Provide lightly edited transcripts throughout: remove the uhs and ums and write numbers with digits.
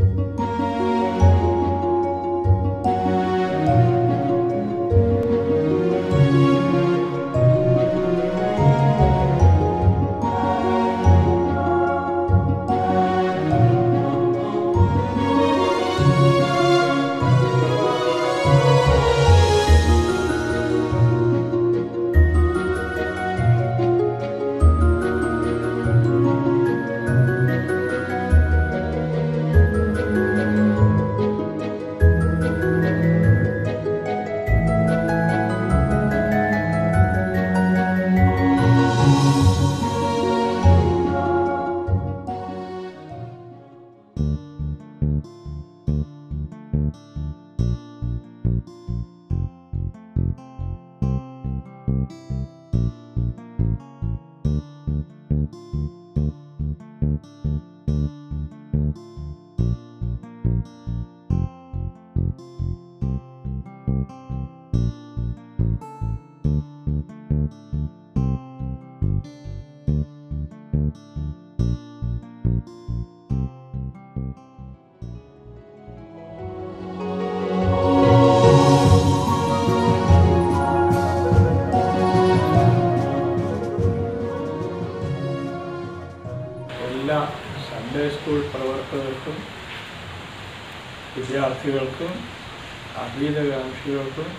Sunday school പ്രവർത്തകർക്കും വിദ്യാർത്ഥികൾക്കും അഭീതകാംക്ഷികൾക്കും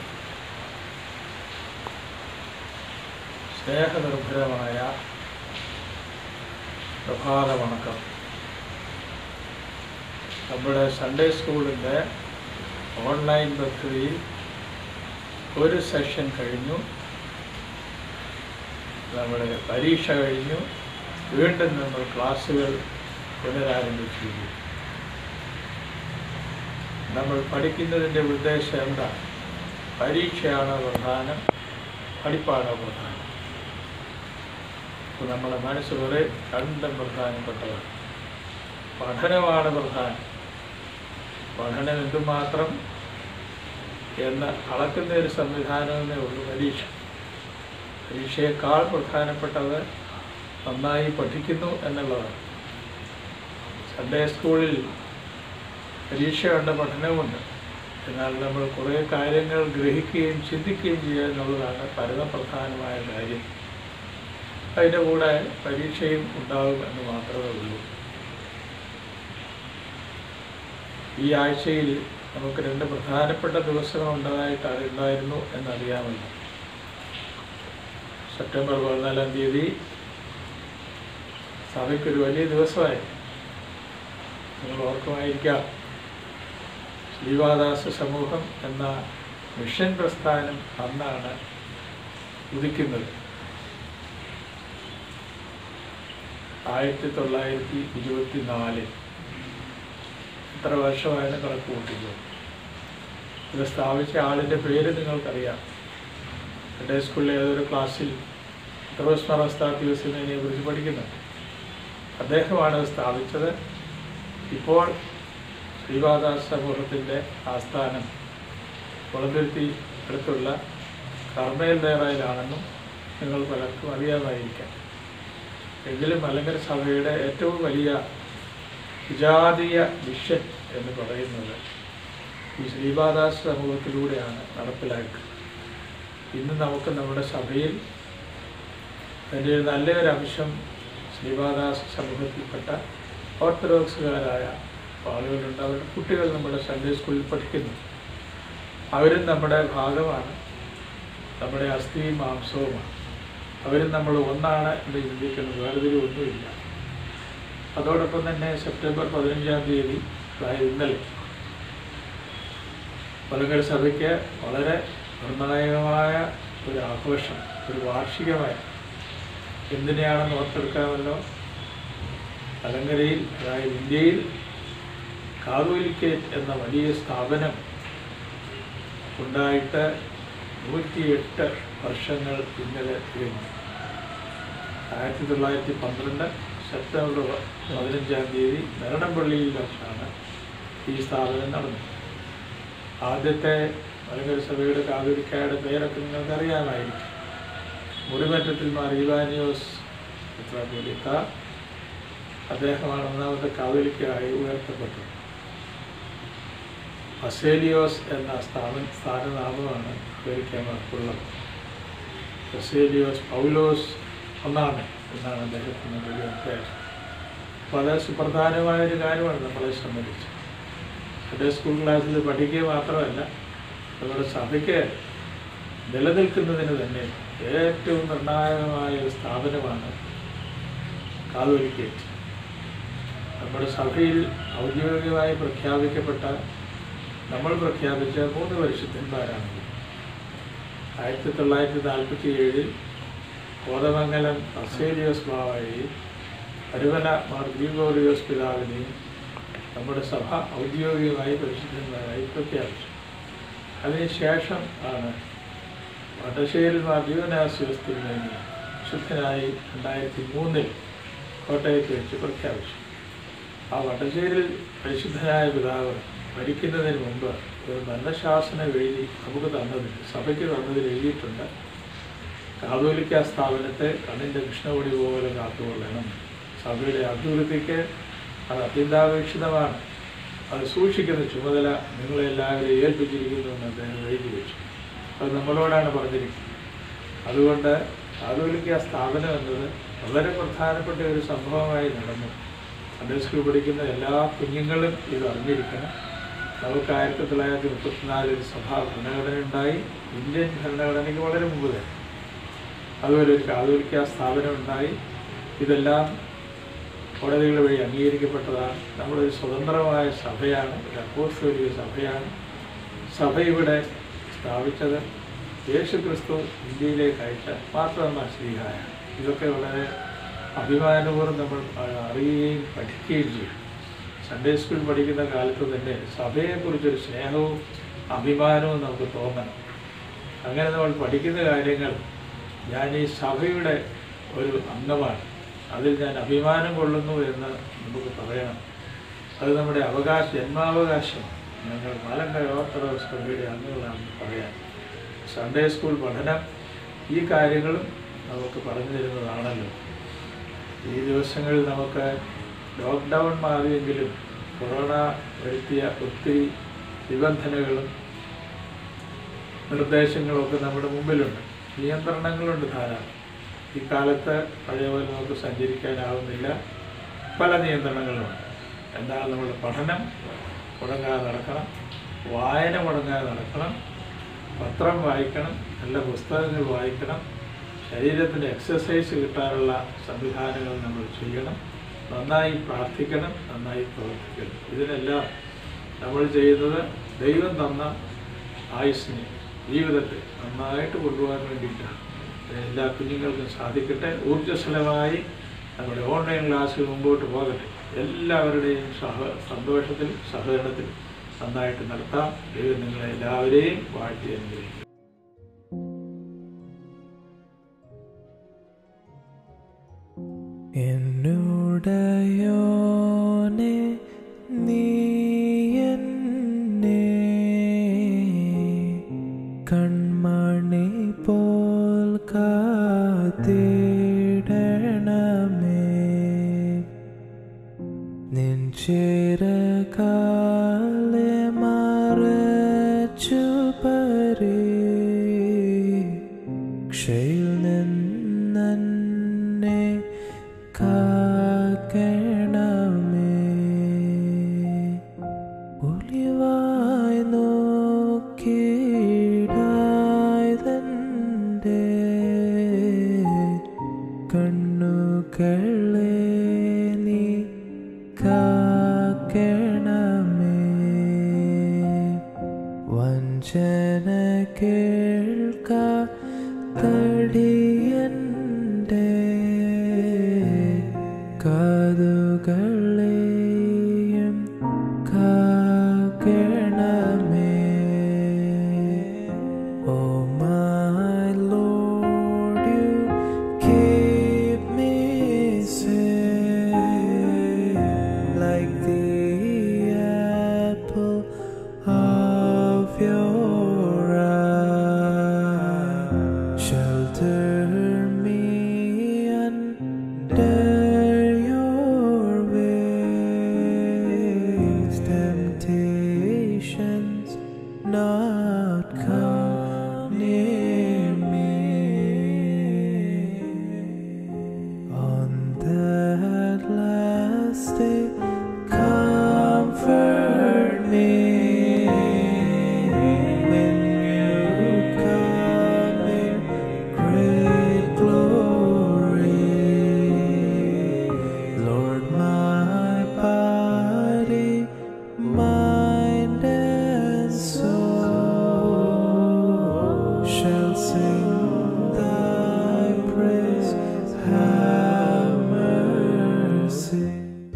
സ്നേഹനിർഭരമായ പ്രഭാത വണക്കം. നമ്മുടെ സൺഡേ സ്കൂളിൻ്റെ ഓൺലൈൻ പദ്ധതിയിൽ ഒരു സെഷൻ കഴിഞ്ഞു. നമ്മുടെ പരീക്ഷ കഴിഞ്ഞു. വീണ്ടും നമ്മൾ ക്ലാസ്സുകൾ പുനരാരംഭിച്ചു. നമ്മൾ പഠിക്കുന്നതിൻ്റെ ഉദ്ദേശം എന്താണ്? പരീക്ഷയാണോ പ്രധാനം, പഠിപ്പാണോ പ്രധാനം? അപ്പോൾ നമ്മുടെ മനസ്സ് കുറെ രണ്ടും പ്രധാനപ്പെട്ടതാണ്. പഠനമാണ് പ്രധാനം. പഠനം എന്തുമാത്രം എന്ന് അളക്കുന്ന ഒരു സംവിധാനമേ ഉള്ളൂ പരീക്ഷ. പരീക്ഷയേക്കാൾ പ്രധാനപ്പെട്ടത് നന്നായി പഠിക്കുന്നു എന്നുള്ളതാണ്. സൺഡേ സ്കൂളിൽ പരീക്ഷയുണ്ട്, പഠനമുണ്ട്. എന്നാൽ നമ്മൾ കുറേ കാര്യങ്ങൾ ഗ്രഹിക്കുകയും ചിന്തിക്കുകയും ചെയ്യുക എന്നുള്ളതാണ് പരമപ്രധാനമായ കാര്യം. അതിൻ്റെ കൂടെ പരീക്ഷയും ഉണ്ടാകും എന്ന് മാത്രമേ ഉള്ളൂ. ഈ ആഴ്ചയിൽ നമുക്ക് രണ്ട് പ്രധാനപ്പെട്ട ദിവസങ്ങൾ ഉണ്ടായിരുന്നു എന്നറിയാമല്ലോ. സെപ്റ്റംബർ 14-ാം തീയതി സഭയ്ക്കൊരു വലിയ ദിവസമായി. നിങ്ങൾ ഓർക്കുമായിരിക്കാം, ശ്രീവാദാസ സമൂഹം എന്ന മിഷൻ പ്രസ്ഥാനം അന്നാണ് ഉദിക്കുന്നത്. 1924. എത്ര വർഷമായെന്ന് കണക്ക് കൂട്ടിക്കുന്നത്. ഇത് സ്ഥാപിച്ച ആളിൻ്റെ പേര് നിങ്ങൾക്കറിയാം. സൺഡേ സ്കൂളിലെ ഏതൊരു ക്ലാസ്സിൽ പത്രോസ് മറസ്താത്യോസിനെ കുറിച്ച് പഠിക്കുന്നുണ്ട്. അദ്ദേഹമാണ് സ്ഥാപിച്ചത്. ഇപ്പോൾ ശ്രീവാദാസ സമൂഹത്തിൻ്റെ ആസ്ഥാനം കുളന്തുരുത്തി അടുത്തുള്ള കർമ്മേൽ ദേറായിലാണെന്നും നിങ്ങൾ പലർക്കും അറിയാമായിരിക്കാം. എങ്കിലും മലങ്കര സഭയുടെ ഏറ്റവും വലിയ വിജാതീയ മിഷൻ എന്ന് പറയുന്നത് ഈ ശ്രീവാദാസ സമൂഹത്തിലൂടെയാണ് നടപ്പിലാക്കുന്നത്. ഇന്ന് നമുക്ക് നമ്മുടെ സഭയിൽ അതിൻ്റെ നല്ലൊരു അംശം ശ്രീവാദാസ സമൂഹത്തിൽപ്പെട്ട ഓർത്തഡോക്സുകാരായ ആളുകളുണ്ട്. അവരുടെ കുട്ടികൾ നമ്മുടെ സൺഡേ സ്കൂളിൽ പഠിക്കുന്നു. അവരും നമ്മുടെ ഭാഗമാണ്, നമ്മുടെ അസ്ഥിയും മാംസവുമാണ്. അവരും നമ്മൾ ഒന്നാണ് എന്ന് ചിന്തിക്കുന്നത്, വേർതിരിവൊന്നുമില്ല. അതോടൊപ്പം തന്നെ സെപ്റ്റംബർ 15-ാം തീയതി, അതായത് ഇന്നലെ, മലങ്കര സഭയ്ക്ക് വളരെ നിർണായകമായ ഒരു ആഘോഷം, ഒരു വാർഷികമായ, എന്തിനെയാണെന്ന് ഓർത്തെടുക്കാമല്ലോ. മലങ്കരയിൽ, അതായത് ഇന്ത്യയിൽ കാതോലിക്കേറ്റ് എന്ന വലിയ സ്ഥാപനം ഉണ്ടായിട്ട് 108 വർഷങ്ങൾ ഇന്നലെ തികഞ്ഞു. 1912 സെപ്റ്റംബർ 15-ാം തീയതി നെരണംപള്ളിയിൽ വെച്ചാണ് ഈ സ്ഥാപനം നടന്നത്. ആദ്യത്തെ മലങ്കര സഭയുടെ കാതോലിക്കയുടെ പേരൊക്കെ നിങ്ങൾക്കറിയാമായിരിക്കും. മുറിമറ്റത്തിൽ മാർ ഈവാനിയോസ് മെത്രാപ്പോലീത്ത, അദ്ദേഹമാണ് ഒന്നാമത്തെ കാതോലിക്കയായി ഉയർത്തപ്പെട്ടത്. ബസേലിയോസ് എന്ന സ്ഥാനനാമമാണ് അമേരിക്കമാർക്കുള്ളത്. ബസേലിയോസ് പൗലോസ് ഒന്നാമൻ എന്നാണ് അദ്ദേഹത്തിൻ്റെ മുഴുവൻ പേര്. അപ്പോൾ അത് സുപ്രധാനമായൊരു കാര്യമാണ് നമ്മളെ സംബന്ധിച്ച്. സൺഡേ സ്കൂൾ ക്ലാസ്സിൽ പഠിക്കുക മാത്രമല്ല, നമ്മുടെ സഭയ്ക്ക് നിലനിൽക്കുന്നതിന് തന്നെ ഏറ്റവും നിർണായകമായ ഒരു സ്ഥാപനമാണ് കാതോലിക്കേറ്റ്. നമ്മുടെ സഭയിൽ ഔദ്യോഗികമായി നമ്മൾ പ്രഖ്യാപിച്ച 3 പരിശുദ്ധന്മാരാണ്. 1947 കോതമംഗലം ബസേലിയോസ് ബാവയെയും കരുവല മാർ ഗ്രിഗോറിയോസ് പിതാവിനെയും നമ്മുടെ സഭ ഔദ്യോഗികമായി പരിശുദ്ധന്മാരായി പ്രഖ്യാപിച്ചു. അതിനുശേഷം ആണ് വടശ്ശേരിൽ മാർ ഡിയോനാസ്യോസ് തിരുമേനി വിശുദ്ധനായി 2003 കോട്ടയത്ത് വെച്ച് പ്രഖ്യാപിച്ചു. ആ വടശ്ശേരിൽ പരിശുദ്ധനായ പിതാവ് മരിക്കുന്നതിന് മുമ്പ് ഒരു നല്ല ശാസനം എഴുതി നമുക്ക് സഭയ്ക്ക് തന്നതിൽ എഴുതിയിട്ടുണ്ട്: കാതോലിക്ക സ്ഥാപനത്തെ കണ്ണിൻ്റെ കൃഷ്ണപൊടി പോലെ കാത്തുകൊള്ളണം. സഭയുടെ അഭിവൃദ്ധിക്ക് അത് അത്യന്താപേക്ഷിതമാണ്. അത് സൂക്ഷിക്കുന്ന ചുമതല നിങ്ങളെല്ലാവരെയും ഏൽപ്പിച്ചിരിക്കുന്നുവെന്ന് അദ്ദേഹം എഴുതി വെച്ചു. അത് നമ്മളോടാണ് പറഞ്ഞിരിക്കുന്നത്. അതുകൊണ്ട് കാതോലിക്ക സ്ഥാപനം എന്നത് വളരെ പ്രധാനപ്പെട്ട ഒരു സംഭവമായി നടന്നു. സൺഡേ സ്കൂൾ പഠിക്കുന്ന എല്ലാ കുഞ്ഞുങ്ങളും ഇത് അറിഞ്ഞിരിക്കണം. നമുക്ക് 1934 സഭാ ഭരണഘടന ഉണ്ടായി. ഇന്ത്യൻ ഭരണഘടനയ്ക്ക് വളരെ മുമ്പ് തന്നെ അതുപോലെ ഒരു കാതോലിക്ക സ്ഥാപനം ഉണ്ടായി. ഇതെല്ലാം കോടതികൾ വഴി അംഗീകരിക്കപ്പെട്ടതാണ്. നമ്മളൊരു സ്വതന്ത്രമായ സഭയാണ്, ഒരു അപ്പോസ്തലിക സഭയാണ്. സഭ ഇവിടെ സ്ഥാപിച്ചത് യേശുക്രിസ്തു ഇന്ത്യയിലേക്ക് അയച്ച മാത്രമല്ല ശ്രീഹായാണ്. ഇതൊക്കെ വളരെ അഭിമാനപൂർവ്വം നമ്മൾ അറിയുകയും പഠിക്കുകയും ചെയ്യും. സൺഡേ സ്കൂൾ പഠിക്കുന്ന കാലത്ത് തന്നെ സഭയെക്കുറിച്ചൊരു സ്നേഹവും അഭിമാനവും നമുക്ക് തോന്നണം. അങ്ങനെ നമ്മൾ പഠിക്കുന്ന കാര്യങ്ങൾ, ഞാൻ ഈ സഭയുടെ ഒരു അംഗമാണ്, അതിൽ ഞാൻ അഭിമാനം കൊള്ളുന്നു എന്ന് നമുക്ക് പറയണം. അത് നമ്മുടെ ജന്മാവകാശം. ഞങ്ങൾ മലങ്കര ഓർത്തഡോക്സ് സഭയുടെ അംഗങ്ങളാണെന്ന് പറയാം. സൺഡേ സ്കൂൾ പഠനം ഈ കാര്യങ്ങളും നമുക്ക് പറഞ്ഞു തരുന്നതാണല്ലോ. ഈ ദിവസങ്ങളിൽ നമുക്ക് ലോക്ക്ഡൗൺ മാറിയെങ്കിലും കൊറോണ വരുത്തിയ ഒത്തിരി നിബന്ധനകളും നിർദ്ദേശങ്ങളൊക്കെ നമ്മുടെ മുമ്പിലുണ്ട്. നിയന്ത്രണങ്ങളുണ്ട് ധാരാളം. ഈ കാലത്ത് പഴയപോലെ നമുക്ക് സഞ്ചരിക്കാനാവുന്നില്ല, പല നിയന്ത്രണങ്ങളുമുണ്ട്. എന്നാൽ നമ്മുടെ പഠനം മുടങ്ങാതെ നടക്കണം, വായന മുടങ്ങാതെ നടക്കണം, പത്രം വായിക്കണം, നല്ല പുസ്തകങ്ങൾ വായിക്കണം, ശരീരത്തിന് എക്സസൈസ് കിട്ടാനുള്ള സംവിധാനങ്ങൾ നമ്മൾ ചെയ്യണം, നന്നായി പ്രാർത്ഥിക്കണം, നന്നായി പ്രവർത്തിക്കണം. ഇതിനെല്ലാം നമ്മൾ ചെയ്യുന്നത് ദൈവം തന്ന ആയുസ്സിനെ, ജീവിതത്തെ നന്നായിട്ട് കൊണ്ടുപോകാൻ വേണ്ടിയിട്ടാണ്. എല്ലാ കുഞ്ഞുങ്ങൾക്കും സാധിക്കട്ടെ. ഊർജ്ജസ്വലമായി നമ്മുടെ ഓൺലൈൻ ക്ലാസ്സുകൾ മുമ്പോട്ട് പോകട്ടെ. എല്ലാവരുടെയും സന്തോഷത്തിൽ സഹകരണത്തിൽ നന്നായിട്ട് നടത്താം. ദൈവം നിങ്ങളെ എല്ലാവരെയും വാഴ്ത്തി അനുഗ്രഹിക്കും. എന്നോടയോനെ നീ എന്നെ കൺമണി പോൽ കാത്തിടണമേ. നിൻ ചിറകാലെ മറച്ചു പരീക്ഷയിൽ നിന്നെ കാക്കണമേ. ഒളിവായി നോക്കിയിടായതെന്റെ കണ്ണുകളെ നീ കാക്കണമേ. വഞ്ചന കേൾക്കാത്തടിയന്റെ കാതുകളെയും കാക്കണമേ. Oh my Lord, you keep me safe like the apple of your eye. Shall not come near me. On that last day, comfort me. When you come in great glory, Lord, my body, mind and soul shall sing thy praise. Have mercy.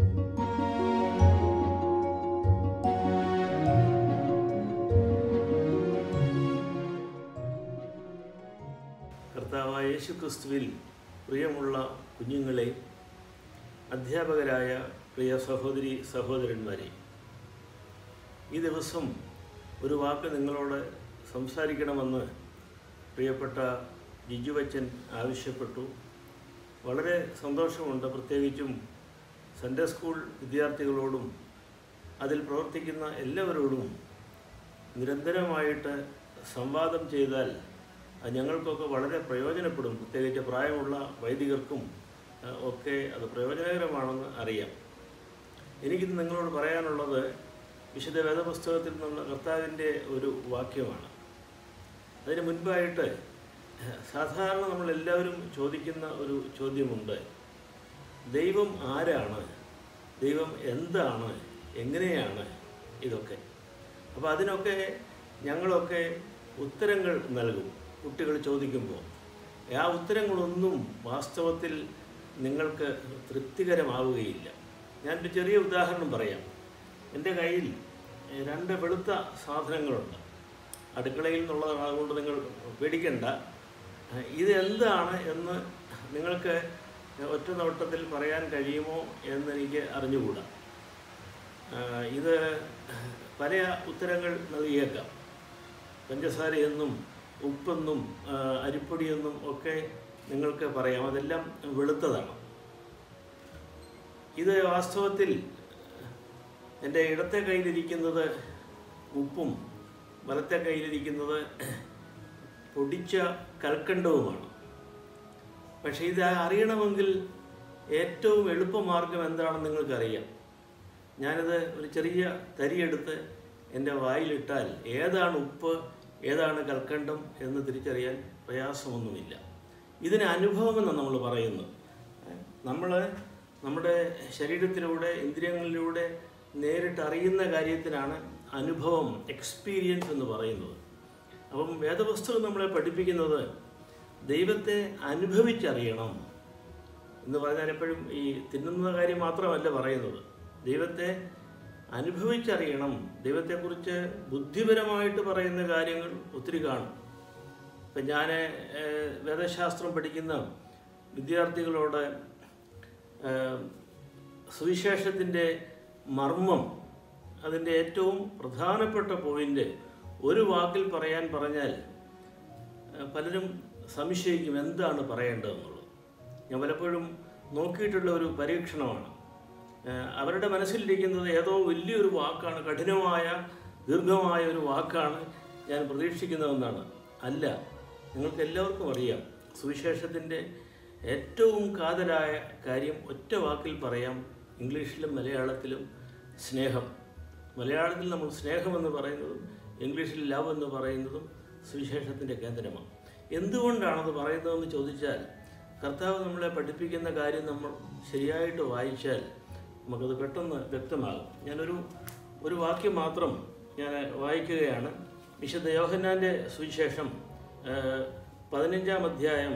കർത്താവായ യേശുക്രിസ്തുവിൽ പ്രിയമുള്ള കുഞ്ഞുങ്ങളെ, അധ്യാപകരായ പ്രിയ സഹോദരി സഹോദരന്മാരെ, ഈ ദിവസം ഒരു വാക്ക് നിങ്ങളോട് സംസാരിക്കണമെന്ന് പ്രിയപ്പെട്ട ജിജുവച്ചൻ ആവശ്യപ്പെട്ടു. വളരെ സന്തോഷമുണ്ട്. പ്രത്യേകിച്ചും സൺഡേ സ്കൂൾ വിദ്യാർത്ഥികളോടും അതിൽ പ്രവർത്തിക്കുന്ന എല്ലാവരോടും നിരന്തരമായിട്ട് സംവാദം ചെയ്താൽ അത് ഞങ്ങൾക്കൊക്കെ വളരെ പ്രയോജനപ്പെടും. പ്രത്യേകിച്ച് പ്രായമുള്ള വൈദികർക്കും ഒക്കെ അത് പ്രയോജനകരമാണെന്ന് അറിയാം. എനിക്കിന്ന് നിങ്ങളോട് പറയാനുള്ളത് വിശുദ്ധ വേദപുസ്തകത്തിൽ നിന്നുള്ള കർത്താവിൻ്റെ ഒരു വാക്യമാണ്. അതിന് മുൻപായിട്ട് സാധാരണ നമ്മളെല്ലാവരും ചോദിക്കുന്ന ഒരു ചോദ്യമുണ്ട്: ദൈവം ആരാണ്? ദൈവം എന്താണ്? എങ്ങനെയാണ്? ഇതൊക്കെ. അപ്പോൾ അതിനൊക്കെ ഞങ്ങളൊക്കെ ഉത്തരങ്ങൾ നൽകും കുട്ടികൾ ചോദിക്കുമ്പോൾ. ആ ഉത്തരങ്ങളൊന്നും വാസ്തവത്തിൽ നിങ്ങൾക്ക് തൃപ്തികരമാവുകയില്ല. ഞാനൊരു ചെറിയ ഉദാഹരണം പറയാം. എൻ്റെ കയ്യിൽ 2 വെളുത്ത സാധനങ്ങളുണ്ട്. അടുക്കളയിൽ നിന്നുള്ളതാണ്, അതുകൊണ്ട് നിങ്ങൾ പേടിക്കണ്ട. ഇതെന്താണ് എന്ന് നിങ്ങൾക്ക് ഒറ്റ നോട്ടത്തിൽ പറയാൻ കഴിയുമോ എന്നെനിക്ക് അറിഞ്ഞുകൂടാ. ഇത് പല ഉത്തരങ്ങൾ നൽകിയേക്കാം. പഞ്ചസാരയെന്നും ഉപ്പെന്നും അരിപ്പൊടിയെന്നും ഒക്കെ നിങ്ങൾക്ക് പറയാം. അതെല്ലാം വെളുത്തതാണ്. ഇത് വാസ്തവത്തിൽ എൻ്റെ ഇടത്തെ കയ്യിലിരിക്കുന്നത് ഉപ്പും വലത്തെ കയ്യിലിരിക്കുന്നത് പൊടിച്ച കൽക്കണ്ടവുമാണ്. പക്ഷേ ഇത് അറിയണമെങ്കിൽ ഏറ്റവും എളുപ്പമാർഗം എന്താണെന്ന് നിങ്ങൾക്കറിയാം. ഞാനിത് ഒരു ചെറിയ തരിയെടുത്ത് എൻ്റെ വായിലിട്ടാൽ ഏതാണ് ഉപ്പ് ഏതാണ് കൽക്കണ്ടം എന്ന് തിരിച്ചറിയാൻ പ്രയാസമൊന്നുമില്ല. ഇതിന് അനുഭവമെന്നാണ് നമ്മൾ പറയുന്നത്. നമ്മൾ നമ്മുടെ ശരീരത്തിലൂടെ ഇന്ദ്രിയങ്ങളിലൂടെ നേരിട്ട് അറിയുന്ന കാര്യത്തിനാണ് അനുഭവം, എക്സ്പീരിയൻസ് എന്ന് പറയുന്നത്. അപ്പം വേദപുസ്തകം നമ്മളെ പഠിപ്പിക്കുന്നത് ദൈവത്തെ അനുഭവിച്ചറിയണം എന്ന് പറഞ്ഞാൽ എപ്പോഴും ഈ തിന്നുന്ന കാര്യം മാത്രമല്ല പറയുന്നത്. ദൈവത്തെ അനുഭവിച്ചറിയണം. ദൈവത്തെക്കുറിച്ച് ബുദ്ധിപരമായിട്ട് പറയുന്ന കാര്യങ്ങൾ ഒത്തിരി കാണും. ഇപ്പം ഞാൻ വേദശാസ്ത്രം പഠിക്കുന്ന വിദ്യാർത്ഥികളോട് സുവിശേഷത്തിൻ്റെ മർമ്മം, അതിൻ്റെ ഏറ്റവും പ്രധാനപ്പെട്ട പോയിൻ്റ് ഒരു വാക്കിൽ പറയാൻ പറഞ്ഞാൽ പലരും സംശയിക്കും എന്താണ് പറയേണ്ടതെന്നുള്ളത്. ഞാൻ പലപ്പോഴും നോക്കിയിട്ടുള്ള ഒരു പരീക്ഷണമാണ്. അവരുടെ മനസ്സിലിരിക്കുന്നത് ഏതോ വലിയൊരു വാക്കാണ്, കഠിനമായ ദീർഘമായ ഒരു വാക്കാണ് ഞാൻ പ്രതീക്ഷിക്കുന്നതെന്നാണ്. അല്ല, നിങ്ങൾക്ക് എല്ലാവർക്കും അറിയാം സുവിശേഷത്തിൻ്റെ ഏറ്റവും കാതലായ കാര്യം ഒറ്റ വാക്കിൽ പറയാം. ഇംഗ്ലീഷിലും മലയാളത്തിലും സ്നേഹം. മലയാളത്തിൽ നമ്മൾ സ്നേഹമെന്ന് പറയുന്നതും ഇംഗ്ലീഷിൽ ലവ് എന്ന് പറയുന്നതും സുവിശേഷത്തിൻ്റെ കേന്ദ്രമാണ്. എന്തുകൊണ്ടാണത് പറയുന്നതെന്ന് ചോദിച്ചാൽ, കർത്താവ് നമ്മളെ പഠിപ്പിക്കുന്ന കാര്യം നമ്മൾ ശരിയായിട്ട് വായിച്ചാൽ നമുക്കത് പെട്ടെന്ന് വ്യക്തമാകും. ഞാനൊരു വാക്യം മാത്രം ഞാൻ വായിക്കുകയാണ്. വിശുദ്ധ യോഹന്നാൻ്റെ സുവിശേഷം 15-ാം അധ്യായം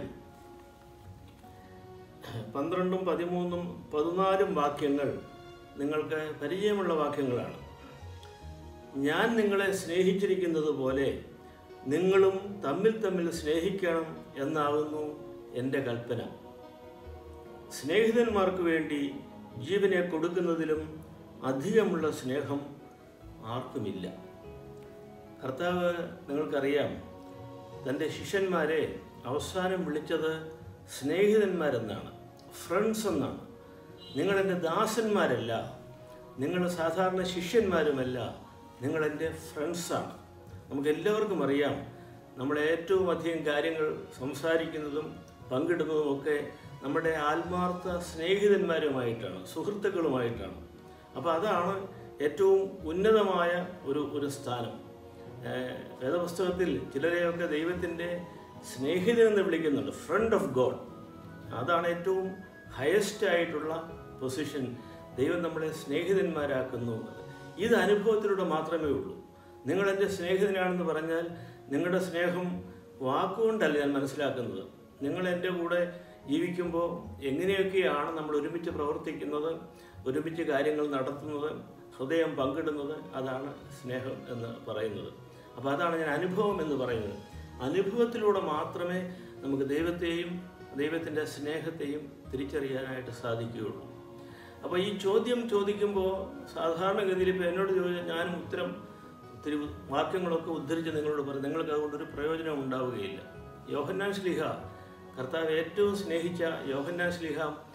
12, 13, 14 വാക്യങ്ങൾ നിങ്ങൾക്ക് പരിചയമുള്ള വാക്യങ്ങളാണ്. ഞാൻ നിങ്ങളെ സ്നേഹിച്ചിരിക്കുന്നത് പോലെ നിങ്ങളും തമ്മിൽ തമ്മിൽ സ്നേഹിക്കണം എന്നാകുന്നു എൻ്റെ കൽപ്പന. സ്നേഹിതന്മാർക്ക് വേണ്ടി ജീവനെ കൊടുക്കുന്നതിലും അധികമുള്ള സ്നേഹം ആർക്കുമില്ല. കർത്താവ് നിങ്ങൾക്കറിയാം തൻ്റെ ശിഷ്യന്മാരെ അവസാനം വിളിച്ചത് സ്നേഹിതന്മാരെന്നാണ്, ഫ്രണ്ട്സ് എന്നാണ്. നിങ്ങളെൻ്റെ ദാസന്മാരല്ല, നിങ്ങൾ സാധാരണ ശിഷ്യന്മാരുമല്ല, നിങ്ങളെൻ്റെ ഫ്രണ്ട്സാണ്. നമുക്ക് എല്ലാവർക്കും അറിയാം, നമ്മൾ ഏറ്റവും അധികം കാര്യങ്ങൾ സംസാരിക്കുന്നതും പങ്കിടുന്നതുമൊക്കെ നമ്മുടെ ആത്മാർത്ഥ സ്നേഹിതന്മാരുമായിട്ടാണ്, സുഹൃത്തുക്കളുമായിട്ടാണ്. അപ്പോൾ അതാണ് ഏറ്റവും ഉന്നതമായ ഒരു സ്ഥാനം. വേദപുസ്തകത്തിൽ ചിലരെയൊക്കെ ദൈവത്തിൻ്റെ സ്നേഹിതനെന്ന് വിളിക്കുന്നുണ്ട്, ഫ്രണ്ട് ഓഫ് ഗോഡ്. അതാണ് ഏറ്റവും ഹയസ്റ്റ് ആയിട്ടുള്ള പൊസിഷൻ. ദൈവം നമ്മളെ സ്നേഹിതന്മാരാക്കുന്നു. ഇത് അനുഭവത്തിലൂടെ മാത്രമേ ഉള്ളൂ. നിങ്ങളെൻ്റെ സ്നേഹിതനാണെന്ന് പറഞ്ഞാൽ നിങ്ങളുടെ സ്നേഹം വാക്കുകൊണ്ടല്ല ഞാൻ മനസ്സിലാക്കുന്നത്. നിങ്ങൾ എൻ്റെ കൂടെ ജീവിക്കുമ്പോൾ എങ്ങനെയൊക്കെയാണ് നമ്മൾ ഒരുമിച്ച് പ്രവർത്തിക്കുന്നത്, ഒരുമിച്ച് കാര്യങ്ങൾ നടത്തുന്നത്, ഹൃദയം പങ്കിടുന്നത്, അതാണ് സ്നേഹം എന്ന് പറയുന്നത്. അപ്പോൾ അതാണ് ഞാൻ അനുഭവം എന്ന് പറയുന്നത്. അനുഭവത്തിലൂടെ മാത്രമേ നമുക്ക് ദൈവത്തെയും ദൈവത്തിൻ്റെ സ്നേഹത്തെയും തിരിച്ചറിയാനായിട്ട് സാധിക്കുകയുള്ളൂ. അപ്പോൾ ഈ ചോദ്യം ചോദിക്കുമ്പോൾ സാധാരണഗതിയിൽ ഇപ്പോൾ എന്നോട് ചോദിച്ചാൽ ഞാനും ഒത്തിരി വാക്യങ്ങളൊക്കെ ഉദ്ധരിച്ച് നിങ്ങളോട് പറയും. നിങ്ങൾക്ക് അതുകൊണ്ടൊരു പ്രയോജനം ഉണ്ടാവുകയില്ല. യോഹന്നാൻ ശ്ലീഹ, കർത്താവ് ഏറ്റവും സ്നേഹിച്ച യോഹന്നാൻ ശ്ലീഹ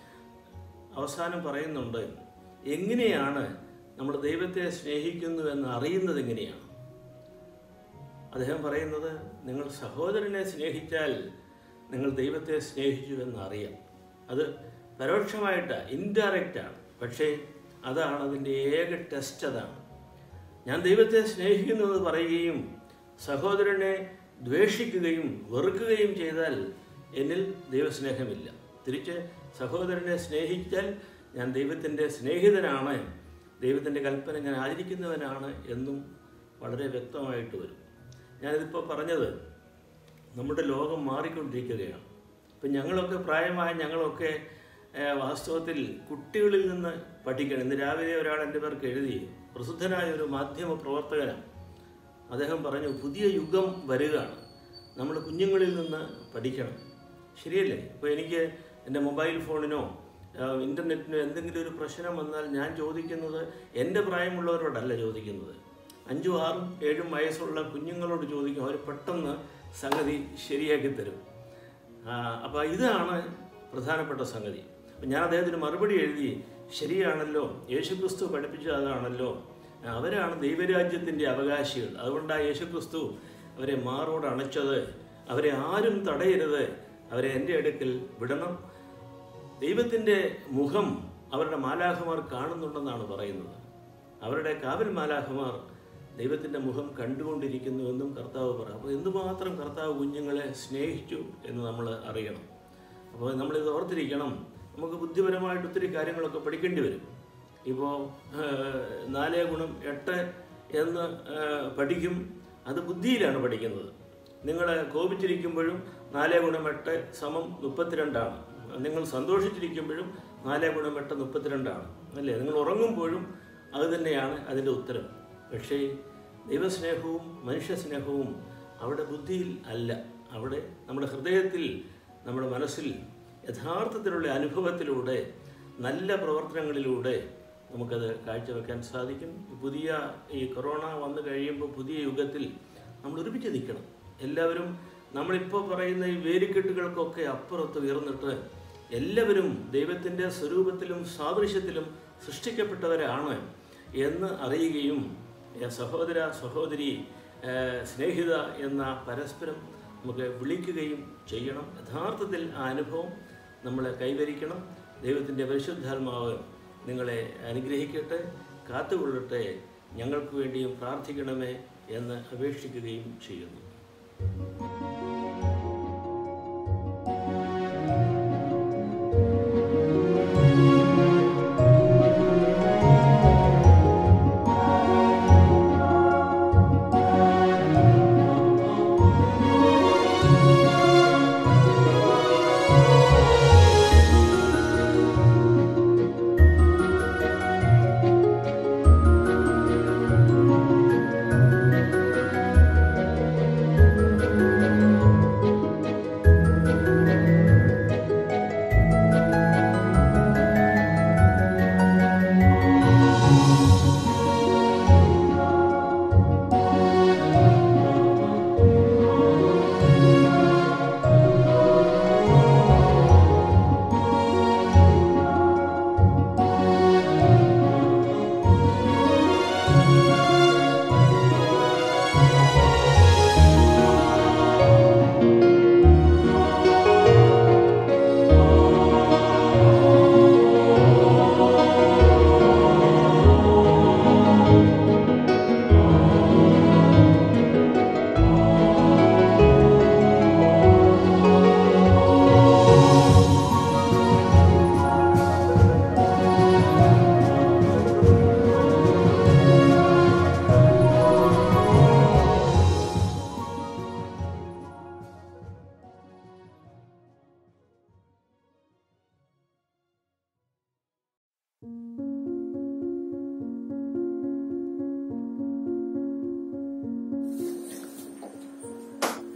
അവസാനം പറയുന്നുണ്ട്, എങ്ങനെയാണ് നമ്മൾ ദൈവത്തെ സ്നേഹിക്കുന്നു എന്ന് അറിയുന്നത് എങ്ങനെയാണ്? അദ്ദേഹം പറയുന്നത്, നിങ്ങൾ സഹോദരനെ സ്നേഹിച്ചാൽ നിങ്ങൾ ദൈവത്തെ സ്നേഹിച്ചു എന്ന് അറിയാം. അത് പരോക്ഷമായിട്ട് ഇൻഡയറക്റ്റാണ്, പക്ഷേ അതാണ് അതിൻ്റെ ഏക ടെസ്റ്റ്. അതാണ് ഞാൻ ദൈവത്തെ സ്നേഹിക്കുന്നത് പറയുകയും സഹോദരനെ ദ്വേഷിക്കുകയും വെറുക്കുകയും ചെയ്താൽ എന്നിൽ ദൈവസ്നേഹമില്ല. തിരിച്ച് സഹോദരനെ സ്നേഹിച്ചാൽ ഞാൻ ദൈവത്തിൻ്റെ സ്നേഹിതനാണ്, ദൈവത്തിൻ്റെ കൽപ്പന ഞാൻ ആചരിക്കുന്നവനാണ് എന്നും വളരെ വ്യക്തമായിട്ട് വരും. ഞാനിതിപ്പോൾ പറഞ്ഞത് നമ്മുടെ ലോകം മാറിക്കൊണ്ടിരിക്കുകയാണ്. ഇപ്പം ഞങ്ങളൊക്കെ പ്രായമായ ഞങ്ങളൊക്കെ വാസ്തവത്തിൽ കുട്ടികളിൽ നിന്ന് പഠിക്കണം. ഇന്ന് രാവിലെ ഒരാൾ എൻ്റെ പേർക്ക് എഴുതി, പ്രസിദ്ധനായ ഒരു മാധ്യമ പ്രവർത്തകനാണ്. അദ്ദേഹം പറഞ്ഞു, പുതിയ യുഗം വരികയാണ്, നമ്മൾ കുഞ്ഞുങ്ങളിൽ നിന്ന് പഠിക്കണം. ശരിയല്ലേ? ഇപ്പോൾ എനിക്ക് എൻ്റെ മൊബൈൽ ഫോണിനോ ഇൻ്റർനെറ്റിനോ എന്തെങ്കിലും ഒരു പ്രശ്നം വന്നാൽ ഞാൻ ചോദിക്കുന്നത് എൻ്റെ പ്രായമുള്ളവരോടല്ല ചോദിക്കുന്നത്, 5, 6, 7 വയസ്സുള്ള കുഞ്ഞുങ്ങളോട് ചോദിക്കും. അവർ പെട്ടെന്ന് സംഗതി ശരിയാക്കി തരും. അപ്പോൾ ഇതാണ് പ്രധാനപ്പെട്ട സംഗതി. അപ്പം ഞാൻ അദ്ദേഹത്തിന് മറുപടി എഴുതി, ശരിയാണല്ലോ, യേശുക്രിസ്തു പഠിപ്പിച്ചത് അതാണല്ലോ, അവരാണ് ദൈവരാജ്യത്തിൻ്റെ അവകാശികൾ. അതുകൊണ്ടാണ് യേശുക്രിസ്തു അവരെ മാറോട് അണച്ചത്. അവരെ ആരും തടയരുത്, അവരെ എൻ്റെ അടുക്കൽ വിടണം. ദൈവത്തിൻ്റെ മുഖം അവരുടെ മാലാഖമാർ കാണുന്നുണ്ടെന്നാണ് പറയുന്നത്. അവരുടെ കാവൽ മാലാഖമാർ ദൈവത്തിൻ്റെ മുഖം കണ്ടുകൊണ്ടിരിക്കുന്നുവെന്നും കർത്താവ് പറയും. അപ്പോൾ എന്തുമാത്രം കർത്താവ് കുഞ്ഞുങ്ങളെ സ്നേഹിച്ചു എന്ന് നമ്മൾ അറിയണം. അപ്പോൾ നമ്മളിത് ഓർത്തിരിക്കണം. നമുക്ക് ബുദ്ധിപരമായിട്ട് ഒത്തിരി കാര്യങ്ങളൊക്കെ പഠിക്കേണ്ടി വരും. ഇപ്പോൾ 4 × 8 എന്ന് പഠിക്കും, അത് ബുദ്ധിയിലാണ് പഠിക്കുന്നത്. നിങ്ങൾ കോപിച്ചിരിക്കുമ്പോഴും 4 × 8 = 32 ആണ്. നിങ്ങൾ സന്തോഷിച്ചിരിക്കുമ്പോഴും 4 × 8 32 ആണ്, അല്ലേ? നിങ്ങൾ ഉറങ്ങുമ്പോഴും അത് തന്നെയാണ് അതിൻ്റെ ഉത്തരം. പക്ഷേ ദൈവസ്നേഹവും മനുഷ്യസ്നേഹവും അവിടെ ബുദ്ധിയിൽ അല്ല, അവിടെ നമ്മുടെ ഹൃദയത്തിൽ, നമ്മുടെ മനസ്സിൽ യഥാർത്ഥത്തിലുള്ള അനുഭവത്തിലൂടെ, നല്ല പ്രവർത്തനങ്ങളിലൂടെ നമുക്കത് കാഴ്ചവെക്കാൻ സാധിക്കും. പുതിയ ഈ കൊറോണ വന്നു കഴിയുമ്പോൾ പുതിയ യുഗത്തിൽ നമ്മൾ ഒരുമിച്ച് നിൽക്കണം. എല്ലാവരും നമ്മളിപ്പോൾ പറയുന്ന ഈ വേലിക്കെട്ടുകൾക്കൊക്കെ അപ്പുറത്ത് ഉയർന്നിട്ട് എല്ലാവരും ദൈവത്തിൻ്റെ സ്വരൂപത്തിലും സാദൃശ്യത്തിലും സൃഷ്ടിക്കപ്പെട്ടവരാണ് എന്ന് അറിയുകയും സഹോദര സഹോദരി സ്നേഹിത എന്ന പരസ്പരം നമുക്ക് വിളിക്കുകയും ചെയ്യണം. യഥാർത്ഥത്തിൽ ആ അനുഭവം നമ്മളെ കൈവരിക്കണം. ദൈവത്തിൻ്റെ പരിശുദ്ധാത്മാവ് നിങ്ങളെ അനുഗ്രഹിക്കട്ടെ, കാത്തുകൊള്ളട്ടെ. ഞങ്ങൾക്ക് വേണ്ടിയും പ്രാർത്ഥിക്കണമേ എന്ന് അപേക്ഷിക്കുകയും ചെയ്യുന്നു.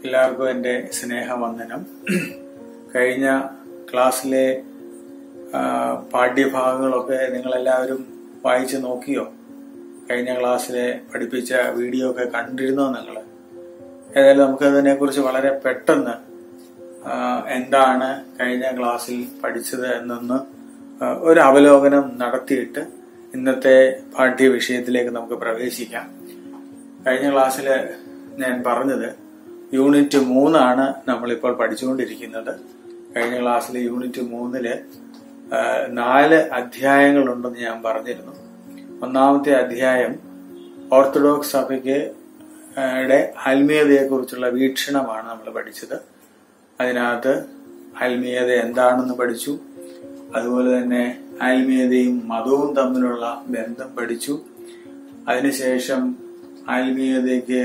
എല്ലാവർക്കും എൻ്റെ സ്നേഹവന്ദനം. കഴിഞ്ഞ ക്ലാസ്സിലെ പാഠ്യഭാഗങ്ങളൊക്കെ നിങ്ങളെല്ലാവരും വായിച്ചു നോക്കിയോ? കഴിഞ്ഞ ക്ലാസ്സിലെ പഠിപ്പിച്ച വീഡിയോ ഒക്കെ കണ്ടിരുന്നോ നിങ്ങൾ? ഏതായാലും നമുക്കതിനെക്കുറിച്ച് വളരെ പെട്ടെന്ന് എന്താണ് കഴിഞ്ഞ ക്ലാസ്സിൽ പഠിച്ചത് എന്നൊന്ന് ഒരു അവലോകനം നടത്തിയിട്ട് ഇന്നത്തെ പാഠ്യവിഷയത്തിലേക്ക് നമുക്ക് പ്രവേശിക്കാം. കഴിഞ്ഞ ക്ലാസ്സിൽ ഞാൻ പറഞ്ഞത് യൂണിറ്റ് 3 നമ്മളിപ്പോൾ പഠിച്ചുകൊണ്ടിരിക്കുന്നത്. കഴിഞ്ഞ ക്ലാസ്സിൽ യൂണിറ്റ് 3 4 അധ്യായങ്ങളുണ്ടെന്ന് ഞാൻ പറഞ്ഞിരുന്നു. ഒന്നാമത്തെ അധ്യായം ഓർത്തഡോക്സ് സഭയ്ക്ക് ആത്മീയതയെക്കുറിച്ചുള്ള വീക്ഷണമാണ് നമ്മൾ പഠിച്ചത്. അതിനകത്ത് ആത്മീയത എന്താണെന്ന് പഠിച്ചു. അതുപോലെ തന്നെ ആത്മീയതയും മതവും തമ്മിലുള്ള ബന്ധം പഠിച്ചു. അതിനുശേഷം ആത്മീയതയ്ക്ക്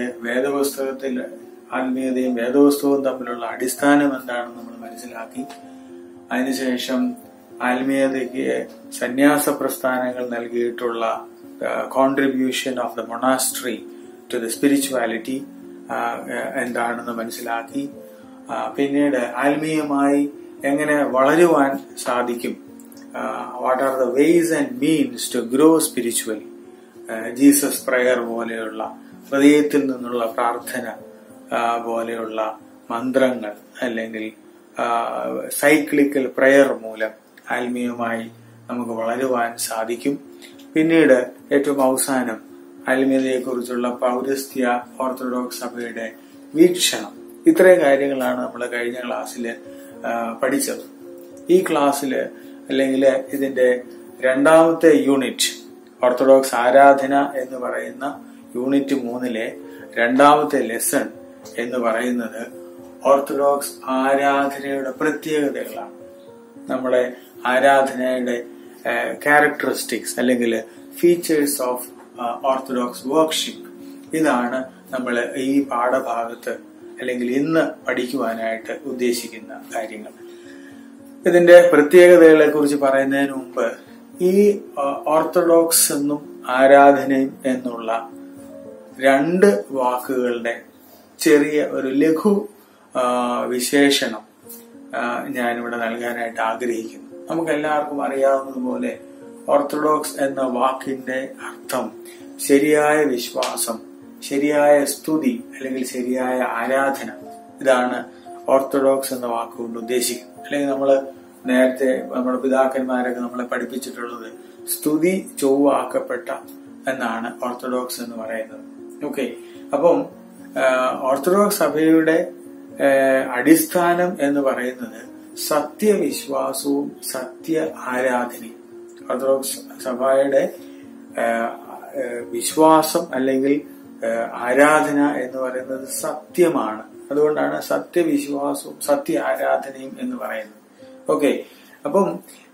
ആത്മീയതയും വേദപുസ്തകവും തമ്മിലുള്ള അടിസ്ഥാനം എന്താണെന്ന് നമ്മൾ മനസ്സിലാക്കി. അതിനുശേഷം ആത്മീയതയ്ക്ക് സന്യാസ പ്രസ്ഥാനങ്ങൾ നൽകിയിട്ടുള്ള contribution of the monastery to the spirituality എന്താണെന്ന് മനസ്സിലാക്കി. പിന്നീട് ആത്മീയമായി എങ്ങനെ വളരുവാൻ സാധിക്കും, what are the ways and means to grow spiritually, Jesus prayer പോലെയുള്ള ഹൃദയത്തിൽ നിന്നുള്ള പ്രാർത്ഥന പോലെയുള്ള മന്ത്രങ്ങൾ അല്ലെങ്കിൽ സൈക്ലിക്കൽ പ്രയർ മൂലം ആത്മീയമായി നമുക്ക് വളരുവാൻ സാധിക്കും. പിന്നീട് ഏറ്റവും അവസാനം ആത്മീയതയെക്കുറിച്ചുള്ള പൗരസ്ത്യ ഓർത്തഡോക്സ് സഭയുടെ വീക്ഷണം. ഇത്രയും കാര്യങ്ങളാണ് നമ്മൾ കഴിഞ്ഞ ക്ലാസ്സിൽ പഠിച്ചത്. ഈ ക്ലാസ്സിൽ അല്ലെങ്കിൽ ഇതിന്റെ രണ്ടാമത്തെ യൂണിറ്റ് ഓർത്തഡോക്സ് ആരാധന എന്ന് പറയുന്ന യൂണിറ്റ് 3 രണ്ടാമത്തെ ലെസൺ എന്ന് പറയുന്നത് ഓർത്തഡോക്സ് ആരാധനയുടെ പ്രത്യേകതകളാണ്. നമ്മുടെ ആരാധനയുടെ ക്യാരക്ടറിസ്റ്റിക്സ് അല്ലെങ്കിൽ ഫീച്ചേഴ്സ് ഓഫ് ഓർത്തഡോക്സ് വർഷിപ്പ്. ഇതാണ് നമ്മൾ ഈ പാഠഭാഗത്ത് അല്ലെങ്കിൽ ഇന്ന് പഠിക്കുവാനായിട്ട് ഉദ്ദേശിക്കുന്ന കാര്യങ്ങൾ. ഇതിന്റെ പ്രത്യേകതകളെ കുറിച്ച് പറയുന്നതിന് മുമ്പ് ഈ ഓർത്തഡോക്സ് എന്നും ആരാധനയും എന്നുള്ള 2 വാക്കുകളുടെ ചെറിയ ഒരു ലഘു വിശേഷണം ഞാനിവിടെ നൽകാനായിട്ട് ആഗ്രഹിക്കുന്നു. നമുക്ക് എല്ലാവർക്കും അറിയാവുന്നതുപോലെ ഓർത്തഡോക്സ് എന്ന വാക്കിന്റെ അർത്ഥം ശരിയായ വിശ്വാസം, ശരിയായ സ്തുതി അല്ലെങ്കിൽ ശരിയായ ആരാധന. ഇതാണ് ഓർത്തഡോക്സ് എന്ന വാക്കുകൊണ്ട് ഉദ്ദേശിക്കുന്നത്. അല്ലെങ്കിൽ നമ്മൾ നേരത്തെ നമ്മുടെ പിതാക്കന്മാരൊക്കെ നമ്മളെ പഠിപ്പിച്ചിട്ടുള്ളത് സ്തുതി ചൊവ്വാക്കപ്പെട്ട എന്നാണ് ഓർത്തഡോക്സ് എന്ന് പറയുന്നത്. ഓക്കെ, അപ്പം ഓർത്തഡോക്സ് സഭയുടെ അടിസ്ഥാനം എന്ന് പറയുന്നത് സത്യവിശ്വാസവും സത്യ ആരാധനയും. ഓർത്തഡോക്സ് സഭയുടെ വിശ്വാസം അല്ലെങ്കിൽ ആരാധന എന്ന് പറയുന്നത് സത്യമാണ്. അതുകൊണ്ടാണ് സത്യവിശ്വാസവും സത്യ ആരാധനയും എന്ന് പറയുന്നത്. ഓക്കെ, അപ്പം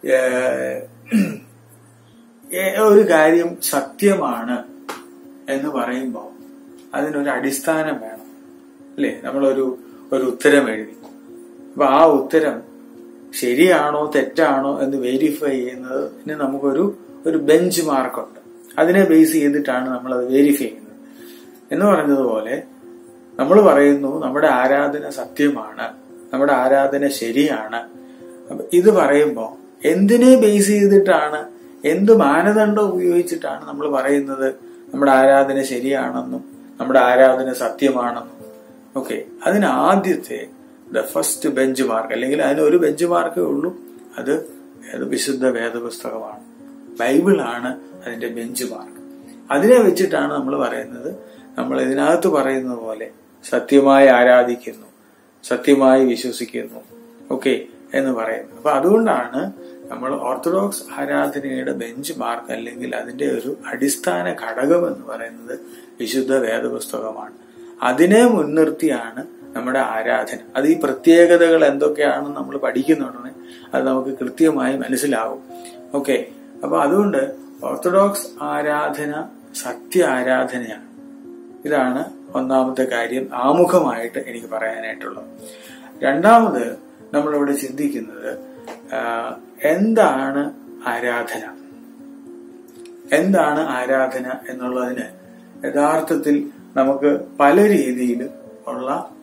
ഒരു കാര്യം സത്യമാണ് എന്ന് പറയുമ്പോൾ അതിനൊരു അടിസ്ഥാനം വേണം, അല്ലേ? നമ്മളൊരു ഉത്തരം എഴുതി. അപ്പൊ ആ ഉത്തരം ശരിയാണോ തെറ്റാണോ എന്ന് വെരിഫൈ ചെയ്യുന്നതിന് നമുക്കൊരു ബെഞ്ച് മാർക്കുണ്ട്. അതിനെ ബേസ് ചെയ്തിട്ടാണ് നമ്മൾ അത് വെരിഫൈ ചെയ്യുന്നത്. എന്ന് പറഞ്ഞതുപോലെ നമ്മൾ പറയുന്നു നമ്മുടെ ആരാധന സത്യമാണ്, നമ്മുടെ ആരാധന ശരിയാണ്. അപ്പൊ ഇത് പറയുമ്പോൾ എന്തിനെ ബേസ് ചെയ്തിട്ടാണ്, എന്ത് മാനദണ്ഡം ഉപയോഗിച്ചിട്ടാണ് നമ്മൾ പറയുന്നത് നമ്മുടെ ആരാധന ശരിയാണെന്നും നമ്മുടെ ആരാധന സത്യമാണെന്നും? ഓക്കെ, അതിന് ആദ്യത്തെ ഫസ്റ്റ് ബെഞ്ച് മാർക്ക് അല്ലെങ്കിൽ അതിനൊരു ബെഞ്ച് മാർക്കേ ഉള്ളൂ. അത് വിശുദ്ധ വേദപുസ്തകമാണ്, ബൈബിളാണ് അതിന്റെ ബെഞ്ച് മാർക്ക്. അതിനെ വെച്ചിട്ടാണ് നമ്മൾ പറയുന്നത്, നമ്മൾ ഇതിനകത്ത് പറയുന്നത് പോലെ സത്യമായി ആരാധിക്കുന്നു, സത്യമായി വിശ്വസിക്കുന്നു, ഓക്കെ എന്ന് പറയുന്നത്. അപ്പൊ അതുകൊണ്ടാണ് നമ്മൾ ഓർത്തഡോക്സ് ആരാധനയുടെ ബെഞ്ച് മാർക്ക് അല്ലെങ്കിൽ അതിന്റെ ഒരു അടിസ്ഥാന ഘടകം എന്ന് പറയുന്നത് വിശുദ്ധ വേദപുസ്തകമാണ്. അതിനെ മുൻനിർത്തിയാണ് നമ്മുടെ ആരാധന. അത് ഈ പ്രത്യേകതകൾ എന്തൊക്കെയാണെന്ന് നമ്മൾ പഠിക്കുന്നുണ്ടെങ്കിൽ അത് നമുക്ക് കൃത്യമായി മനസ്സിലാവും. ഓക്കെ, അപ്പൊ അതുകൊണ്ട് ഓർത്തഡോക്സ് ആരാധന സത്യ ആരാധനയാണ്. ഇതാണ് ഒന്നാമത്തെ കാര്യം ആമുഖമായിട്ട് എനിക്ക് പറയാനായിട്ടുള്ളത്. രണ്ടാമത് നമ്മളിവിടെ ചിന്തിക്കുന്നത് എന്താണ് ആരാധന? എന്താണ് ആരാധന എന്നുള്ളതിന് യഥാർത്ഥത്തിൽ നമുക്ക് പല രീതിയിൽ ഉള്ള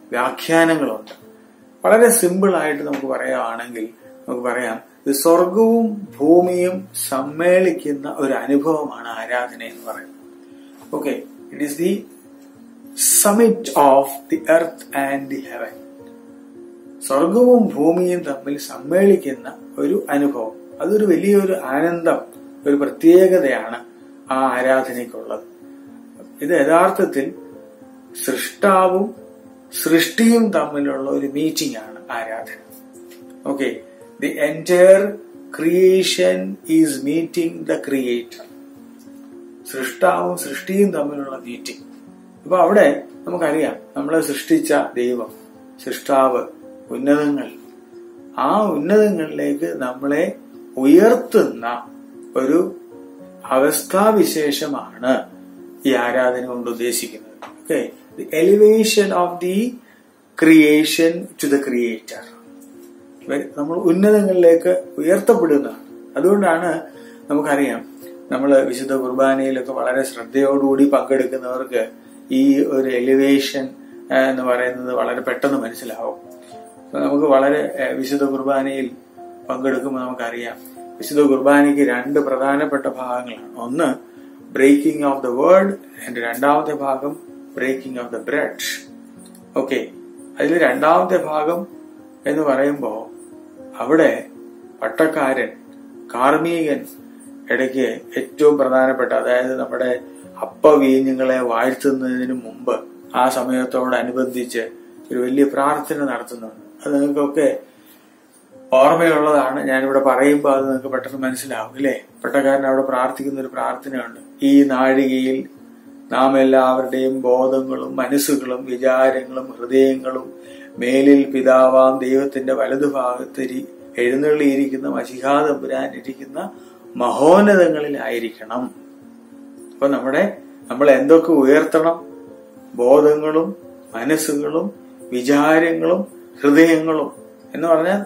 വ്യാഖ്യാനങ്ങളുണ്ട്. വളരെ സിമ്പിളായിട്ട് നമുക്ക് പറയുകയാണെങ്കിൽ നമുക്ക് പറയാം, ഇത് സ്വർഗവും ഭൂമിയും സമ്മേളിക്കുന്ന ഒരു അനുഭവമാണ് ആരാധന എന്ന് പറയുന്നത്. Okay, it is the summit of the earth and the heaven. സ്വർഗവും ഭൂമിയും തമ്മിൽ സമ്മേളിക്കുന്ന ഒരു അനുഭവം, അതൊരു വലിയൊരു ആനന്ദം, ഒരു പ്രത്യേകതയാണ് ആ ആരാധനയ്ക്കുള്ളത്. ഇത് യഥാർത്ഥത്തിൽ സൃഷ്ടാവും സൃഷ്ടിയും തമ്മിലുള്ള ഒരു മീറ്റിംഗ് ആണ് ആരാധന. Okay, the entire creation is meeting the creator. സൃഷ്ടാവും സൃഷ്ടിയും തമ്മിലുള്ള മീറ്റിംഗ്. അപ്പൊ അവിടെ നമുക്കറിയാം, നമ്മളെ സൃഷ്ടിച്ച ദൈവം, സൃഷ്ടാവ്, ഉന്നതങ്ങൾ, ആ ഉന്നതങ്ങളിലേക്ക് നമ്മളെ ഉയർത്തുന്ന ഒരു അവസ്ഥാവിശേഷമാണ് ഈ ആരാധന കൊണ്ട് ഉദ്ദേശിക്കുന്നത്. Okay, the elevation of the creation to the creator. നമ്മൾ ഉന്നതങ്ങളിലേക്ക് ഉയർത്തപ്പെടുന്നതാണ്. അതുകൊണ്ടാണ് നമുക്കറിയാം, നമ്മൾ വിശുദ്ധ കുർബാനയിലൊക്കെ വളരെ ശ്രദ്ധയോടുകൂടി പങ്കെടുക്കുന്നവർക്ക് ഈ ഒരു എലിവേഷൻ എന്ന് പറയുന്നത് വളരെ പെട്ടെന്ന് മനസ്സിലാവും. നമുക്ക് വളരെ വിശുദ്ധ കുർബാനയിൽ പങ്കെടുക്കുമ്പോൾ നമുക്കറിയാം, വിശുദ്ധ കുർബാനയ്ക്ക് രണ്ട് പ്രധാനപ്പെട്ട ഭാഗങ്ങളാണ്. ഒന്ന് breaking of the word, and രണ്ടാമത്തെ ഭാഗം breaking of the bread. Okay, അതിൽ രണ്ടാമത്തെ ഭാഗം എന്ന് പറയുമ്പോൾ അവിടെ പട്ടക്കാരൻ, കാർമീകൻ ഇടയ്ക്ക് ഏറ്റവും പ്രധാനപ്പെട്ട, അതായത് നമ്മുടെ അപ്പവീഞ്ഞുങ്ങളെ വാഴ്ത്തുന്നതിന് മുമ്പ് ആ സമയത്തോടനുബന്ധിച്ച് ഒരു വലിയ പ്രാർത്ഥന നടത്തുന്നുണ്ട്. അത് നിങ്ങൾക്കൊക്കെ ഓർമ്മയുള്ളതാണ്. ഞാനിവിടെ പറയുമ്പോൾ അത് നിങ്ങൾക്ക് പെട്ടെന്ന് മനസ്സിലാവും, അല്ലേ? പട്ടക്കാരൻ അവിടെ പ്രാർത്ഥിക്കുന്ന ഒരു പ്രാർത്ഥനയുണ്ട്. ഈ നാഴികയിൽ നാം എല്ലാവരുടെയും ബോധങ്ങളും മനസ്സുകളും വിചാരങ്ങളും ഹൃദയങ്ങളും മേലിൽ പിതാവാം ദൈവത്തിന്റെ വലതുഭാഗത്ത് എഴുന്നള്ളിയിരിക്കുന്ന മശിഹാതമ്പുരാൻ ഇരിക്കുന്ന മഹോന്നതങ്ങളിലായിരിക്കണം. അപ്പൊ നമ്മൾ എന്തൊക്കെ ഉയർത്തണം? ബോധങ്ങളും മനസ്സുകളും വിചാരങ്ങളും ഹൃദയങ്ങളും എന്ന് പറഞ്ഞാൽ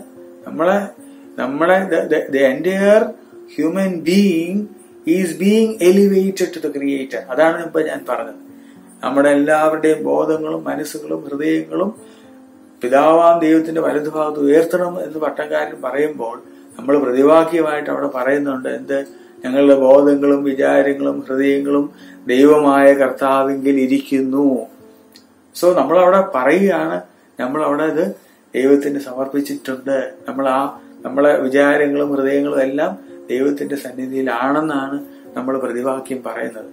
നമ്മളെ the entire human being is being elevated to the creator. അതാണ് ഇപ്പൊ ഞാൻ പറഞ്ഞത്. നമ്മുടെ എല്ലാവരുടെയും ബോധങ്ങളും മനസ്സുകളും ഹൃദയങ്ങളും പിതാവാം ദൈവത്തിന്റെ വലതുഭാഗത്ത് ഉയർത്തണം എന്ന് പട്ടക്കാരൻ പറയുമ്പോൾ നമ്മൾ പ്രതിവാക്യമായിട്ട് അവിടെ പറയുന്നുണ്ട്, എന്ത്? ഞങ്ങളുടെ ബോധങ്ങളും വിചാരങ്ങളും ഹൃദയങ്ങളും ദൈവമായ കർത്താവിങ്കിൽ ഇരിക്കുന്നു. സോ നമ്മളവിടെ പറയുകയാണ്, നമ്മളവിടെ ഇത് ദൈവത്തിന് സമർപ്പിച്ചിട്ടുണ്ട്. നമ്മളെ വിചാരങ്ങളും ഹൃദയങ്ങളും എല്ലാം ദൈവത്തിന്റെ സന്നിധിയിലാണെന്നാണ് നമ്മൾ പ്രതിവാക്യം പറയുന്നത്.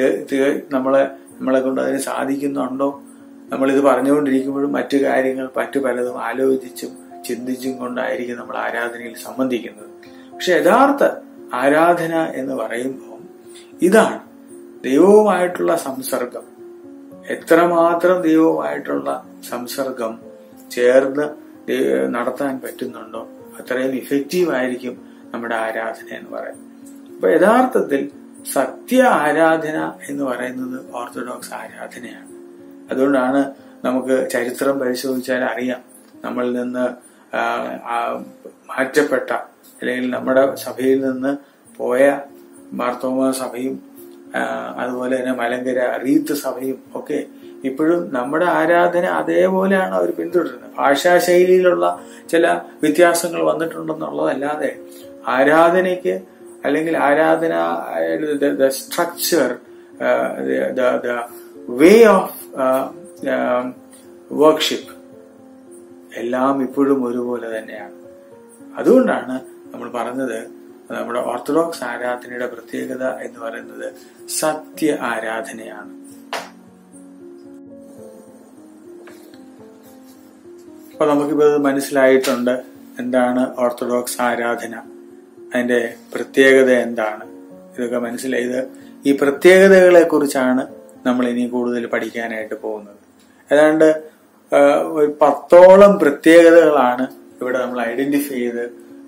നമ്മളെ കൊണ്ട് അതിന് സാധിക്കുന്നുണ്ടോ? നമ്മളിത് പറഞ്ഞുകൊണ്ടിരിക്കുമ്പോഴും മറ്റു കാര്യങ്ങൾ പലതും ആലോചിച്ചും ചിന്തിച്ചും കൊണ്ടായിരിക്കും നമ്മൾ ആരാധനയിൽ സംബന്ധിക്കുന്നത്. പക്ഷെ യഥാർത്ഥ ആരാധന എന്ന് പറയുമ്പോൾ ഇതാണ് ദൈവവുമായിട്ടുള്ള സംസർഗം. എത്രമാത്രം ദൈവവുമായിട്ടുള്ള സംസർഗം ചേർന്ന് നടത്താൻ പറ്റുന്നുണ്ടോ അത്രയും ഇഫക്റ്റീവ് ആയിരിക്കും നമ്മുടെ ആരാധന എന്ന് പറയുന്നത്. അപ്പൊ യഥാർത്ഥത്തിൽ സത്യ ആരാധന എന്ന് പറയുന്നത് ഓർത്തഡോക്സ് ആരാധനയാണ്. അതുകൊണ്ടാണ് നമുക്ക് ചരിത്രം പരിശോധിച്ചാൽ അറിയാം, നമ്മളിൽ നിന്ന് മാറ്റപ്പെട്ട അല്ലെങ്കിൽ നമ്മുടെ സഭയിൽ നിന്ന് പോയ മാർത്തോമാ സഭയും അതുപോലെ തന്നെ മലങ്കര റീത്ത് സഭയും ഒക്കെ ഇപ്പോഴും നമ്മുടെ ആരാധന അതേപോലെയാണ് അവർ പിന്തുടരുന്നത്. ഭാഷാശൈലിയിലുള്ള ചില വ്യത്യാസങ്ങൾ വന്നിട്ടുണ്ടെന്നുള്ളതല്ലാതെ ആരാധനയ്ക്ക് അല്ലെങ്കിൽ ആരാധന structure, the way of worship എല്ലാം ഇപ്പോഴും ഒരുപോലെ തന്നെയാണ്. അതുകൊണ്ടാണ് നമ്മൾ പറഞ്ഞത് നമ്മുടെ ഓർത്തഡോക്സ് ആരാധനയുടെ പ്രത്യേകത എന്ന് പറയുന്നത് സത്യ ആരാധനയാണ്. അപ്പൊ നമുക്കിപ്പോ മനസ്സിലായിട്ടുണ്ട് എന്താണ് ഓർത്തഡോക്സ് ആരാധന, അതിന്റെ പ്രത്യേകത എന്താണ്, ഇതൊക്കെ മനസ്സിലായത്. ഈ പ്രത്യേകതകളെ കുറിച്ചാണ് നമ്മൾ ഇനി കൂടുതൽ പഠിക്കാനായിട്ട് പോകുന്നത്. ഏതാണ്ട് 10ഓളം പ്രത്യേകതകളാണ് ഇവിടെ നമ്മൾ ഐഡന്റിഫൈ ചെയ്ത്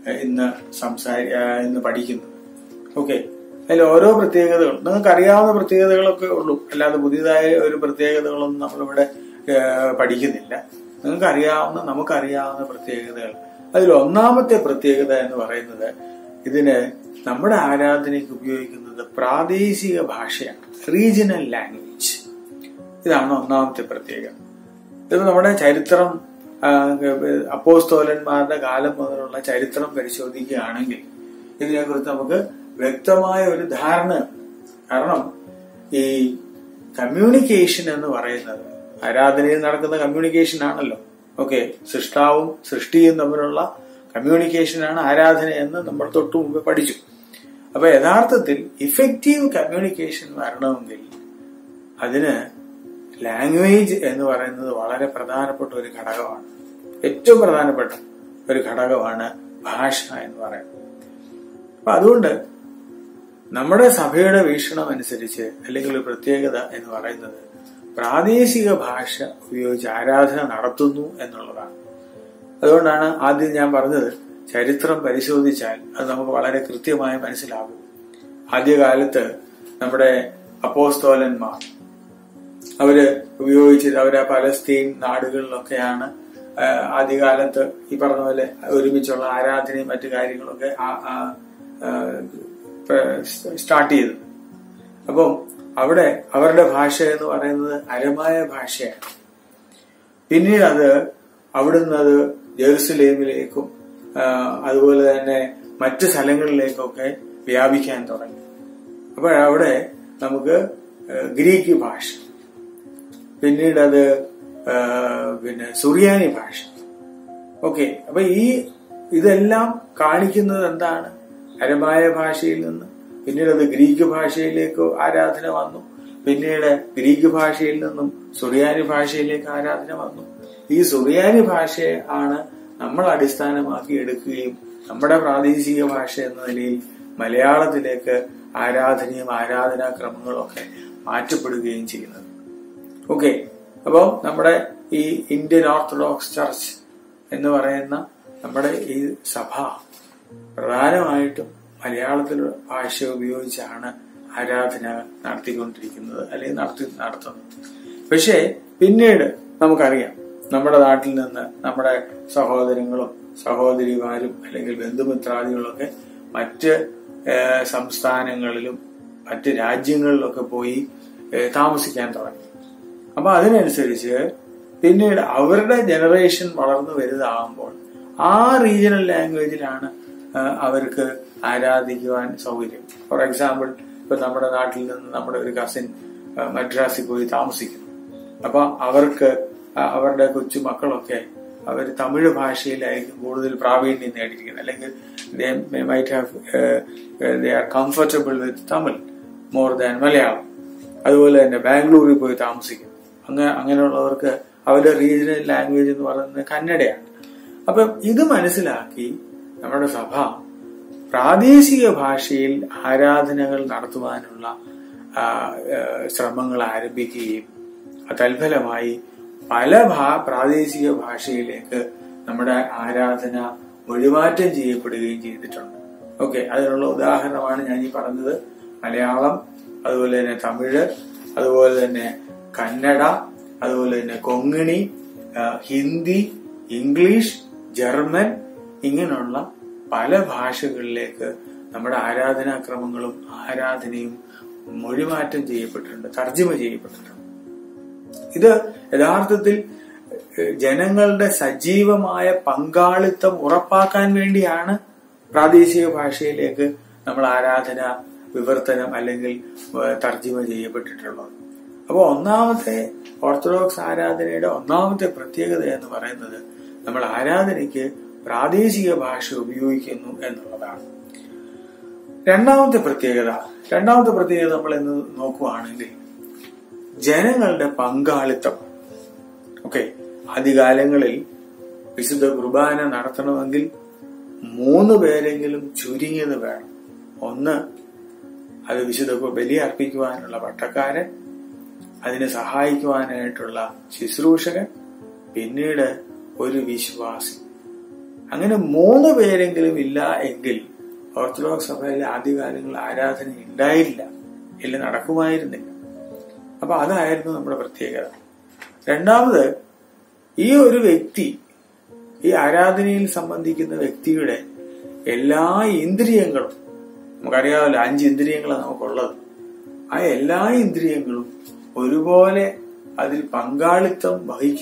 ഇന്ന് പഠിക്കുന്നത്. ഓക്കെ, അതിൽ ഓരോ പ്രത്യേകതകൾ നിങ്ങൾക്ക് അറിയാവുന്ന പ്രത്യേകതകളൊക്കെ ഉള്ളൂ, അല്ലാതെ പുതിയതായ ഒരു പ്രത്യേകതകളൊന്നും നമ്മളിവിടെ പഠിക്കുന്നില്ല. നമുക്കറിയാവുന്ന പ്രത്യേകതകൾ. അതിൽ ഒന്നാമത്തെ പ്രത്യേകത എന്ന് പറയുന്നത്, ഇതിന് നമ്മുടെ ആരാധനയ്ക്ക് ഉപയോഗിക്കുന്നത് പ്രാദേശിക ഭാഷയാണ്, റീജിയണൽ ലാംഗ്വേജ്. ഇതാണ് ഒന്നാമത്തെ പ്രത്യേകത. ഇത് നമ്മുടെ ചരിത്രം, അപ്പോസ്തോലന്മാരുടെ കാലം മുതലുള്ള ചരിത്രം പരിശോധിക്കുകയാണെങ്കിൽ ഇതിനെക്കുറിച്ച് നമുക്ക് വ്യക്തമായ ഒരു ധാരണ. കാരണം ഈ കമ്മ്യൂണിക്കേഷൻ എന്ന് പറയുന്നത് ആരാധനയിൽ നടക്കുന്ന കമ്മ്യൂണിക്കേഷൻ ആണല്ലോ. ഓക്കെ, സൃഷ്ടാവും സൃഷ്ടിയും തമ്മിലുള്ള കമ്മ്യൂണിക്കേഷനാണ് ആരാധന എന്ന് നമ്മൾ തൊട്ടു മുമ്പ് പഠിച്ചു. അപ്പൊ യഥാർത്ഥത്തിൽ ഇഫക്റ്റീവ് കമ്മ്യൂണിക്കേഷൻ വരണമെങ്കിൽ അതിന് ലാംഗ്വേജ് എന്ന് പറയുന്നത് വളരെ പ്രധാനപ്പെട്ട ഒരു ഘടകമാണ്. ഏറ്റവും പ്രധാനപ്പെട്ട ഒരു ഘടകമാണ് ഭാഷ എന്ന് പറയുന്നത്. അപ്പൊ അതുകൊണ്ട് നമ്മുടെ സഭയുടെ വീക്ഷണം അനുസരിച്ച് അല്ലെങ്കിൽ ഒരു പ്രത്യേകത എന്ന് പറയുന്നത് പ്രാദേശിക ഭാഷ ഉപയോഗിച്ച് ആരാധന നടത്തുന്നു എന്നുള്ളതാണ്. അതുകൊണ്ടാണ് ആദ്യം ഞാൻ പറഞ്ഞത്, ചരിത്രം പരിശോധിച്ചാൽ അത് നമുക്ക് വളരെ കൃത്യമായി മനസ്സിലാകും. ആദ്യകാലത്ത് നമ്മുടെ അപ്പോസ്തോലന്മാർ അവര് ഉപയോഗിച്ചത് അവരെ പലസ്തീൻ നാടുകളിലൊക്കെയാണ് ആദ്യകാലത്ത് ഈ പറഞ്ഞ പോലെ ഒരുമിച്ചുള്ള ആരാധനയും മറ്റു കാര്യങ്ങളൊക്കെ സ്റ്റാർട്ട് ചെയ്തത്. അപ്പം അവിടെ അവരുടെ ഭാഷ എന്ന് പറയുന്നത് അരമായ ഭാഷയാണ്. പിന്നീട് അത് അവിടുന്ന് അത് ജെറുസലേമിലേക്കും അതുപോലെ തന്നെ മറ്റു സ്ഥലങ്ങളിലേക്കൊക്കെ വ്യാപിക്കാൻ തുടങ്ങി. അപ്പോഴവിടെ നമുക്ക് ഗ്രീക്ക് ഭാഷ, പിന്നീട് അത് സുറിയാനി ഭാഷ. ഓക്കെ, അപ്പൊ ഇതെല്ലാം കാണിക്കുന്നത് എന്താണ്? അരമായ ഭാഷയിൽ നിന്ന് പിന്നീട് അത് ഗ്രീക്ക് ഭാഷയിലേക്ക് ആരാധന വന്നു. പിന്നീട് ഗ്രീക്ക് ഭാഷയിൽ നിന്നും സുറിയാനി ഭാഷയിലേക്ക് ആരാധന വന്നു. ഈ സുറിയാനി ഭാഷയെ ആണ് നമ്മൾ അടിസ്ഥാനമാക്കി എടുക്കുകയും നമ്മുടെ പ്രാദേശിക ഭാഷ എന്ന നിലയിൽ മലയാളത്തിലേക്ക് ആരാധനയും ആരാധനാക്രമങ്ങളും ഒക്കെ മാറ്റപ്പെടുകയും ചെയ്യുന്നത്. ഓക്കെ, അപ്പോൾ നമ്മുടെ ഈ ഇന്ത്യൻ ഓർത്തഡോക്സ് ചർച്ച് എന്ന് പറയുന്ന നമ്മുടെ ഈ സഭ പ്രധാനമായിട്ടും മലയാളത്തിലുള്ള ഭാഷ ഉപയോഗിച്ചാണ് ആരാധന നടത്തിക്കൊണ്ടിരിക്കുന്നത് അല്ലെങ്കിൽ നടത്തുന്നത്. പക്ഷേ പിന്നീട് നമുക്കറിയാം, നമ്മുടെ നാട്ടിൽ നിന്ന് നമ്മുടെ സഹോദരങ്ങളും സഹോദരിമാരും അല്ലെങ്കിൽ ബന്ധുമിത്രാദികളൊക്കെ മറ്റ് സംസ്ഥാനങ്ങളിലും മറ്റ് രാജ്യങ്ങളിലൊക്കെ പോയി താമസിക്കാൻ തുടങ്ങി. അപ്പൊ അതിനനുസരിച്ച് പിന്നീട് അവരുടെ ജനറേഷൻ വളർന്നു വലുതാകുമ്പോൾ ആ റീജിയണൽ ലാംഗ്വേജിലാണ് അവർക്ക് ആരാധിക്കുവാൻ സൗകര്യം. ഫോർ എക്സാമ്പിൾ, ഇപ്പൊ നമ്മുടെ നാട്ടിൽ നിന്ന് നമ്മുടെ ഒരു കസിൻ മദ്രാസിൽ പോയി താമസിക്കുന്നു. അപ്പൊ അവർക്ക് അവരുടെ കൊച്ചു മക്കളൊക്കെ അവർ തമിഴ് ഭാഷയിലായിരിക്കും കൂടുതൽ പ്രാവീണ്യം നേടിയിരിക്കുന്നത്, അല്ലെങ്കിൽ they are comfortable with Tamil more than Malayalam. അതുപോലെ തന്നെ ബാംഗ്ലൂരിൽ പോയി താമസിക്കും. അങ്ങനെയുള്ളവർക്ക് അവരുടെ റീജിയണൽ ലാംഗ്വേജ് എന്ന് പറയുന്നത് കന്നഡയാണ്. അപ്പം ഇത് മനസ്സിലാക്കി നമ്മുടെ സഭ പ്രാദേശിക ഭാഷയിൽ ആരാധനകൾ നടത്തുവാനുള്ള ശ്രമങ്ങൾ ആരംഭിക്കുകയും തൽഫലമായി പല പ്രാദേശിക ഭാഷയിലേക്ക് നമ്മുടെ ആരാധന മൊഴിമാറ്റം ചെയ്യപ്പെടുകയും ചെയ്തിട്ടുണ്ട്. ഓക്കെ, അതിനുള്ള ഉദാഹരണമാണ് ഞാൻ ഈ പറഞ്ഞത്. മലയാളം, അതുപോലെ തന്നെ തമിഴ്, അതുപോലെ തന്നെ കന്നഡ, അതുപോലെ തന്നെ കൊങ്ങിണി, ഹിന്ദി, ഇംഗ്ലീഷ്, ജർമ്മൻ, ഇങ്ങനെയുള്ള പല ഭാഷകളിലേക്ക് നമ്മുടെ ആരാധനാക്രമങ്ങളും ആരാധനയും മൊഴിമാറ്റം ചെയ്യപ്പെട്ടിട്ടുണ്ട്, തർജ്ജിമ ചെയ്യപ്പെട്ടിട്ടുണ്ട്. ഇത് യഥാർത്ഥത്തിൽ ജനങ്ങളുടെ സജീവമായ പങ്കാളിത്തം ഉറപ്പാക്കാൻ വേണ്ടിയാണ് പ്രാദേശിക ഭാഷയിലേക്ക് നമ്മൾ ആരാധന വിവർത്തനം അല്ലെങ്കിൽ തർജ്ജിമ ചെയ്യപ്പെട്ടിട്ടുള്ളത്. അപ്പോൾ ഒന്നാമത്തെ ഓർത്തഡോക്സ് ആരാധനയുടെ ഒന്നാമത്തെ പ്രത്യേകത എന്ന് പറയുന്നത് നമ്മൾ ആരാധനയ്ക്ക് പ്രാദേശിക ഭാഷ ഉപയോഗിക്കുന്നു എന്നുള്ളതാണ്. രണ്ടാമത്തെ പ്രത്യേകത നമ്മൾ ഇന്ന് നോക്കുകയാണെങ്കിൽ ജനങ്ങളുടെ പങ്കാളിത്തം. ഓക്കെ, ആദ്യകാലങ്ങളിൽ വിശുദ്ധ കുർബാന നടത്തണമെങ്കിൽ 3 പേരെങ്കിലും ചുരുങ്ങിയത് വേണം. ഒന്ന്, അത് വിശുദ്ധ ബലി അർപ്പിക്കുവാനുള്ള പട്ടക്കാരൻ, അതിനെ സഹായിക്കുവാനായിട്ടുള്ള ശുശ്രൂഷകൻ, പിന്നീട് ഒരു വിശ്വാസി. അങ്ങനെ 3 പേരെങ്കിലും ഇല്ല എങ്കിൽ ഓർത്തഡോക്സ് സഭയിലെ ആദ്യകാലങ്ങളിൽ ആരാധന ഉണ്ടായില്ല, ഇല്ല നടക്കുമായിരുന്നില്ല. അപ്പൊ അതായിരുന്നു നമ്മുടെ പ്രത്യേകത. രണ്ടാമത്, ഈ ഒരു വ്യക്തി, ഈ ആരാധനയിൽ സംബന്ധിക്കുന്ന വ്യക്തിയുടെ എല്ലാ ഇന്ദ്രിയങ്ങളും, നമുക്കറിയാമല്ലോ 5 ഇന്ദ്രിയങ്ങളാണ് നമുക്കുള്ളത്, ആ എല്ലാ ഇന്ദ്രിയങ്ങളും ഒരുപോലെ അതിൽ പങ്കാളിത്തം വഹിക്കുന്നു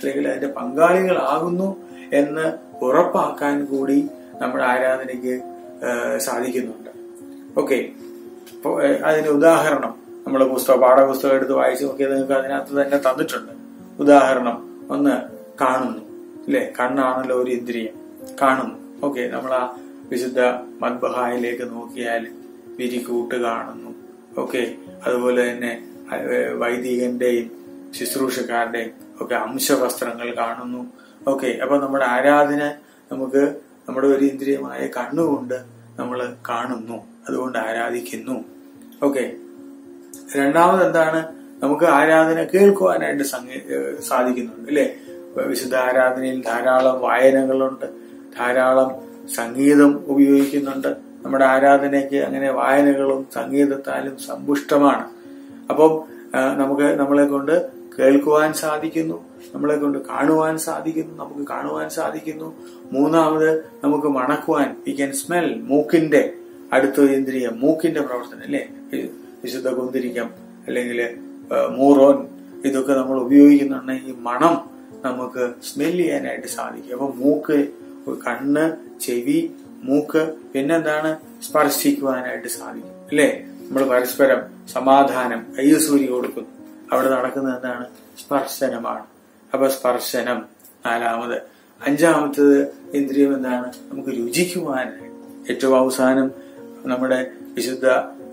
അല്ലെങ്കിൽ അതിന്റെ പങ്കാളികളാകുന്നു എന്ന് ഉറപ്പാക്കാൻ കൂടി നമ്മുടെ ആരാധനയ്ക്ക് സാധിക്കുന്നുണ്ട്. ഓക്കെ, അപ്പോൾ അതിന് ഉദാഹരണം നമ്മൾ പാഠപുസ്തകം എടുത്ത് വായിച്ചു നോക്കിയാൽ നിങ്ങൾക്ക് അതിനകത്ത് തന്നെ തന്നിട്ടുണ്ട്. ഉദാഹരണം ഒന്ന്, കാണുന്നു, അല്ലെ? കണ്ണാണല്ലോ ഒരു ഇന്ദ്രിയം, കാണുന്നു. ഓക്കെ, നമ്മൾ ആ വിശുദ്ധ മദ്ബഹായിലേക്ക് നോക്കിയാൽ വിരിക്കൂട്ട് കാണുന്നു. ഓക്കെ, അതുപോലെ തന്നെ വൈദികന്റെയും ശുശ്രൂഷക്കാരുടെയും ഒക്കെ അംശവസ്ത്രങ്ങൾ കാണുന്നു. ഓക്കെ, അപ്പൊ നമ്മുടെ ആരാധന നമുക്ക് നമ്മുടെ ഒരു ഇന്ദ്രിയമായ കണ്ണുകൊണ്ട് നമ്മൾ കാണുന്നു, അതുകൊണ്ട് ആരാധിക്കുന്നു. ഓക്കെ, രണ്ടാമത് എന്താണ്? നമുക്ക് ആരാധന കേൾക്കുവാനായിട്ട് സാധിക്കുന്നുണ്ട്, അല്ലെ? വിശുദ്ധ ആരാധനയിൽ ധാരാളം വായനകളുണ്ട്, ധാരാളം സംഗീതം ഉപയോഗിക്കുന്നുണ്ട്. നമ്മുടെ ആരാധനയ്ക്ക് അങ്ങനെ വായനകളും സംഗീതത്താലും സമ്പുഷ്ടമാണ്. അപ്പം നമ്മളെ കൊണ്ട് കേൾക്കുവാൻ സാധിക്കുന്നു, നമ്മളെ കൊണ്ട് കാണുവാൻ സാധിക്കുന്നു, നമുക്ക് കാണുവാൻ സാധിക്കുന്നു. മൂന്നാമത് നമുക്ക് മണക്കുവാൻ, വി ക്യാൻ സ്മെൽ, മൂക്കിന്റെ അടുത്തൊരു ഇന്ദ്രിയം, മൂക്കിന്റെ പ്രവർത്തനം, അല്ലെ? വിശുദ്ധ കുന്തിരിക്കം അല്ലെങ്കിൽ മൂറോൻ, ഇതൊക്കെ നമ്മൾ ഉപയോഗിക്കുന്നുണ്ടെങ്കിൽ മണം നമുക്ക് സ്മെൽ ചെയ്യാനായിട്ട് സാധിക്കും. അപ്പൊ മൂക്ക്, കണ്ണ്, ചെവി, മൂക്ക്, പിന്നെന്താണ്? സ്പർശിക്കുവാനായിട്ട് സാധിക്കും, അല്ലെ? നമ്മൾ പരസ്പരം സമാധാനം, കയ്യസൂരി കൊടുക്കുന്നു, അവിടെ നടക്കുന്നത് എന്താണ്? സ്പർശനമാണ്. അപ്പൊ സ്പർശനം നാലാമത്. അഞ്ചാമത്തത് ഇന്ദ്രിയം എന്താണ്? നമുക്ക് രുചിക്കുവാനായിട്ട്. ഏറ്റവും അവസാനം നമ്മുടെ വിശുദ്ധ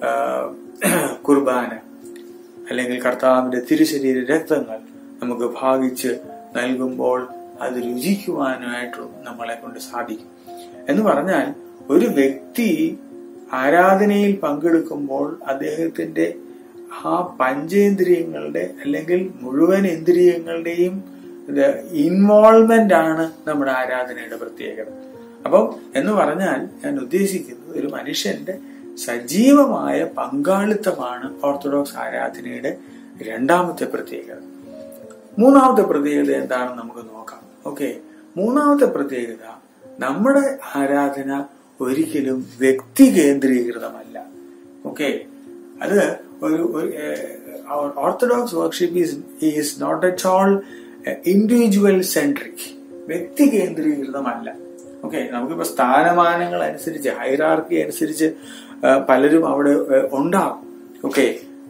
കുർബാന അല്ലെങ്കിൽ കർത്താവിന്റെ തിരുശരീര രക്തങ്ങൾ നമുക്ക് ഭാഗിച്ച് നൽകുമ്പോൾ അത് രുചിക്കുവാനായിട്ടും നമ്മളെ കൊണ്ട് സാധിക്കും. എന്ന് പറഞ്ഞാൽ ഒരു വ്യക്തി ആരാധനയിൽ പങ്കെടുക്കുമ്പോൾ അദ്ദേഹത്തിന്റെ ആ പഞ്ചേന്ദ്രിയങ്ങളുടെ അല്ലെങ്കിൽ മുഴുവൻ ഇന്ദ്രിയങ്ങളുടെയും ഇൻവോൾവ്മെന്റ് ആണ് നമ്മുടെ ആരാധനയുടെ പ്രത്യേകത. അപ്പം എന്ന് പറഞ്ഞാൽ ഞാൻ ഉദ്ദേശിക്കുന്നത് ഒരു മനുഷ്യന്റെ സജീവമായ പങ്കാളിത്തമാണ് ഓർത്തഡോക്സ് ആരാധനയുടെ രണ്ടാമത്തെ പ്രത്യേകത. മൂന്നാമത്തെ പ്രത്യേകത എന്താണെന്ന് നമുക്ക് നോക്കാം. ഓക്കെ, മൂന്നാമത്തെ പ്രത്യേകത, നമ്മുടെ ആരാധന ഒരിക്കലും വ്യക്തി കേന്ദ്രീകൃതമല്ല. ഓക്കെ, അത് ഒരു orthodox worship is not at all individual centric, വ്യക്തി കേന്ദ്രീകൃതമല്ല. ഓക്കെ, നമുക്കിപ്പോ സ്ഥാനമാനങ്ങൾ അനുസരിച്ച്, ഹൈറാർക്കി അനുസരിച്ച് പലരും അവിടെ ഉണ്ടാകും. ഓക്കെ,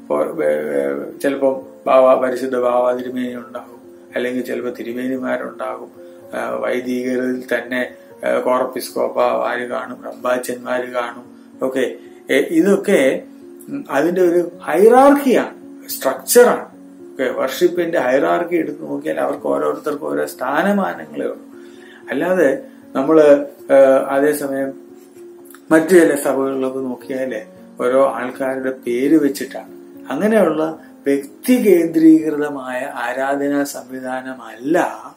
ചിലപ്പോൾ പരിശുദ്ധ ബാവ തിരുമേനി ഉണ്ടാകും, അല്ലെങ്കിൽ ചിലപ്പോൾ തിരുമേനിമാരുണ്ടാകും, വൈദികരിൽ തന്നെ കോറപ്പിസ്കോപ്പമാര് കാണും, റമ്പാച്ചന്മാര് കാണും. ഓക്കെ, ഇതൊക്കെ അതിന്റെ ഒരു ഹൈറാർക്കിയാണ്, സ്ട്രക്ചറാണ്. ഓക്കെ, വർഷിപ്പിന്റെ ഹൈറാർക്കി എടുത്ത് നോക്കിയാൽ അവർക്ക് ഓരോരുത്തർക്കും ഓരോ സ്ഥാനമാനങ്ങളേ ഉള്ളൂ. അല്ലാതെ നമ്മള് അതേസമയം മറ്റു ചില സഭകളിലൊക്കെ നോക്കിയാല് ഓരോ ആൾക്കാരുടെ പേര് വെച്ചിട്ടാണ്. അങ്ങനെയുള്ള വ്യക്തി കേന്ദ്രീകൃതമായ ആരാധനാ സംവിധാനമല്ല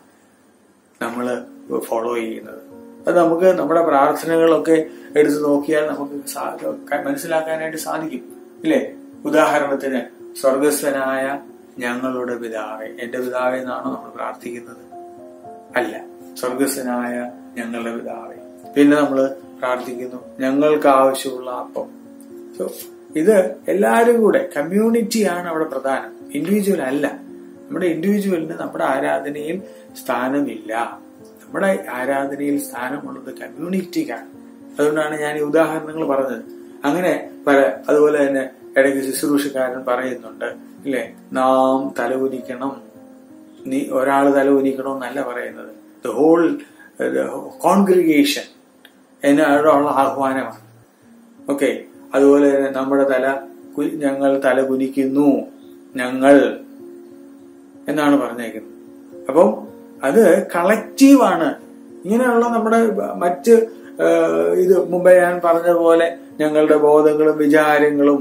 നമ്മള് ഫോളോ ചെയ്യുന്നത്. അത് നമുക്ക് നമ്മുടെ പ്രാർത്ഥനകളൊക്കെ എടുത്തു നോക്കിയാൽ നമുക്ക് മനസ്സിലാക്കാനായിട്ട് സാധിക്കും, ഇല്ലേ? ഉദാഹരണത്തിന്, സ്വർഗസ്ഥനായ ഞങ്ങളുടെ പിതാവേ, എന്റെ പിതാവേ എന്നാണോ നമ്മൾ പ്രാർത്ഥിക്കുന്നത്? അല്ല, സ്വർഗസ്ഥനായ ഞങ്ങളുടെ പിതാവേ. പിന്നെ നമ്മൾ പ്രാർത്ഥിക്കുന്നു ഞങ്ങൾക്ക് ആവശ്യമുള്ള അപ്പം. സോ ഇത് എല്ലാവരും കൂടെ, കമ്മ്യൂണിറ്റിയാണ് അവിടെ പ്രധാനം, ഇൻഡിവിജ്വൽ അല്ല. നമ്മുടെ ഇൻഡിവിജ്വലിന് നമ്മുടെ ആരാധനയിൽ സ്ഥാനമില്ല. നമ്മുടെ ആരാധനയിൽ സ്ഥാനമുള്ളത് കമ്മ്യൂണിറ്റിക്കാണ്. അതുകൊണ്ടാണ് ഞാൻ ഈ ഉദാഹരണങ്ങൾ പറഞ്ഞത്. അങ്ങനെ അതുപോലെ തന്നെ ഇടയ്ക്ക് ശുശ്രൂഷക്കാരൻ പറയുന്നുണ്ട്, ഇല്ലേ, നാം തലകുനിക്കണം. ഒരാൾ തലകുനിക്കണം എന്നല്ല പറയുന്നത്, ദ ഹോൾ കോൺഗ്രിഗേഷൻ എന്നുള്ള ആഹ്വാനമാണ്. ഓക്കെ, അതുപോലെ തന്നെ നമ്മുടെ ഞങ്ങൾ തല കുനിക്കുന്നു, ഞങ്ങൾ എന്നാണ് പറഞ്ഞേക്കുന്നത്. അപ്പം അത് കളക്റ്റീവാണ്. ഇങ്ങനെയുള്ള നമ്മുടെ മറ്റ് ഇത് മുമ്പേ ഞാൻ പറഞ്ഞതുപോലെ ഞങ്ങളുടെ ബോധങ്ങളും വിചാരങ്ങളും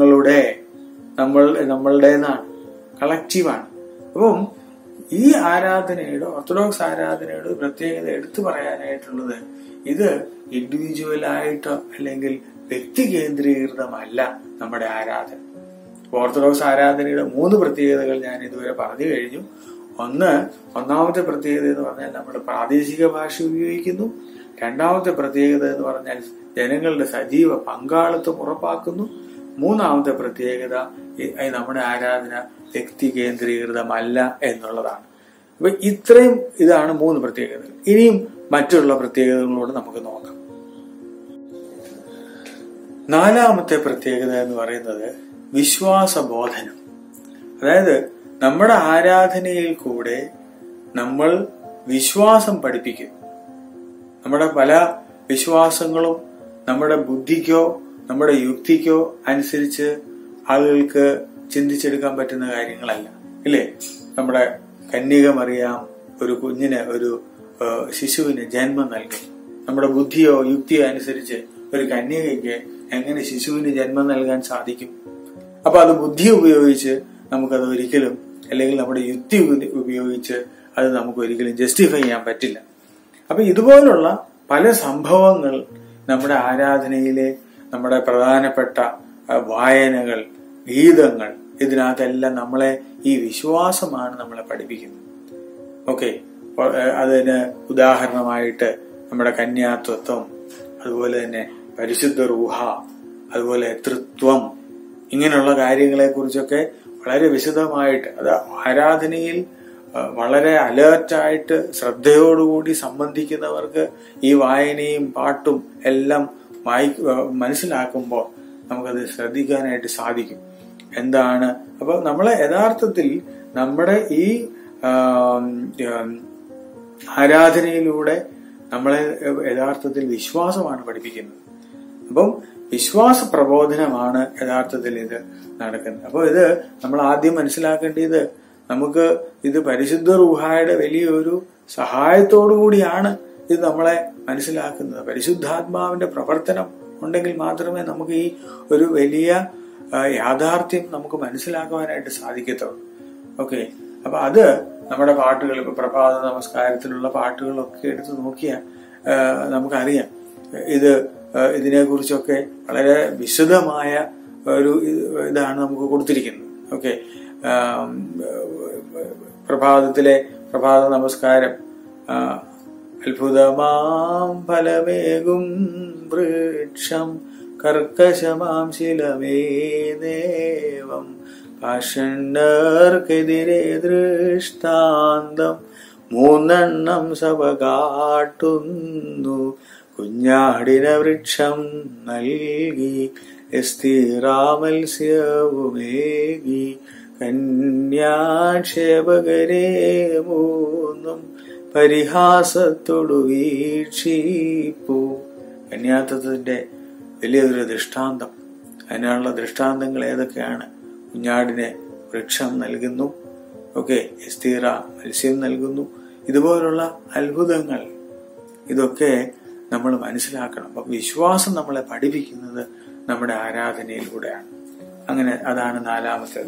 നമ്മളുടേതാണ്, കളക്റ്റീവാണ്. അപ്പം ഈ ആരാധനയുടെ, ഓർത്തഡോക്സ് ആരാധനയുടെ പ്രത്യേകത എടുത്തു പറയാനായിട്ടുള്ളത്, ഇത് ഇൻഡിവിജ്വലായിട്ടോ അല്ലെങ്കിൽ വ്യക്തി കേന്ദ്രീകൃതമല്ല നമ്മുടെ ആരാധന. ഓർത്തഡോക്സ് ആരാധനയുടെ 3 പ്രത്യേകതകൾ ഞാൻ ഇതുവരെ പറഞ്ഞു കഴിഞ്ഞു. ഒന്നാമത്തെ പ്രത്യേകത എന്ന് പറഞ്ഞാൽ നമ്മൾ പ്രാദേശിക ഭാഷ ഉപയോഗിക്കുന്നു. രണ്ടാമത്തെ പ്രത്യേകത എന്ന് പറഞ്ഞാൽ ജനങ്ങളുടെ സജീവ പങ്കാളിത്തം ഉറപ്പാക്കുന്നു. മൂന്നാമത്തെ പ്രത്യേകത നമ്മുടെ ആരാധന വ്യക്തി കേന്ദ്രീകൃതമല്ല എന്നുള്ളതാണ്. അപ്പൊ ഇത്രയും ഇതാണ് 3 പ്രത്യേകതകൾ. ഇനിയും മറ്റുള്ള പ്രത്യേകതകളോട് നമുക്ക് നോക്കാം. 4ാമത്തെ പ്രത്യേകത എന്ന് പറയുന്നത് വിശ്വാസബോധനം. അതായത് നമ്മുടെ ആരാധനയിൽ കൂടെ നമ്മൾ വിശ്വാസം പഠിപ്പിക്കും. നമ്മുടെ പല വിശ്വാസങ്ങളും നമ്മുടെ ബുദ്ധിക്കോ നമ്മുടെ യുക്തിക്കോ അനുസരിച്ച് ആളുകൾക്ക് ചിന്തിച്ചെടുക്കാൻ പറ്റുന്ന കാര്യങ്ങളല്ല, ഇല്ലേ? നമ്മുടെ കന്യക മറിയാം ഒരു കുഞ്ഞിന്, ഒരു ശിശുവിന് ജന്മം നൽകും. നമ്മുടെ ബുദ്ധിയോ യുക്തിയോ അനുസരിച്ച് ഒരു കന്യകയ്ക്ക് എങ്ങനെ ശിശുവിന് ജന്മം നൽകാൻ സാധിക്കും? അപ്പൊ അത് ബുദ്ധി ഉപയോഗിച്ച് നമുക്കത് ഒരിക്കലും, അല്ലെങ്കിൽ നമ്മുടെ യുക്തി ഉപയോഗിച്ച് അത് നമുക്ക് ഒരിക്കലും ജസ്റ്റിഫൈ ചെയ്യാൻ പറ്റില്ല. അപ്പൊ ഇതുപോലുള്ള പല സംഭവങ്ങൾ നമ്മുടെ ആരാധനയിലെ നമ്മുടെ പ്രധാനപ്പെട്ട വായനകൾ, ഗീതങ്ങൾ, ഇതിനകത്തെല്ലാം നമ്മളെ ഈ വിശ്വാസമാണ് നമ്മളെ പഠിപ്പിക്കുന്നത്. ഓക്കെ, അതിന് ഉദാഹരണമായിട്ട് നമ്മുടെ കന്യാത്വത്വം, അതുപോലെ തന്നെ പരിശുദ്ധ റൂഹ, അതുപോലെ തൃത്വം, ഇങ്ങനെയുള്ള കാര്യങ്ങളെ കുറിച്ചൊക്കെ വളരെ വിശദമായിട്ട്, അത് ആരാധനയിൽ വളരെ അലേർട്ടായിട്ട് ശ്രദ്ധയോടുകൂടി സംബന്ധിക്കുന്നവർക്ക് ഈ വായനയും പാട്ടും എല്ലാം മനസ്സിലാക്കുമ്പോൾ നമുക്കത് ശ്രദ്ധിക്കാനായിട്ട് സാധിക്കും. എന്താണ് അപ്പൊ നമ്മളെ യഥാർത്ഥത്തിൽ നമ്മുടെ ഈ ആരാധനയിലൂടെ നമ്മളെ യഥാർത്ഥത്തിൽ വിശ്വാസമാണ് പഠിപ്പിക്കുന്നത്. അപ്പം വിശ്വാസ പ്രബോധനമാണ് യഥാർത്ഥത്തിൽ ഇത് നടക്കുന്നത്. അപ്പൊ ഇത് നമ്മൾ ആദ്യം മനസ്സിലാക്കേണ്ടത്, നമുക്ക് ഇത് പരിശുദ്ധ റൂഹായുടെ വലിയൊരു സഹായത്തോടുകൂടിയാണ് ഇത് നമ്മളെ മനസ്സിലാക്കുന്നത്. പരിശുദ്ധാത്മാവിന്റെ പ്രവർത്തനം ഉണ്ടെങ്കിൽ മാത്രമേ നമുക്ക് ഈ ഒരു വലിയ യാഥാർത്ഥ്യം നമുക്ക് മനസ്സിലാക്കുവാനായിട്ട് സാധിക്കത്തുള്ളൂ. ഓക്കെ, അപ്പൊ അത് നമ്മുടെ പാട്ടുകൾ, ഇപ്പൊ പ്രഭാത നമസ്കാരത്തിലുള്ള പാട്ടുകളൊക്കെ എടുത്ത് നോക്കിയാൽ നമുക്കറിയാം. ഇതിനെ കുറിച്ചൊക്കെ വളരെ വിശദമായ ഒരു ഇതാണ് നമുക്ക് കൊടുത്തിരിക്കുന്നത്. ഓക്കെ, പ്രഭാത നമസ്കാരം, അത്ഭുതമാം ഫലമേകും വൃക്ഷം കർക്കശമാം ശിലമേ ദേവം പാഷണ്ഡർക്കെതിരെ ദൃഷ്ടാന്തം 3 സഭ കാട്ടുന്നു കുഞ്ഞാടിന വൃക്ഷം നൽകി സ്ഥിരാമത്സ്യവുമേകി കന്യാക്ഷേപകരെ 3 പരിഹാസത്തോടു വീക്ഷിപ്പൂ. കന്യാത്വത്തിന്റെ വലിയൊരു ദൃഷ്ടാന്തം. അതിനുള്ള ദൃഷ്ടാന്തങ്ങൾ ഏതൊക്കെയാണ്? കുഞ്ഞാടിനെ വൃക്ഷം നൽകുന്നു, ഓക്കെ, എസ്തീറ മത്സ്യം നൽകുന്നു. ഇതുപോലുള്ള അത്ഭുതങ്ങൾ ഇതൊക്കെ നമ്മൾ മനസ്സിലാക്കണം. അപ്പൊ വിശ്വാസം നമ്മളെ പഠിപ്പിക്കുന്നത് നമ്മുടെ ആരാധനയിലൂടെയാണ്. അങ്ങനെ അതാണ് 4ാമത്തേത്.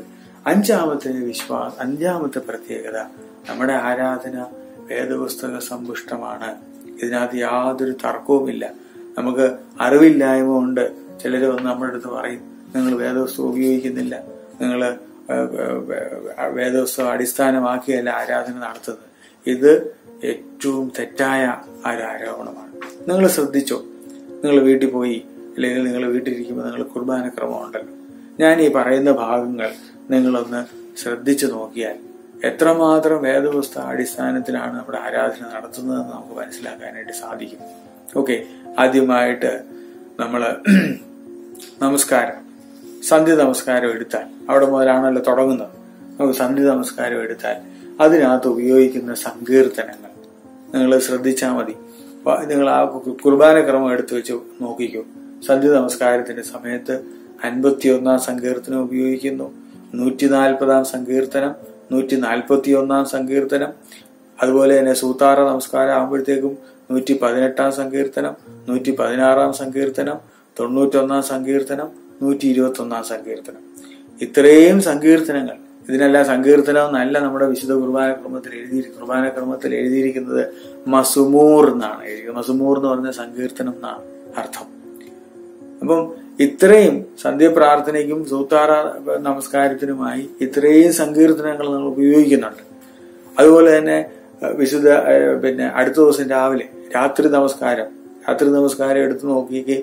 5ാമത്തെ പ്രത്യേകത, നമ്മുടെ ആരാധന വേദപുസ്തക സമ്പുഷ്ടമാണ്. ഇതിനകത്ത് യാതൊരു തർക്കവുമില്ല. നമുക്ക് അറിവില്ലായ്മ കൊണ്ട് ചിലർ വന്ന് നമ്മുടെ അടുത്ത് പറയും, നിങ്ങൾ വേദപുസ്തകം ഉപയോഗിക്കുന്നില്ല, നിങ്ങൾ വേദപുസ്തകം അടിസ്ഥാനമാക്കിയല്ല ആരാധന നടത്തുന്നത്. ഇത് ഏറ്റവും തെറ്റായ ഒരു ആരോപണമാണ്. നിങ്ങൾ ശ്രദ്ധിച്ചോ? നിങ്ങൾ വീട്ടിൽ പോയി, അല്ലെങ്കിൽ നിങ്ങൾ വീട്ടിലിരിക്കുമ്പോൾ നിങ്ങൾ കുർബാനക്രമം ഉണ്ടല്ലോ, ഞാൻ ഈ പറയുന്ന ഭാഗങ്ങൾ നിങ്ങളൊന്ന് ശ്രദ്ധിച്ചു നോക്കിയാൽ എത്രമാത്രം വേദപുസ്തക അടിസ്ഥാനത്തിലാണ് നമ്മുടെ ആരാധന നടത്തുന്നതെന്ന് നമുക്ക് മനസ്സിലാക്കാനായിട്ട് സാധിക്കും. ഓക്കെ, ആദ്യമായിട്ട് നമ്മള് നമസ്കാരം, സന്ധ്യ നമസ്കാരം എടുത്താൽ, അവിടെ മുതലാണല്ലോ തുടങ്ങുന്നത്. നമുക്ക് സന്ധ്യ നമസ്കാരം എടുത്താൽ അതിനകത്ത് ഉപയോഗിക്കുന്ന സങ്കീർത്തനങ്ങൾ നിങ്ങൾ ശ്രദ്ധിച്ചാൽ മതി. നിങ്ങൾ ആ കുർബാനക്രമം എടുത്തു വെച്ച് നോക്കിക്കോ. സന്ധ്യ നമസ്കാരത്തിന്റെ സമയത്ത് 51 സങ്കീർത്തനം ഉപയോഗിക്കുന്നു, 140 സങ്കീർത്തനം, 141 സങ്കീർത്തനം. അതുപോലെ തന്നെ സൂത്താറ നമസ്കാരം ആകുമ്പോഴത്തേക്കും 118 സങ്കീർത്തനം, 116 സങ്കീർത്തനം, 91 സങ്കീർത്തനം, 121 സങ്കീർത്തനം. ഇത്രയും സങ്കീർത്തനങ്ങൾ. ഇതിനെല്ലാം സങ്കീർത്തനം എന്നല്ല നമ്മുടെ വിശുദ്ധ കുർബാനക്രമത്തിൽ എഴുതിയിരിക്കുന്നത് മസുമൂർ എന്നാണ് എഴുതിയത്. മസുമൂർ എന്ന് പറഞ്ഞ സങ്കീർത്തനം എന്നാണ് അർത്ഥം. അപ്പം ഇത്രയും സന്ധ്യപ്രാർത്ഥനയ്ക്കും സൂത്താറ നമസ്കാരത്തിനുമായി ഇത്രയും സങ്കീർത്തനങ്ങൾ നമ്മൾ ഉപയോഗിക്കുന്നുണ്ട്. അതുപോലെ തന്നെ വിശുദ്ധ അടുത്ത ദിവസം രാവിലെ രാത്രി നമസ്കാരം എടുത്തു നോക്കിക്കേ,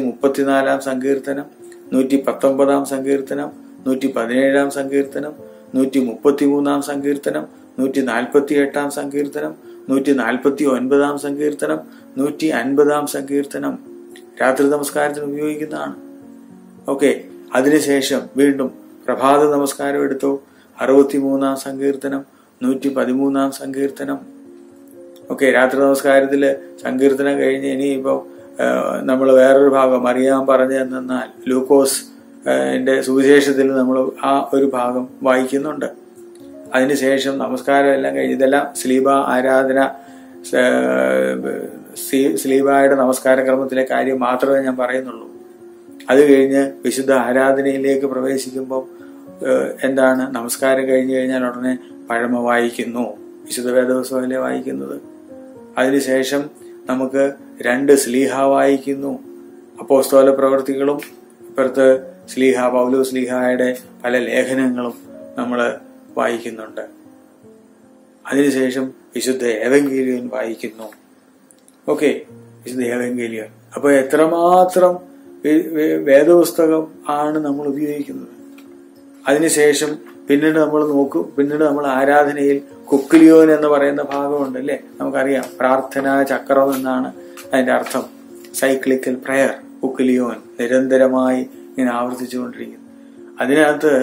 134 സങ്കീർത്തനം, 119 സങ്കീർത്തനം, 117 സങ്കീർത്തനം, 133 സങ്കീർത്തനം, 148 സങ്കീർത്തനം, 149 സങ്കീർത്തനം, 150 സങ്കീർത്തനം രാത്രി നമസ്കാരത്തിന് ഉപയോഗിക്കുന്നതാണ്. ഓക്കെ, അതിനുശേഷം വീണ്ടും പ്രഭാത നമസ്കാരം എടുത്തു. 63 സങ്കീർത്തനം, 113 സങ്കീർത്തനം. ഓക്കെ, രാത്രി നമസ്കാരത്തില് സങ്കീർത്തനം കഴിഞ്ഞ് ഇനിയിപ്പോ നമ്മൾ വേറൊരു ഭാഗം അറിയാൻ പറഞ്ഞു തന്നാൽ ലൂക്കോസ് സുവിശേഷത്തിൽ നമ്മൾ ആ ഒരു ഭാഗം വായിക്കുന്നുണ്ട്. അതിനുശേഷം നമസ്കാരം എല്ലാം കഴിഞ്ഞ് ഇതെല്ലാം സ്ലീബ ആരാധന, സ്ലീബായുടെ നമസ്കാര ക്രമത്തിലെ കാര്യം മാത്രമേ ഞാൻ പറയുന്നുള്ളൂ. അത് കഴിഞ്ഞ് വിശുദ്ധ ആരാധനയിലേക്ക് പ്രവേശിക്കുമ്പോൾ എന്താണ്, നമസ്കാരം കഴിഞ്ഞു കഴിഞ്ഞാൽ ഉടനെ പഴമ വായിക്കുന്നു, വിശുദ്ധ വേദപുസ്തകമല്ലേ വായിക്കുന്നത്. അതിനുശേഷം നമുക്ക് 2 സ്ലീഹ വായിക്കുന്നു, അപ്പോസ്തല പ്രവൃത്തികളും ഇപ്പുറത്ത് പൗലോസ് സ്ലീഹായുടെ പല ലേഖനങ്ങളും നമ്മൾ വായിക്കുന്നുണ്ട്. അതിനുശേഷം വിശുദ്ധ ഏവങ്കേലിയൻ വായിക്കുന്നു. ഓക്കെ, വിശുദ്ധ ഏവങ്കേലിയൻ. അപ്പൊ എത്രമാത്രം വേദപുസ്തകം ആണ് നമ്മൾ ഉപയോഗിക്കുന്നത്. അതിനുശേഷം പിന്നീട് നമ്മൾ ആരാധനയിൽ കുക്കിലിയോൻ എന്ന് പറയുന്ന ഭാഗമുണ്ട് അല്ലേ, നമുക്കറിയാം. പ്രാർത്ഥനാ ചക്രം എന്നാണ് അതിന്റെ അർത്ഥം. സൈക്ലിക്കൽ പ്രയർ, കുക്കിലിയോൻ, നിരന്തരമായി ഇങ്ങനെ ആവർത്തിച്ചുകൊണ്ടിരിക്കുന്നു. അതിനകത്ത്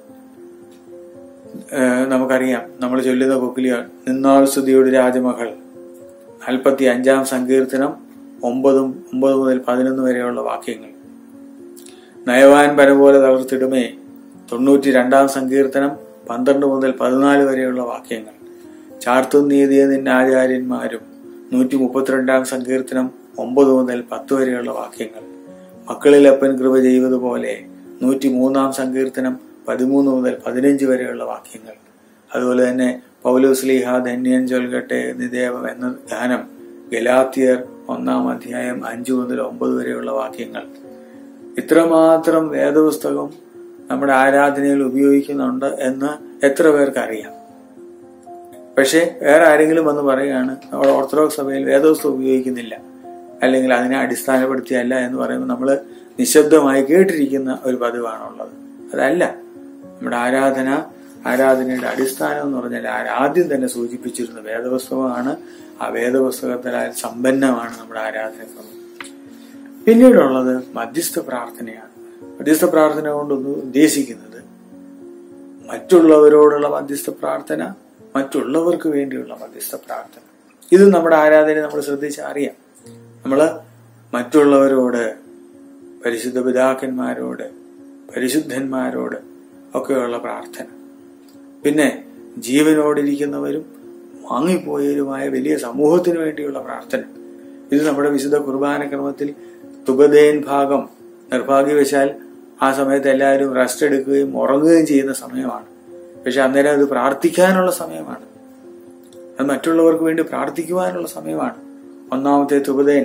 നമുക്കറിയാം, നമ്മൾ ചൊല്ലുന്ന കുക്കിലിയോൻ നിന്നാൾ സ്തുതിയുടെ രാജമകൾ, 45 സങ്കീർത്തനം 9 മുതൽ 11 വരെയുള്ള വാക്യങ്ങൾ. നയവാൻ പന പോലെ തളർത്തിടുമേ, 92 സങ്കീർത്തനം 12 മുതൽ 14 വരെയുള്ള വാക്യങ്ങൾ. ചാർത്തും നീതിയെ നിന്റെ ആചാര്യന്മാരും, 132 സങ്കീർത്തനം 9 മുതൽ 10 വരെയുള്ള വാക്യങ്ങൾ. മക്കളിൽ അപ്പൻ കൃപ ചെയ്തതുപോലെ 103 സങ്കീർത്തനം 13 മുതൽ 15 വരെയുള്ള വാക്യങ്ങൾ. അതുപോലെ തന്നെ പൗലോസ് സ്ലീഹ ധന്യൻ ചൊൽകട്ടെ നിദേവം എന്ന ഗാനം, ഗലാത്യർ 1 അധ്യായം 5 മുതൽ 9 വരെയുള്ള വാക്യങ്ങൾ. ഇത്രമാത്രം വേദപുസ്തകം നമ്മുടെ ആരാധനയിൽ ഉപയോഗിക്കുന്നുണ്ട് എന്ന് എത്ര പേർക്ക് അറിയാം. പക്ഷെ വേറെ ആരെങ്കിലും വന്ന് പറയുകയാണ് നമ്മുടെ ഓർത്തഡോക്സ് സഭയിൽ വേദപുസ്തകം ഉപയോഗിക്കുന്നില്ല, അല്ലെങ്കിൽ അതിനെ അടിസ്ഥാനപ്പെടുത്തിയല്ല എന്ന് പറയുമ്പോൾ നമ്മൾ നിശബ്ദമായി കേട്ടിരിക്കുന്ന ഒരു പതിവാണുള്ളത്. അതല്ല, നമ്മുടെ ആരാധനയുടെ അടിസ്ഥാനം എന്ന് പറഞ്ഞാൽ ആദ്യം തന്നെ സൂചിപ്പിച്ചിരുന്ന വേദപുസ്തകമാണ്. ആ വേദപുസ്തകത്താൽ സമ്പന്നമാണ് നമ്മുടെ ആരാധനക്രമം. പിന്നീടുള്ളത് മധ്യസ്ഥ പ്രാർത്ഥനയാണ്. മധ്യസ്ഥ പ്രാർത്ഥന കൊണ്ടൊന്ന് ഉദ്ദേശിക്കുന്നത് മറ്റുള്ളവരോടുള്ള മധ്യസ്ഥ പ്രാർത്ഥന, മറ്റുള്ളവർക്ക് വേണ്ടിയുള്ള മധ്യസ്ഥ പ്രാർത്ഥന. ഇത് നമ്മുടെ ആരാധനയെ നമ്മൾ ശ്രദ്ധിച്ചാൽ അറിയാം. നമ്മള് മറ്റുള്ളവരോട്, പരിശുദ്ധ പിതാക്കന്മാരോട്, പരിശുദ്ധന്മാരോട് ഒക്കെയുള്ള പ്രാർത്ഥന, പിന്നെ ജീവനോടിരിക്കുന്നവരും വാങ്ങിപ്പോയവരുമായ വലിയ സമൂഹത്തിന് വേണ്ടിയുള്ള പ്രാർത്ഥന. ഇത് നമ്മുടെ വിശുദ്ധ കുർബാന ക്രമത്തിൽ തുബദേൻ ഭാഗം നിർഭാഗ്യവശാൽ ആ സമയത്ത് എല്ലാവരും റെസ്റ്റ് എടുക്കുകയും ഉറങ്ങുകയും ചെയ്യുന്ന സമയമാണ്. പക്ഷെ അന്നേരം അത് പ്രാർത്ഥിക്കാനുള്ള സമയമാണ്, അത് മറ്റുള്ളവർക്ക് വേണ്ടി പ്രാർത്ഥിക്കുവാനുള്ള സമയമാണ്. 1-ാമത്തെ തുബദേൻ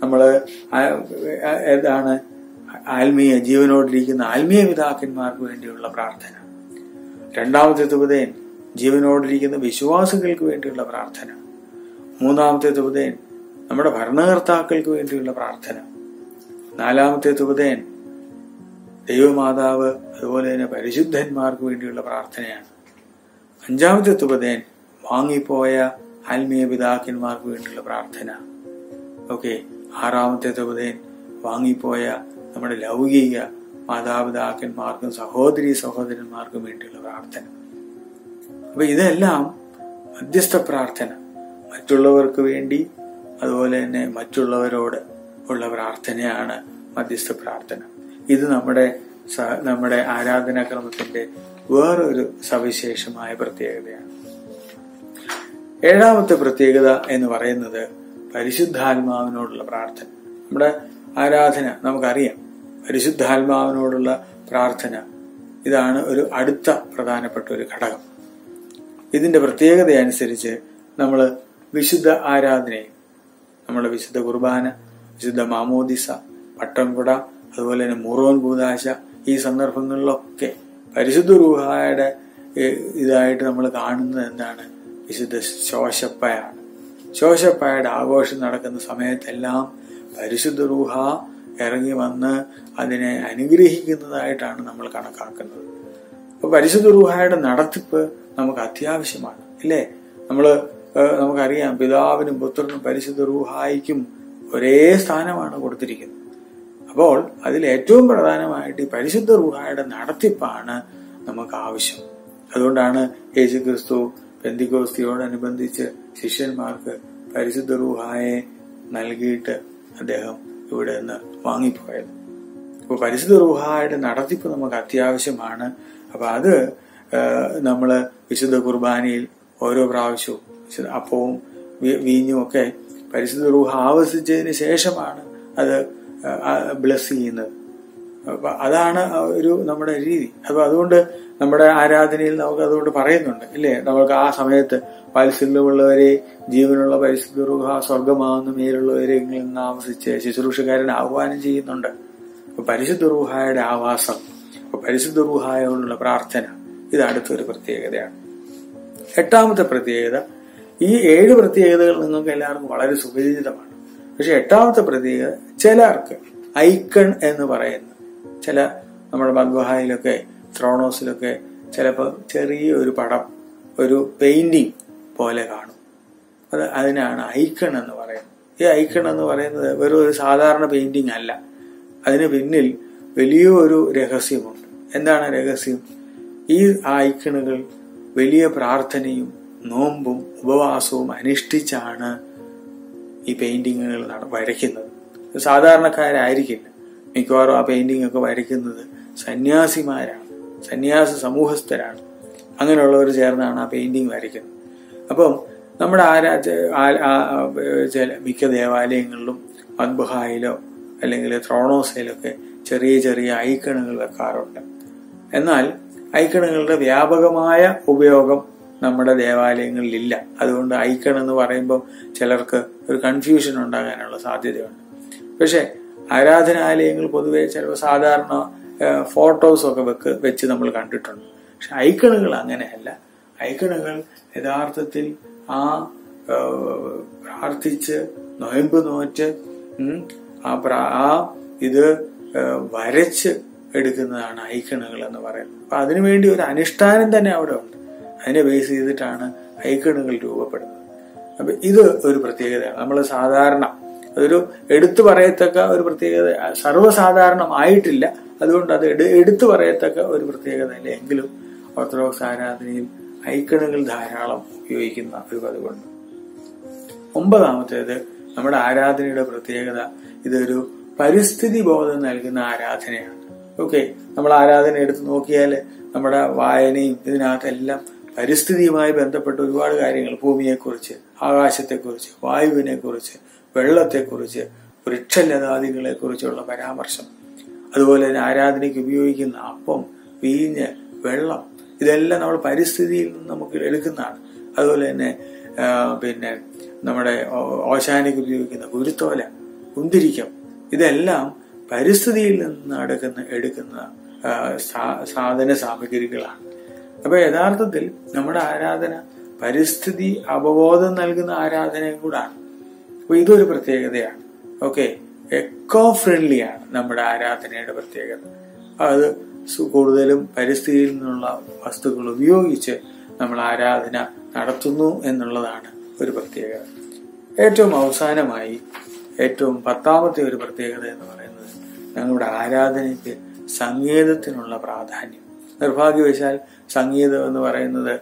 ഏതാണ്, ജീവനോടിരിക്കുന്ന ആത്മീയ പിതാക്കന്മാർക്ക് വേണ്ടിയുള്ള പ്രാർത്ഥന. 2-ാമത്തെ തുബദേൻ ജീവനോടിരിക്കുന്ന വിശ്വാസികൾക്ക് വേണ്ടിയുള്ള പ്രാർത്ഥന. 3-ാമത്തെ തുബദേൻ നമ്മുടെ ഭരണകർത്താക്കൾക്ക് വേണ്ടിയുള്ള പ്രാർത്ഥന. 4-ാമത്തെ തുബദേൻ ദൈവമാതാവ് അതുപോലെ തന്നെ പരിശുദ്ധന്മാർക്ക് വേണ്ടിയുള്ള പ്രാർത്ഥനയാണ്. 5-ാമത്തെ തുബദേൻ വാങ്ങിപ്പോയ ആത്മീയ പിതാക്കന്മാർക്ക് വേണ്ടിയുള്ള പ്രാർത്ഥന. ഓക്കെ, 6-ാമത്തെ തുബദേൻ വാങ്ങിപ്പോയ നമ്മുടെ ലൗകിക മാതാപിതാക്കന്മാർക്കും സഹോദരന്മാർക്കും വേണ്ടിയുള്ള പ്രാർത്ഥന. അപ്പൊ ഇതെല്ലാം മധ്യസ്ഥ പ്രാർത്ഥന, മറ്റുള്ളവർക്ക് വേണ്ടി അതുപോലെ തന്നെ മറ്റുള്ളവരോട് ഉള്ള പ്രാർത്ഥനയാണ് മധ്യസ്ഥ പ്രാർത്ഥന. ഇത് നമ്മുടെ ആരാധനാക്രമത്തിന്റെ വേറൊരു സവിശേഷമായ പ്രത്യേകതയാണ്. 7-ാമത്തെ പ്രത്യേകത എന്ന് പറയുന്നത് പരിശുദ്ധാത്മാവിനോടുള്ള പ്രാർത്ഥന. നമ്മുടെ ആരാധന നമുക്കറിയാം, പരിശുദ്ധാത്മാവിനോടുള്ള പ്രാർത്ഥന ഇതാണ് ഒരു അടുത്ത പ്രധാനപ്പെട്ട ഒരു ഘടകം. ഇതിന്റെ പ്രത്യേകത അനുസരിച്ച് നമ്മൾ വിശുദ്ധ ആരാധനയും, നമ്മുടെ വിശുദ്ധ കുർബാന, വിശുദ്ധ മാമോദിസ, പട്ടംകുട, അതുപോലെ തന്നെ മുറോൻ കൂദാശ, ഈ സന്ദർഭങ്ങളിലൊക്കെ പരിശുദ്ധ റൂഹായുടെ ഇതായിട്ട് നമ്മൾ കാണുന്നത് എന്താണ്, വിശുദ്ധ ശോശപ്പയാണ്. ശോശപ്പയുടെ ആഘോഷം നടക്കുന്ന സമയത്തെല്ലാം പരിശുദ്ധ റൂഹ ഇറങ്ങി വന്ന് അതിനെ അനുഗ്രഹിക്കുന്നതായിട്ടാണ് നമ്മൾ കണക്കാക്കുന്നത്. അപ്പൊ പരിശുദ്ധ റൂഹായുടെ നടത്തിപ്പ് നമുക്ക് അത്യാവശ്യമാണ്, ഇല്ലേ? നമുക്കറിയാം, പിതാവിനും പുത്രനും പരിശുദ്ധ റൂഹായിക്കും ഒരേ സ്ഥാനമാണ് കൊടുത്തിരിക്കുന്നത്. അപ്പോൾ അതിൽ ഏറ്റവും പ്രധാനമായിട്ട് ഈ പരിശുദ്ധ റൂഹായുടെ നടത്തിപ്പാണ് നമുക്ക് ആവശ്യം. അതുകൊണ്ടാണ് യേശുക്രിസ്തു പെന്തിക്കോസ്തിയോടനുബന്ധിച്ച് ശിഷ്യന്മാർക്ക് പരിശുദ്ധ റൂഹായെ നൽകിയിട്ട് അദ്ദേഹം ഇവിടെ നിന്ന് വാങ്ങിപ്പോയത്. അപ്പോൾ പരിശുദ്ധ റൂഹായുടെ നടത്തിപ്പ് നമുക്ക് അത്യാവശ്യമാണ്. അപ്പൊ അത് നമ്മള് വിശുദ്ധ കുർബാനയിൽ ഓരോ പ്രാവശ്യവും അപ്പവും വീഞ്ഞും ഒക്കെ പരിശുദ്ധ റൂഹ ആവസിച്ചതിന് ശേഷമാണ് അത് ബ്ലസ് ചെയ്യുന്നത്. അപ്പൊ അതാണ് നമ്മുടെ രീതി. അപ്പൊ അതുകൊണ്ട് നമ്മുടെ ആരാധനയിൽ നമുക്ക് അതുകൊണ്ട് പറയുന്നുണ്ട്, ഇല്ലേ? നമുക്ക് ആ സമയത്ത് വാത്സല്യമുള്ളവരെ, ജീവനുള്ള പരിശുദ്ധ റൂഹ സ്വർഗമാകുന്ന മേലുള്ളവരെ നിന്ന് ആവസിച്ച് ശുശ്രൂഷക്കാരനെ ആഹ്വാനം ചെയ്യുന്നുണ്ട്. അപ്പൊ പരിശുദ്ധ റൂഹായുടെ ആവാസം, അപ്പൊ പരിശുദ്ധ റൂഹായോടുള്ള പ്രാർത്ഥന, ഇത് അടുത്തൊരു പ്രത്യേകതയാണ്. എട്ടാമത്തെ പ്രത്യേകത, ഈ 7 പ്രത്യേകതകൾ നിങ്ങൾക്ക് എല്ലാവർക്കും വളരെ സുപരിചിതമാണ്. പക്ഷെ എട്ടാമത്തെ പ്രത്യേകത ചിലർക്ക് ഐക്കൺ എന്ന് പറയുന്ന ചില നമ്മുടെ മദ്ബഹായിലൊക്കെ ത്രോണോസിലൊക്കെ ചിലപ്പോൾ ചെറിയൊരു പടം, ഒരു പെയിന്റിങ് പോലെ കാണും. അതിനാണ് ഐക്കൺ എന്ന് പറയുന്നത്. ഈ ഐക്കൺ എന്ന് പറയുന്നത് വെറും ഒരു സാധാരണ പെയിന്റിങ് അല്ല. അതിന് പിന്നിൽ വലിയൊരു രഹസ്യമുണ്ട്. എന്താണ് രഹസ്യം? ഈ ഐക്കണുകൾ വലിയ പ്രാർത്ഥനയും നോമ്പും ഉപവാസവും അനുഷ്ഠിച്ചാണ് ഈ പെയിന്റിങ്ങുകൾ വരയ്ക്കുന്നത്. സാധാരണക്കാരായിരിക്കില്ല. മിക്കവാറും ആ പെയിന്റിംഗ് ഒക്കെ വരയ്ക്കുന്നത് സന്യാസിമാരാണ്, സന്യാസ സമൂഹസ്ഥരാണ്. അങ്ങനെയുള്ളവർ ചേർന്നാണ് ആ പെയിന്റിംഗ് വരയ്ക്കുന്നത്. അപ്പം നമ്മുടെ മിക്ക ദേവാലയങ്ങളിലും മദ്ബഹായിലോ അല്ലെങ്കിൽ ത്രോണോസയിലൊക്കെ ചെറിയ ചെറിയ ഐക്കണുകൾ വെക്കാറുണ്ട്. എന്നാൽ ഐക്കണുകളുടെ വ്യാപകമായ ഉപയോഗം നമ്മുടെ ദേവാലയങ്ങളിലില്ല. അതുകൊണ്ട് ഐക്കൺ എന്ന് പറയുമ്പോൾ ചിലർക്ക് ഒരു കൺഫ്യൂഷൻ ഉണ്ടാകാനുള്ള സാധ്യതയുണ്ട്. പക്ഷെ ആരാധനാലയങ്ങൾ പൊതുവെ ചിലപ്പോൾ സാധാരണ ഫോട്ടോസൊക്കെ വെച്ച് നമ്മൾ കണ്ടിട്ടുണ്ട്. പക്ഷെ ഐക്കണുകൾ അങ്ങനെയല്ല. ഐക്കണുകൾ യഥാർത്ഥത്തിൽ പ്രാർത്ഥിച്ച് നൊയമ്പ് നോറ്റ് ഇത് വരച്ച് എടുക്കുന്നതാണ് ഐക്കണുകൾ എന്ന് പറയുന്നത്. അപ്പൊ അതിനുവേണ്ടി ഒരു അനുഷ്ഠാനം തന്നെ അവിടെ ഉണ്ട്. അതിനെ ബേസ് ചെയ്തിട്ടാണ് ഐക്കണുകൾ രൂപപ്പെടുന്നത്. അപ്പൊ ഇത് ഒരു പ്രത്യേകതയാണ്. നമ്മൾ സാധാരണ അതൊരു എടുത്തു പറയത്തക്ക ഒരു പ്രത്യേകത, സർവ്വസാധാരണമായിട്ടില്ല. അതുകൊണ്ട് അത് എടുത്തു പറയത്തക്ക ഒരു പ്രത്യേകത അല്ല. എങ്കിലും ഓർത്തഡോക്സ് ആരാധനയിൽ ഐക്കണുകൾ ധാരാളം ഉപയോഗിക്കുന്ന ഒരു പതിവുണ്ട്. 9ാമത്തേത്, നമ്മുടെ ആരാധനയുടെ പ്രത്യേകത, ഇതൊരു പരിസ്ഥിതി ബോധം നൽകുന്ന ആരാധനയാണ്. ഓക്കെ, നമ്മൾ ആരാധന എടുത്ത് നോക്കിയാൽ നമ്മുടെ വായനയും ഇതിനകത്തെല്ലാം പരിസ്ഥിതിയുമായി ബന്ധപ്പെട്ട ഒരുപാട് കാര്യങ്ങൾ, ഭൂമിയെക്കുറിച്ച്, ആകാശത്തെക്കുറിച്ച്, വായുവിനെ കുറിച്ച്, വെള്ളത്തെക്കുറിച്ച്, വൃക്ഷലതാദികളെ കുറിച്ചുള്ള പരാമർശം, അതുപോലെ തന്നെ ആരാധനയ്ക്ക് ഉപയോഗിക്കുന്ന അപ്പം, വീഞ്ഞ്, വെള്ളം, ഇതെല്ലാം നമ്മൾ പരിസ്ഥിതിയിൽ നിന്ന് നമുക്ക് എടുക്കുന്നതാണ്. അതുപോലെ തന്നെ നമ്മുടെ ഓശാനയ്ക്ക് ഉപയോഗിക്കുന്ന കുരുത്തോല, കുന്തിരിക്കം, ഇതെല്ലാം പരിസ്ഥിതിയിൽ നിന്ന് എടുക്കുന്ന സാധന സാമഗ്രികളാണ്. അപ്പൊ യഥാർത്ഥത്തിൽ നമ്മുടെ ആരാധന പരിസ്ഥിതി അവബോധം നൽകുന്ന ആരാധനയും കൂടാണ്. അപ്പൊ ഇതൊരു പ്രത്യേകതയാണ്. ഓക്കെ, എക്കോ ഫ്രണ്ട്ലി ആണ് നമ്മുടെ ആരാധനയുടെ പ്രത്യേകത. അത് കൂടുതലും പരിസ്ഥിതിയിൽ നിന്നുള്ള വസ്തുക്കൾ ഉപയോഗിച്ച് നമ്മൾ ആരാധന നടത്തുന്നു എന്നുള്ളതാണ് ഒരു പ്രത്യേകത. ഏറ്റവും അവസാനമായി ഏറ്റവും 10ാമത്തെ ഒരു പ്രത്യേകത എന്ന് പറയുന്നത്, ഞങ്ങളുടെ ആരാധനയ്ക്ക് സംഗീതത്തിനുള്ള പ്രാധാന്യം. നിർഭാഗ്യവശാൽ സംഗീതം എന്ന് പറയുന്നത്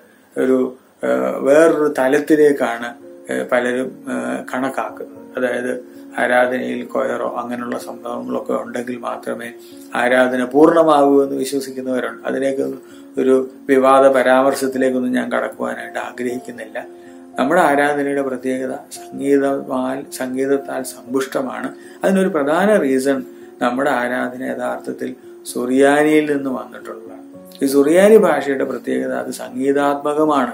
വേറൊരു തലത്തിലേക്കാണ് പലരും കണക്കാക്കുന്നത്. അതായത് ആരാധനയിൽ കൊയറോ അങ്ങനെയുള്ള സംഭവങ്ങളൊക്കെ ഉണ്ടെങ്കിൽ മാത്രമേ ആരാധന പൂർണ്ണമാകൂ എന്ന് വിശ്വസിക്കുന്നവരുണ്ട്. അതിലേക്കൊന്നും ഒരു വിവാദ പരാമർശത്തിലേക്കൊന്നും ഞാൻ കടക്കുവാനായിട്ട് ആഗ്രഹിക്കുന്നില്ല. നമ്മുടെ ആരാധനയുടെ പ്രത്യേകത സംഗീതത്താൽ സമ്പുഷ്ടമാണ്. അതിനൊരു പ്രധാന റീസൺ, നമ്മുടെ ആരാധന യഥാർത്ഥത്തിൽ സുറിയാനിയിൽ നിന്ന് വന്നിട്ടുള്ളതാണ്. ഈ സുറിയാനി ഭാഷയുടെ പ്രത്യേകത അത് സംഗീതാത്മകമാണ്.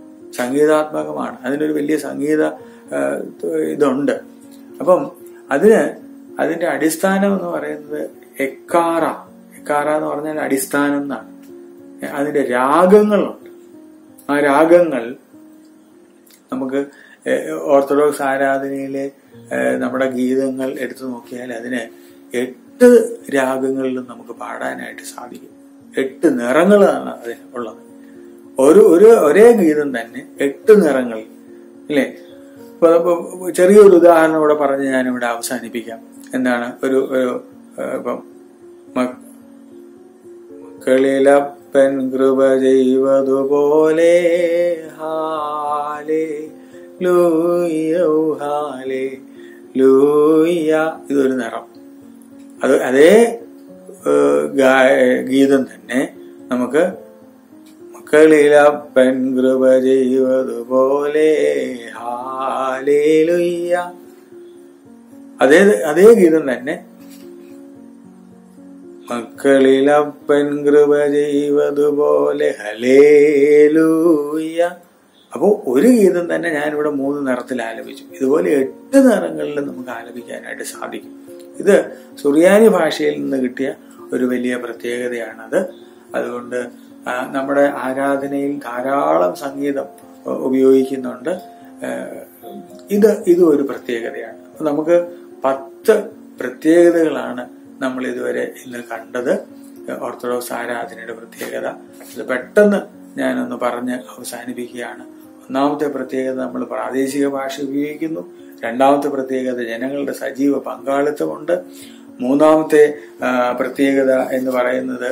അതിനൊരു വലിയ സംഗീത ഇതുണ്ട്. അപ്പം അതിന്റെ അടിസ്ഥാനം എന്ന് പറയുന്നത് എക്കാറ എന്ന് പറഞ്ഞാൽ അടിസ്ഥാനം എന്നാണ്. അതിന്റെ രാഗങ്ങളുണ്ട്. ആ രാഗങ്ങൾ നമുക്ക് ഓർത്തഡോക്സ് ആരാധനയിലെ നമ്മുടെ ഗീതങ്ങൾ എടുത്തു നോക്കിയാൽ അതിന് 8 രാഗങ്ങളിലും നമുക്ക് പാടാനായിട്ട് സാധിക്കും. 8 നിറങ്ങളാണ് അതിന് ഉള്ളത്. ഒരേ ഗീതം തന്നെ 8 നിറങ്ങൾ അല്ലേ? ചെറിയൊരു ഉദാഹരണം ഇവിടെ പറഞ്ഞ് ഞാനിവിടെ അവസാനിപ്പിക്കാം. എന്താണ് ഇപ്പം മക്കളിലപ്പൻ കൃപ ചെയ്വതുപോലെ ഹാലേ ഹാലേ ലൂയ, ഇതൊരു നിറം. അതേ ഗീതം തന്നെ നമുക്ക് മക്കളിലപ്പൻ കൃപ ചെയ്വതുപോലെ ഹാലേലുയ്യ, അതേ ഗീതം തന്നെ മക്കളിലപ്പൻ കൃപ ചെയ്വതുപോലെ ഹല്ലേലൂയ. അപ്പോ ഒരു ഗീതം തന്നെ ഞാനിവിടെ 3 നിറത്തിൽ ആലപിച്ചു. ഇതുപോലെ 8 നിറങ്ങളിൽ നമുക്ക് ആലപിക്കാനായിട്ട് സാധിക്കും. ഇത് സുറിയാനി ഭാഷയിൽ നിന്ന് കിട്ടിയ ഒരു വലിയ പ്രത്യേകതയാണത്. അതുകൊണ്ട് നമ്മുടെ ആരാധനയിൽ ധാരാളം സംഗീതം ഉപയോഗിക്കുന്നുണ്ട്. ഇതും ഒരു പ്രത്യേകതയാണ്. അപ്പൊ നമുക്ക് 10 പ്രത്യേകതകളാണ് നമ്മൾ ഇതുവരെ ഇന്ന് കണ്ടത്. ഓർത്തഡോക്സ് ആരാധനയുടെ പ്രത്യേകത അത് പെട്ടെന്ന് ഞാനൊന്ന് പറഞ്ഞ് അവസാനിപ്പിക്കുകയാണ്. ഒന്നാമത്തെ പ്രത്യേകത, നമ്മൾ പ്രാദേശിക ഭാഷ ഉപയോഗിക്കുന്നു. രണ്ടാമത്തെ പ്രത്യേകത, ജനങ്ങളുടെ സജീവ പങ്കാളിത്തമുണ്ട്. മൂന്നാമത്തെ പ്രത്യേകത എന്ന് പറയുന്നത്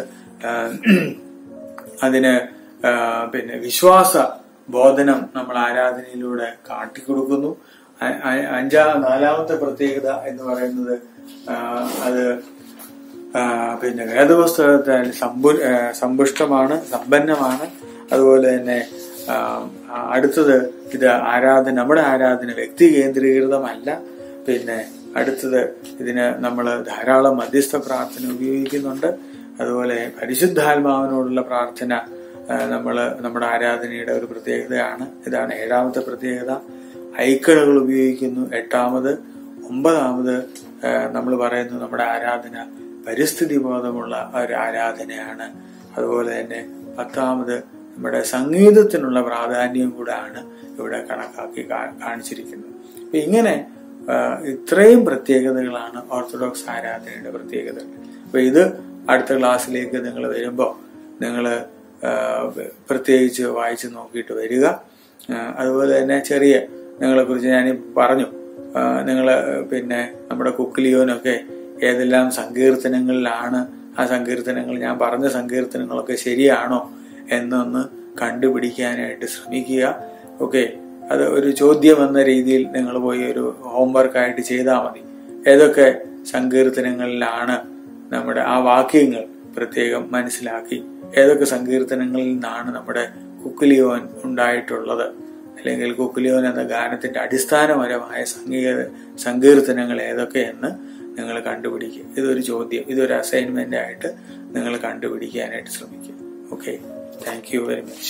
അതിന് വിശ്വാസ ബോധനം നമ്മൾ ആരാധനയിലൂടെ കാട്ടിക്കൊടുക്കുന്നു. നാലാമത്തെ പ്രത്യേകത എന്ന് പറയുന്നത് അത് വേദപുസ്തകത്താൽ സമ്പുഷ്ടമാണ്, സമ്പന്നമാണ്. അതുപോലെ തന്നെ അടുത്തത് നമ്മുടെ ആരാധന വ്യക്തി കേന്ദ്രീകൃതമല്ല. അടുത്തത് ഇതിന് നമ്മൾ ധാരാളം മധ്യസ്ഥ പ്രാർത്ഥന ഉപയോഗിക്കുന്നുണ്ട്. അതുപോലെ പരിശുദ്ധാത്മാവിനോടുള്ള പ്രാർത്ഥന നമ്മുടെ ആരാധനയുടെ ഒരു പ്രത്യേകതയാണ്. ഇതാണ് 7ാമത്തെ പ്രത്യേകത. ഐക്കണുകൾ ഉപയോഗിക്കുന്നു 8ാമത്. 9ാമത് നമ്മൾ പറയുന്നു നമ്മുടെ ആരാധന പരിസ്ഥിതി ബോധമുള്ള ഒരു ആരാധനയാണ്. അതുപോലെ തന്നെ 10ാമത് നമ്മുടെ സംഗീതത്തിനുള്ള പ്രാധാന്യം കൂടാണ് ഇവിടെ കണക്കാക്കി കാണിച്ചിരിക്കുന്നത്. അപ്പൊ ഇങ്ങനെ ഇത്രയും പ്രത്യേകതകളാണ് ഓർത്തഡോക്സ് ആരാധനയുടെ പ്രത്യേകതകൾ. അപ്പൊ ഇത് അടുത്ത ക്ലാസ്സിലേക്ക് നിങ്ങൾ വരുമ്പോൾ നിങ്ങൾ പ്രത്യേകിച്ച് വായിച്ചു നോക്കിയിട്ട് വരിക. അതുപോലെ തന്നെ നിങ്ങളെ കുറിച്ച് ഞാൻ പറഞ്ഞു. നിങ്ങൾ നമ്മുടെ കുക്ലിയോനൊക്കെ ഏതെല്ലാം സങ്കീർത്തനങ്ങളിലാണ്, ആ സങ്കീർത്തനങ്ങൾ ഞാൻ പറഞ്ഞ സങ്കീർത്തനങ്ങളൊക്കെ ശരിയാണോ എന്നൊന്ന് കണ്ടുപിടിക്കാനായിട്ട് ശ്രമിക്കുക. ഓക്കെ, അത് ഒരു ചോദ്യം എന്ന രീതിയിൽ നിങ്ങൾ പോയി ഒരു ഹോംവർക്കായിട്ട് ചെയ്താൽ മതി. ഏതൊക്കെ സങ്കീർത്തനങ്ങളിലാണ് നമ്മുടെ ആ വാക്യങ്ങൾ പ്രത്യേകം മനസ്സിലാക്കി, ഏതൊക്കെ സങ്കീർത്തനങ്ങളിൽ നിന്നാണ് നമ്മുടെ കുക്ലിയോൻ ഉണ്ടായിട്ടുള്ളത്, അല്ലെങ്കിൽ കുക്ലിയോൻ എന്ന ഗാനത്തിന്റെ അടിസ്ഥാനപരമായ സങ്കീർത്തനങ്ങൾ ഏതൊക്കെയെന്ന് നിങ്ങൾ കണ്ടുപിടിക്കുക. ഇതൊരു ചോദ്യം, ഇതൊരു അസൈൻമെന്റ് ആയിട്ട് നിങ്ങൾ കണ്ടുപിടിക്കാനായിട്ട് ശ്രമിക്കുക. Okay, thank you very much.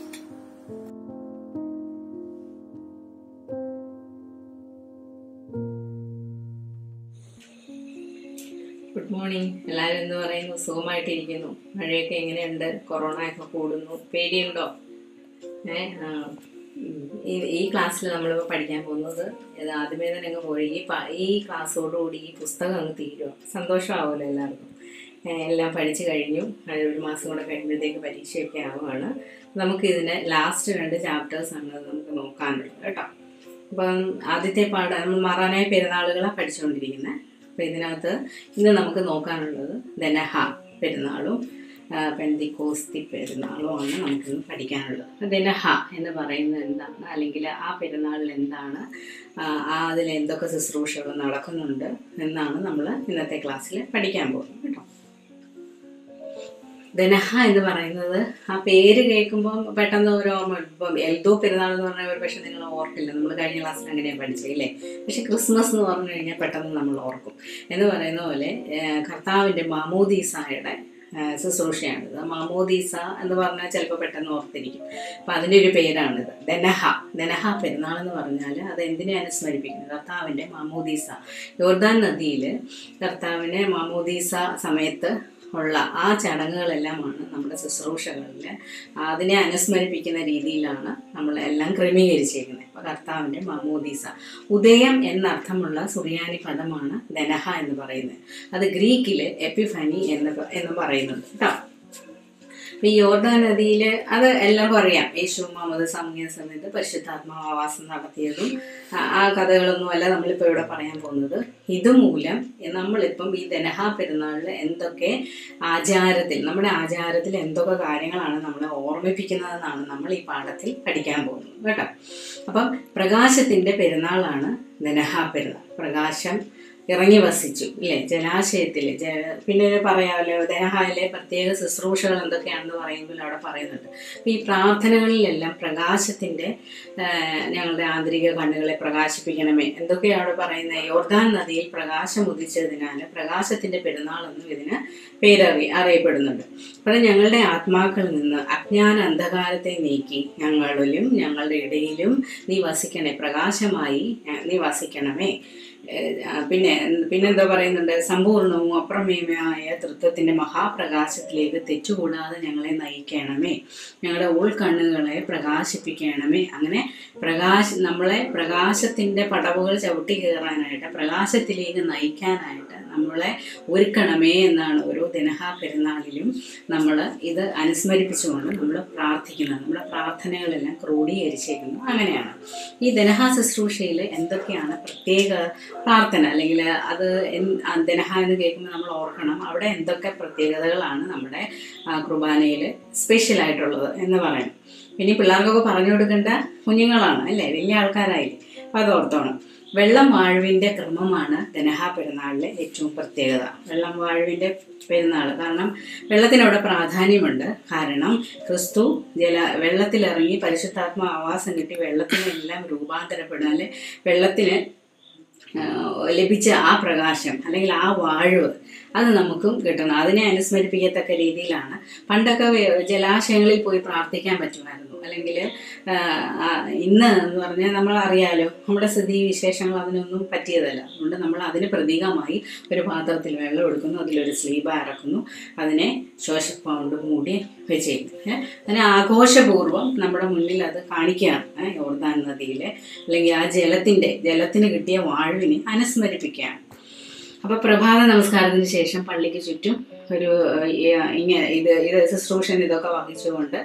Good morning. എല്ലാവരും എന്ന് പറയുന്നു സുഖമായിട്ടിരിക്കുന്നു. മഴയൊക്കെ എങ്ങനെയുണ്ട്? കൊറോണ ഒക്കെ കൂടുന്നു, പേടിയുണ്ടോ? ഈ ക്ലാസ്സിൽ നമ്മളിപ്പോൾ പഠിക്കാൻ പോകുന്നത് ആദ്യമേ തന്നെ അങ്ങ് പോയി ഈ ക്ലാസ്സോടുകൂടി ഈ പുസ്തകം അങ്ങ് തീരുക. സന്തോഷമാവുമല്ലോ എല്ലാവർക്കും. എല്ലാം പഠിച്ചു കഴിഞ്ഞു. ഒരു മാസം കൂടെ കഴിയുമ്പോഴത്തേക്ക് പരീക്ഷയൊക്കെ ആവുകയാണ്. നമുക്ക് ഇതിന് ലാസ്റ്റ് 2 ചാപ്റ്റേഴ്സാണ് നമുക്ക് നോക്കാനുള്ളത് കേട്ടോ. അപ്പം ആദ്യത്തെ നമ്മൾ മാറാനായ പെരുന്നാളുകളാണ് പഠിച്ചുകൊണ്ടിരിക്കുന്നത്. അപ്പം ഇതിനകത്ത് ഇന്ന് നമുക്ക് നോക്കാനുള്ളത് ദനഹ പെരുന്നാളും പെന്തിക്കോസ്തി പെരുന്നാളുമാണ് നമുക്കിന്ന് പഠിക്കാനുള്ളത്. ദനഹ എന്ന് പറയുന്നത് എന്താണ്, അല്ലെങ്കിൽ ആ പെരുന്നാളിൽ എന്താണ്, അതിൽ എന്തൊക്കെ ശുശ്രൂഷകൾ നടക്കുന്നുണ്ട് എന്നാണ് നമ്മൾ ഇന്നത്തെ ക്ലാസ്സിൽ പഠിക്കാൻ പോകുന്നത് കേട്ടോ. ദനഹ എന്ന് പറയുന്നത് ആ പേര് കേൾക്കുമ്പോൾ പെട്ടെന്ന് ഒരു ഓർമ്മ. ഇപ്പം എൽദോ പെരുന്നാൾ എന്ന് പറഞ്ഞാൽ ഒരു പക്ഷെ നിങ്ങൾ ഓർക്കില്ല, നമ്മൾ കഴിഞ്ഞ ക്ലാസ്സിൽ അങ്ങനെയാണ് പഠിച്ചില്ലേ. പക്ഷെ ക്രിസ്മസ് എന്ന് പറഞ്ഞു കഴിഞ്ഞാൽ പെട്ടെന്ന് നമ്മൾ ഓർക്കും. എന്ന് പറയുന്ന പോലെ കർത്താവിൻ്റെ മാമോദീസായുടെ ശുശ്രൂഷയാണിത്. മാമോദീസ എന്ന് പറഞ്ഞാൽ ചിലപ്പോൾ പെട്ടെന്ന് ഓർത്തിരിക്കും. അപ്പം അതിൻ്റെ ഒരു പേരാണിത് ദനഹ പെരുന്നാൾ എന്ന് പറഞ്ഞാൽ അത് എന്തിനെ അനുസ്മരിപ്പിക്കുന്നത്? കർത്താവിൻ്റെ മാമോദീസ. യോർദാൻ നദിയിൽ കർത്താവിനെ മാമോദീസ സമയത്ത് ഉള്ള ആ ചടങ്ങുകളെല്ലാമാണ് നമ്മുടെ ശുശ്രൂഷകളിൽ അതിനെ അനുസ്മരിപ്പിക്കുന്ന രീതിയിലാണ് നമ്മളെല്ലാം ക്രമീകരിച്ചിരിക്കുന്നത്. അപ്പോൾ കർത്താവിൻ്റെ മാമോദീസ, ഉദയം എന്നർത്ഥമുള്ള സുറിയാനി പദമാണ് ദനഹ എന്ന് പറയുന്നത്. അത് ഗ്രീക്കിൽ എപ്പിഫനി എന്ന് പറയുന്നുണ്ട് കേട്ടോ. ഈ യോർദാൻ നദിയിൽ അത് എല്ലാവർക്കും അറിയാം. യേശു മുഹമ്മദ് സമൂഹ സമയത്ത് പരിശുദ്ധാത്മാവാസം നടത്തിയതും ആ കഥകളൊന്നുമല്ല നമ്മളിപ്പോൾ ഇവിടെ പറയാൻ പോകുന്നത്. ഇതുമൂലം നമ്മളിപ്പം ഈ ദനഹാ പെരുന്നാളിൽ എന്തൊക്കെ നമ്മുടെ ആചാരത്തിൽ എന്തൊക്കെ കാര്യങ്ങളാണ് നമ്മളെ ഓർമ്മിപ്പിക്കുന്നതെന്നാണ് നമ്മൾ ഈ പാഠത്തിൽ പഠിക്കാൻ പോകുന്നത് കേട്ടോ. അപ്പം പ്രകാശത്തിൻ്റെ പെരുന്നാളാണ് ദനഹാ പെരുന്നാൾ. പ്രകാശം ഇറങ്ങി വസിച്ചു ഇല്ലേ ജലാശയത്തിൽ. പിന്നെ പറയാമല്ലോ ദനഹായിലെ പ്രത്യേക ശുശ്രൂഷകൾ എന്തൊക്കെയാണെന്ന് പറയുമ്പോൾ അവിടെ പറയുന്നുണ്ട്. അപ്പം ഈ പ്രാർത്ഥനകളിലെല്ലാം പ്രകാശത്തിൻ്റെ ഞങ്ങളുടെ ആന്തരിക കണ്ണുകളെ പ്രകാശിപ്പിക്കണമേ എന്തൊക്കെയാണ് അവിടെ പറയുന്നത്. യോർദാൻ നദിയിൽ പ്രകാശം ഉദിച്ചതിനാൽ പ്രകാശത്തിൻ്റെ പെരുന്നാളെന്നും ഇതിന് അറിയപ്പെടുന്നുണ്ട്. അപ്പോൾ ഞങ്ങളുടെ ആത്മാക്കളിൽ നിന്ന് അജ്ഞാന അന്ധകാരത്തെ നീക്കി ഞങ്ങളിലും ഞങ്ങളുടെ ഇടയിലും നീ വസിക്കണേ, പ്രകാശമായി നീ വസിക്കണമേ. പിന്നെന്താ പറയുന്നുണ്ട്, സമ്പൂർണവും അപ്രമേയമായ തൃത്വത്തിന്റെ മഹാപ്രകാശത്തിലേക്ക് തെറ്റുകൂടാതെ ഞങ്ങളെ നയിക്കണമേ, ഞങ്ങളുടെ ഉൾക്കണ്ണുകളെ പ്രകാശിപ്പിക്കണമേ. അങ്ങനെ നമ്മളെ പ്രകാശത്തിന്റെ പടവുകൾ ചവിട്ടി കയറാനായിട്ട്, പ്രകാശത്തിലേക്ക് നയിക്കാനായിട്ട് നമ്മളെ ഒരുക്കണമേ എന്നാണ് ഓരോ ദനഹാ പെരുന്നാളിലും നമ്മൾ ഇത് അനുസ്മരിപ്പിച്ചുകൊണ്ട് നമ്മൾ പ്രാർത്ഥിക്കുന്നത്. നമ്മുടെ പ്രാർത്ഥനകളെല്ലാം ക്രോഡീകരിച്ചേക്കുന്നു. അങ്ങനെയാണ് ഈ ദനഹാ ശുശ്രൂഷയിൽ എന്തൊക്കെയാണ് പ്രത്യേക പ്രാർത്ഥന, അല്ലെങ്കിൽ അത് ദനഹ എന്ന് കേൾക്കുമ്പോൾ നമ്മൾ ഓർക്കണം അവിടെ എന്തൊക്കെ പ്രത്യേകതകളാണ് നമ്മുടെ കുർബാനയിൽ സ്പെഷ്യലായിട്ടുള്ളത് എന്ന് പറയണം. പിന്നെ പിള്ളേർക്കൊക്കെ പറഞ്ഞു കൊടുക്കേണ്ട കുഞ്ഞുങ്ങളാണ് അല്ലേ, വലിയ ആൾക്കാരായില്ലേ, അപ്പം അത് ഓർത്തോണം. വെള്ളം വാഴുവിൻ്റെ ക്രമമാണ് ദനഹാ പെരുന്നാളിലെ ഏറ്റവും പ്രത്യേകത. വെള്ളം വാഴുവിൻ്റെ പെരുന്നാൾ കാരണം വെള്ളത്തിനവിടെ പ്രാധാന്യമുണ്ട്. കാരണം ക്രിസ്തു വെള്ളത്തിലിറങ്ങി പരിശുദ്ധാത്മ ആവാസം കിട്ടി വെള്ളത്തിനെല്ലാം രൂപാന്തരപ്പെടും. അല്ലെ വെള്ളത്തിന് ലഭിച്ച ആ പ്രകാശം അല്ലെങ്കിൽ ആ വാഴ്വ് അത് നമുക്കും കിട്ടണം. അതിനെ അനുസ്മരിപ്പിക്കത്തക്ക രീതിയിലാണ് പണ്ടൊക്കെ ജലാശയങ്ങളിൽ പോയി പ്രാർത്ഥിക്കാൻ പറ്റുമായിരുന്നു. അല്ലെങ്കിൽ ഇന്ന് എന്ന് പറഞ്ഞാൽ നമ്മളറിയാലോ നമ്മുടെ സ്ഥിതി വിശേഷങ്ങൾ അതിനൊന്നും പറ്റിയതല്ല. അതുകൊണ്ട് നമ്മൾ അതിന് പ്രതീകമായി ഒരു പാത്രത്തിൽ വെള്ളം എടുക്കുന്നു, അതിലൊരു സ്ലീബ ഇറക്കുന്നു, അതിനെ ശോശപ്പ കൊണ്ട് മൂടി വെച്ചേക്കും. അതിനെ ആഘോഷപൂർവ്വം നമ്മുടെ മുന്നിൽ അത് കാണിക്കുകയാണ് യോർദാൻ നദിയിലെ അല്ലെങ്കിൽ ആ ജലത്തിന് കിട്ടിയ വാഴ്വിനെ അനുസ്മരിപ്പിക്കുകയാണ്. അപ്പോൾ പ്രഭാത നമസ്കാരത്തിന് ശേഷം പള്ളിക്ക് ചുറ്റും ഒരു ഇത് ശുശ്രൂഷൻ ഇതൊക്കെ വഹിച്ചുകൊണ്ട്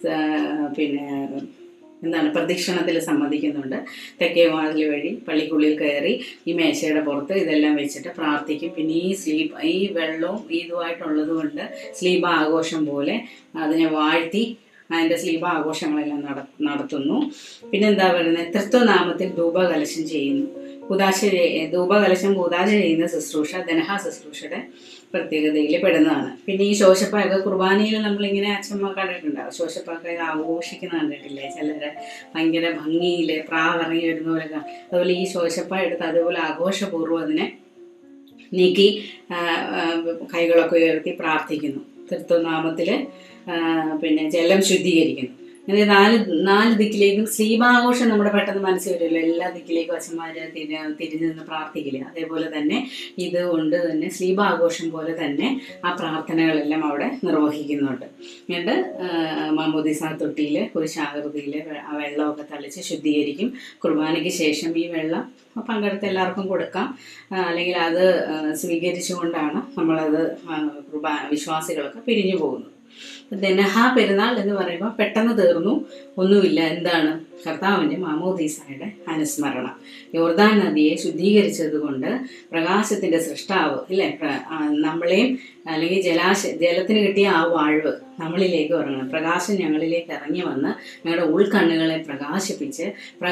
പ്രദക്ഷിണത്തിൽ സംബന്ധിക്കുന്നുണ്ട്. തെക്കേ വാതിൽ വഴി പള്ളിക്കുള്ളിൽ കയറി ഈ മേശയുടെ പുറത്ത് ഇതെല്ലാം വെച്ചിട്ട് പ്രാർത്ഥിക്കും. പിന്നെ ഈ വെള്ളവും ഇതുമായിട്ടുള്ളത് കൊണ്ട് സ്ലീബ ആഘോഷം പോലെ അതിനെ വാഴ്ത്തി അതിൻ്റെ സ്ലീബ ആഘോഷങ്ങളെല്ലാം നടത്തുന്നു. പിന്നെന്താ പറയുന്നത്, തൃത്വനാമത്തിൽ ധൂപകലശം ചെയ്യുന്നു. ധൂപകലശം കൂതാശ ചെയ്യുന്ന ശുശ്രൂഷ ദനഹാ ശുശ്രൂഷയുടെ പ്രത്യേകതയിൽ പെടുന്നതാണ്. പിന്നെ ഈ ശോശപ്പായൊക്കെ കുർബാനയിൽ നമ്മളിങ്ങനെ അച്ഛമ്മ കണ്ടിട്ടുണ്ടാവും. ശോശപ്പായൊക്കെ ആഘോഷിക്കുന്ന കണ്ടിട്ടില്ലേ ചിലരെ, ഭയങ്കര ഭംഗിയിൽ പ്രാവിറങ്ങി വരുന്ന പോലെയൊക്കെ. അതുപോലെ ഈ ശോശപ്പ എടുത്ത് അതുപോലെ ആഘോഷപൂർവ്വം അതിനെ നീക്കി കൈകളൊക്കെ ഉയർത്തി പ്രാർത്ഥിക്കുന്നു. തൃത്വനാമത്തിൽ ജലം ശുദ്ധീകരിക്കുന്നു. അങ്ങനെ നാല് ദിക്കിലേക്കും സ്ലീബാഘോഷം നമ്മുടെ പെട്ടെന്ന് മനസ്സിൽ വരുമല്ലോ. എല്ലാ ദിക്കിലേക്കും അച്ഛന്മാർ തിരിഞ്ഞു നിന്ന് പ്രാർത്ഥിക്കില്ല. അതേപോലെ തന്നെ ഇതുകൊണ്ട് തന്നെ സ്ലീബാഘോഷം പോലെ തന്നെ ആ പ്രാർത്ഥനകളെല്ലാം അവിടെ നിർവഹിക്കുന്നുണ്ട്. എന്നിട്ട് മാമോദീസ തൊട്ടിയിൽ ഒരു ശാകൃതിയിൽ ആ വെള്ളമൊക്കെ തളിച്ച് ശുദ്ധീകരിക്കും. കുർബാനയ്ക്ക് ശേഷം ഈ വെള്ളം പങ്കെടുത്ത് എല്ലാവർക്കും കൊടുക്കാം. അല്ലെങ്കിൽ അത് സ്വീകരിച്ചുകൊണ്ടാണ് നമ്മളത് വിശ്വാസികളൊക്കെ പിരിഞ്ഞു പോകുന്നത്. ദനഹാ പെരുന്നാൾ എന്ന് പറയുമ്പോൾ പെട്ടെന്ന് തീർന്നു ഒന്നുമില്ല. എന്താണ്? കർത്താവിൻ്റെ മാമോദീസായുടെ അനുസ്മരണം. യോർദാൻ നദിയെ ശുദ്ധീകരിച്ചത് കൊണ്ട് പ്രകാശത്തിൻ്റെ സൃഷ്ടാവ് ഇല്ലേ നമ്മളെയും അല്ലെങ്കിൽ ജലത്തിന് കിട്ടിയ ആ വാഴ്വ് നമ്മളിലേക്ക് ഇറങ്ങണം. പ്രകാശം ഞങ്ങളിലേക്ക് ഇറങ്ങി വന്ന് ഞങ്ങളുടെ ഉൾക്കണ്ണുകളെ പ്രകാശിപ്പിച്ച്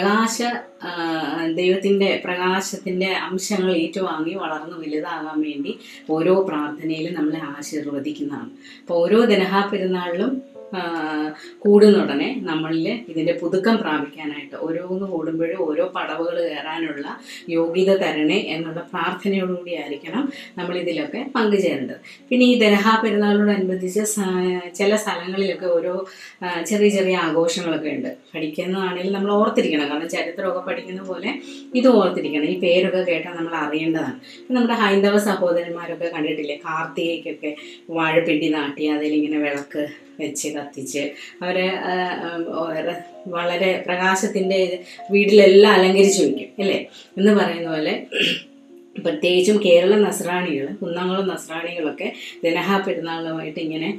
പ്രകാശത്തിൻ്റെ അംശങ്ങൾ ഏറ്റുവാങ്ങി വളർന്നു വലുതാകാൻ വേണ്ടി ഓരോ പ്രാർത്ഥനയിലും നമ്മളെ ആശീർവദിക്കുന്നതാണ്. അപ്പോൾ ഓരോ ദനഹാ പെരുന്നാളിലും കൂടുന്നുടനെ നമ്മളിൽ ഇതിൻ്റെ പുതുക്കം പ്രാപിക്കാനായിട്ട് ഓരോന്ന് കൂടുമ്പോഴും ഓരോ പടവുകൾ കയറാനുള്ള യോഗ്യത തരണേ എന്നുള്ള പ്രാർത്ഥനയോടുകൂടി ആയിരിക്കണം നമ്മളിതിലൊക്കെ പങ്കുചേരേണ്ടത്. പിന്നെ ഈ ദനഹാ പെരുന്നാളിനോടനുബന്ധിച്ച് ചില സ്ഥലങ്ങളിലൊക്കെ ഓരോ ചെറിയ ചെറിയ ആഘോഷങ്ങളൊക്കെ ഉണ്ട്. പഠിക്കുന്നതാണെങ്കിലും നമ്മൾ ഓർത്തിരിക്കണം. കാരണം ചരിത്രമൊക്കെ പഠിക്കുന്ന പോലെ ഇത് ഓർത്തിരിക്കണം. ഈ പേരൊക്കെ കേട്ടാൽ നമ്മൾ അറിയേണ്ടതാണ്. നമ്മുടെ ഹൈന്ദവ സഹോദരന്മാരൊക്കെ കണ്ടിട്ടില്ലേ, കാർത്തികയ്ക്കൊക്കെ വാഴപ്പിണ്ടി നാട്ടി അതിലിങ്ങനെ വിളക്ക് വെച്ച് കത്തിച്ച് അവരെ വളരെ പ്രകാശത്തിൻ്റെ വീട്ടിലെല്ലാം അലങ്കരിച്ച് വയ്ക്കും അല്ലേ എന്ന് പറയുന്ന പോലെ പ്രത്യേകിച്ചും കേരള നസ്രാണികൾ, കുന്നംകുളം നസ്രാണികളൊക്കെ ദനഹ പെരുന്നാളുമായിട്ട് ഇങ്ങനെ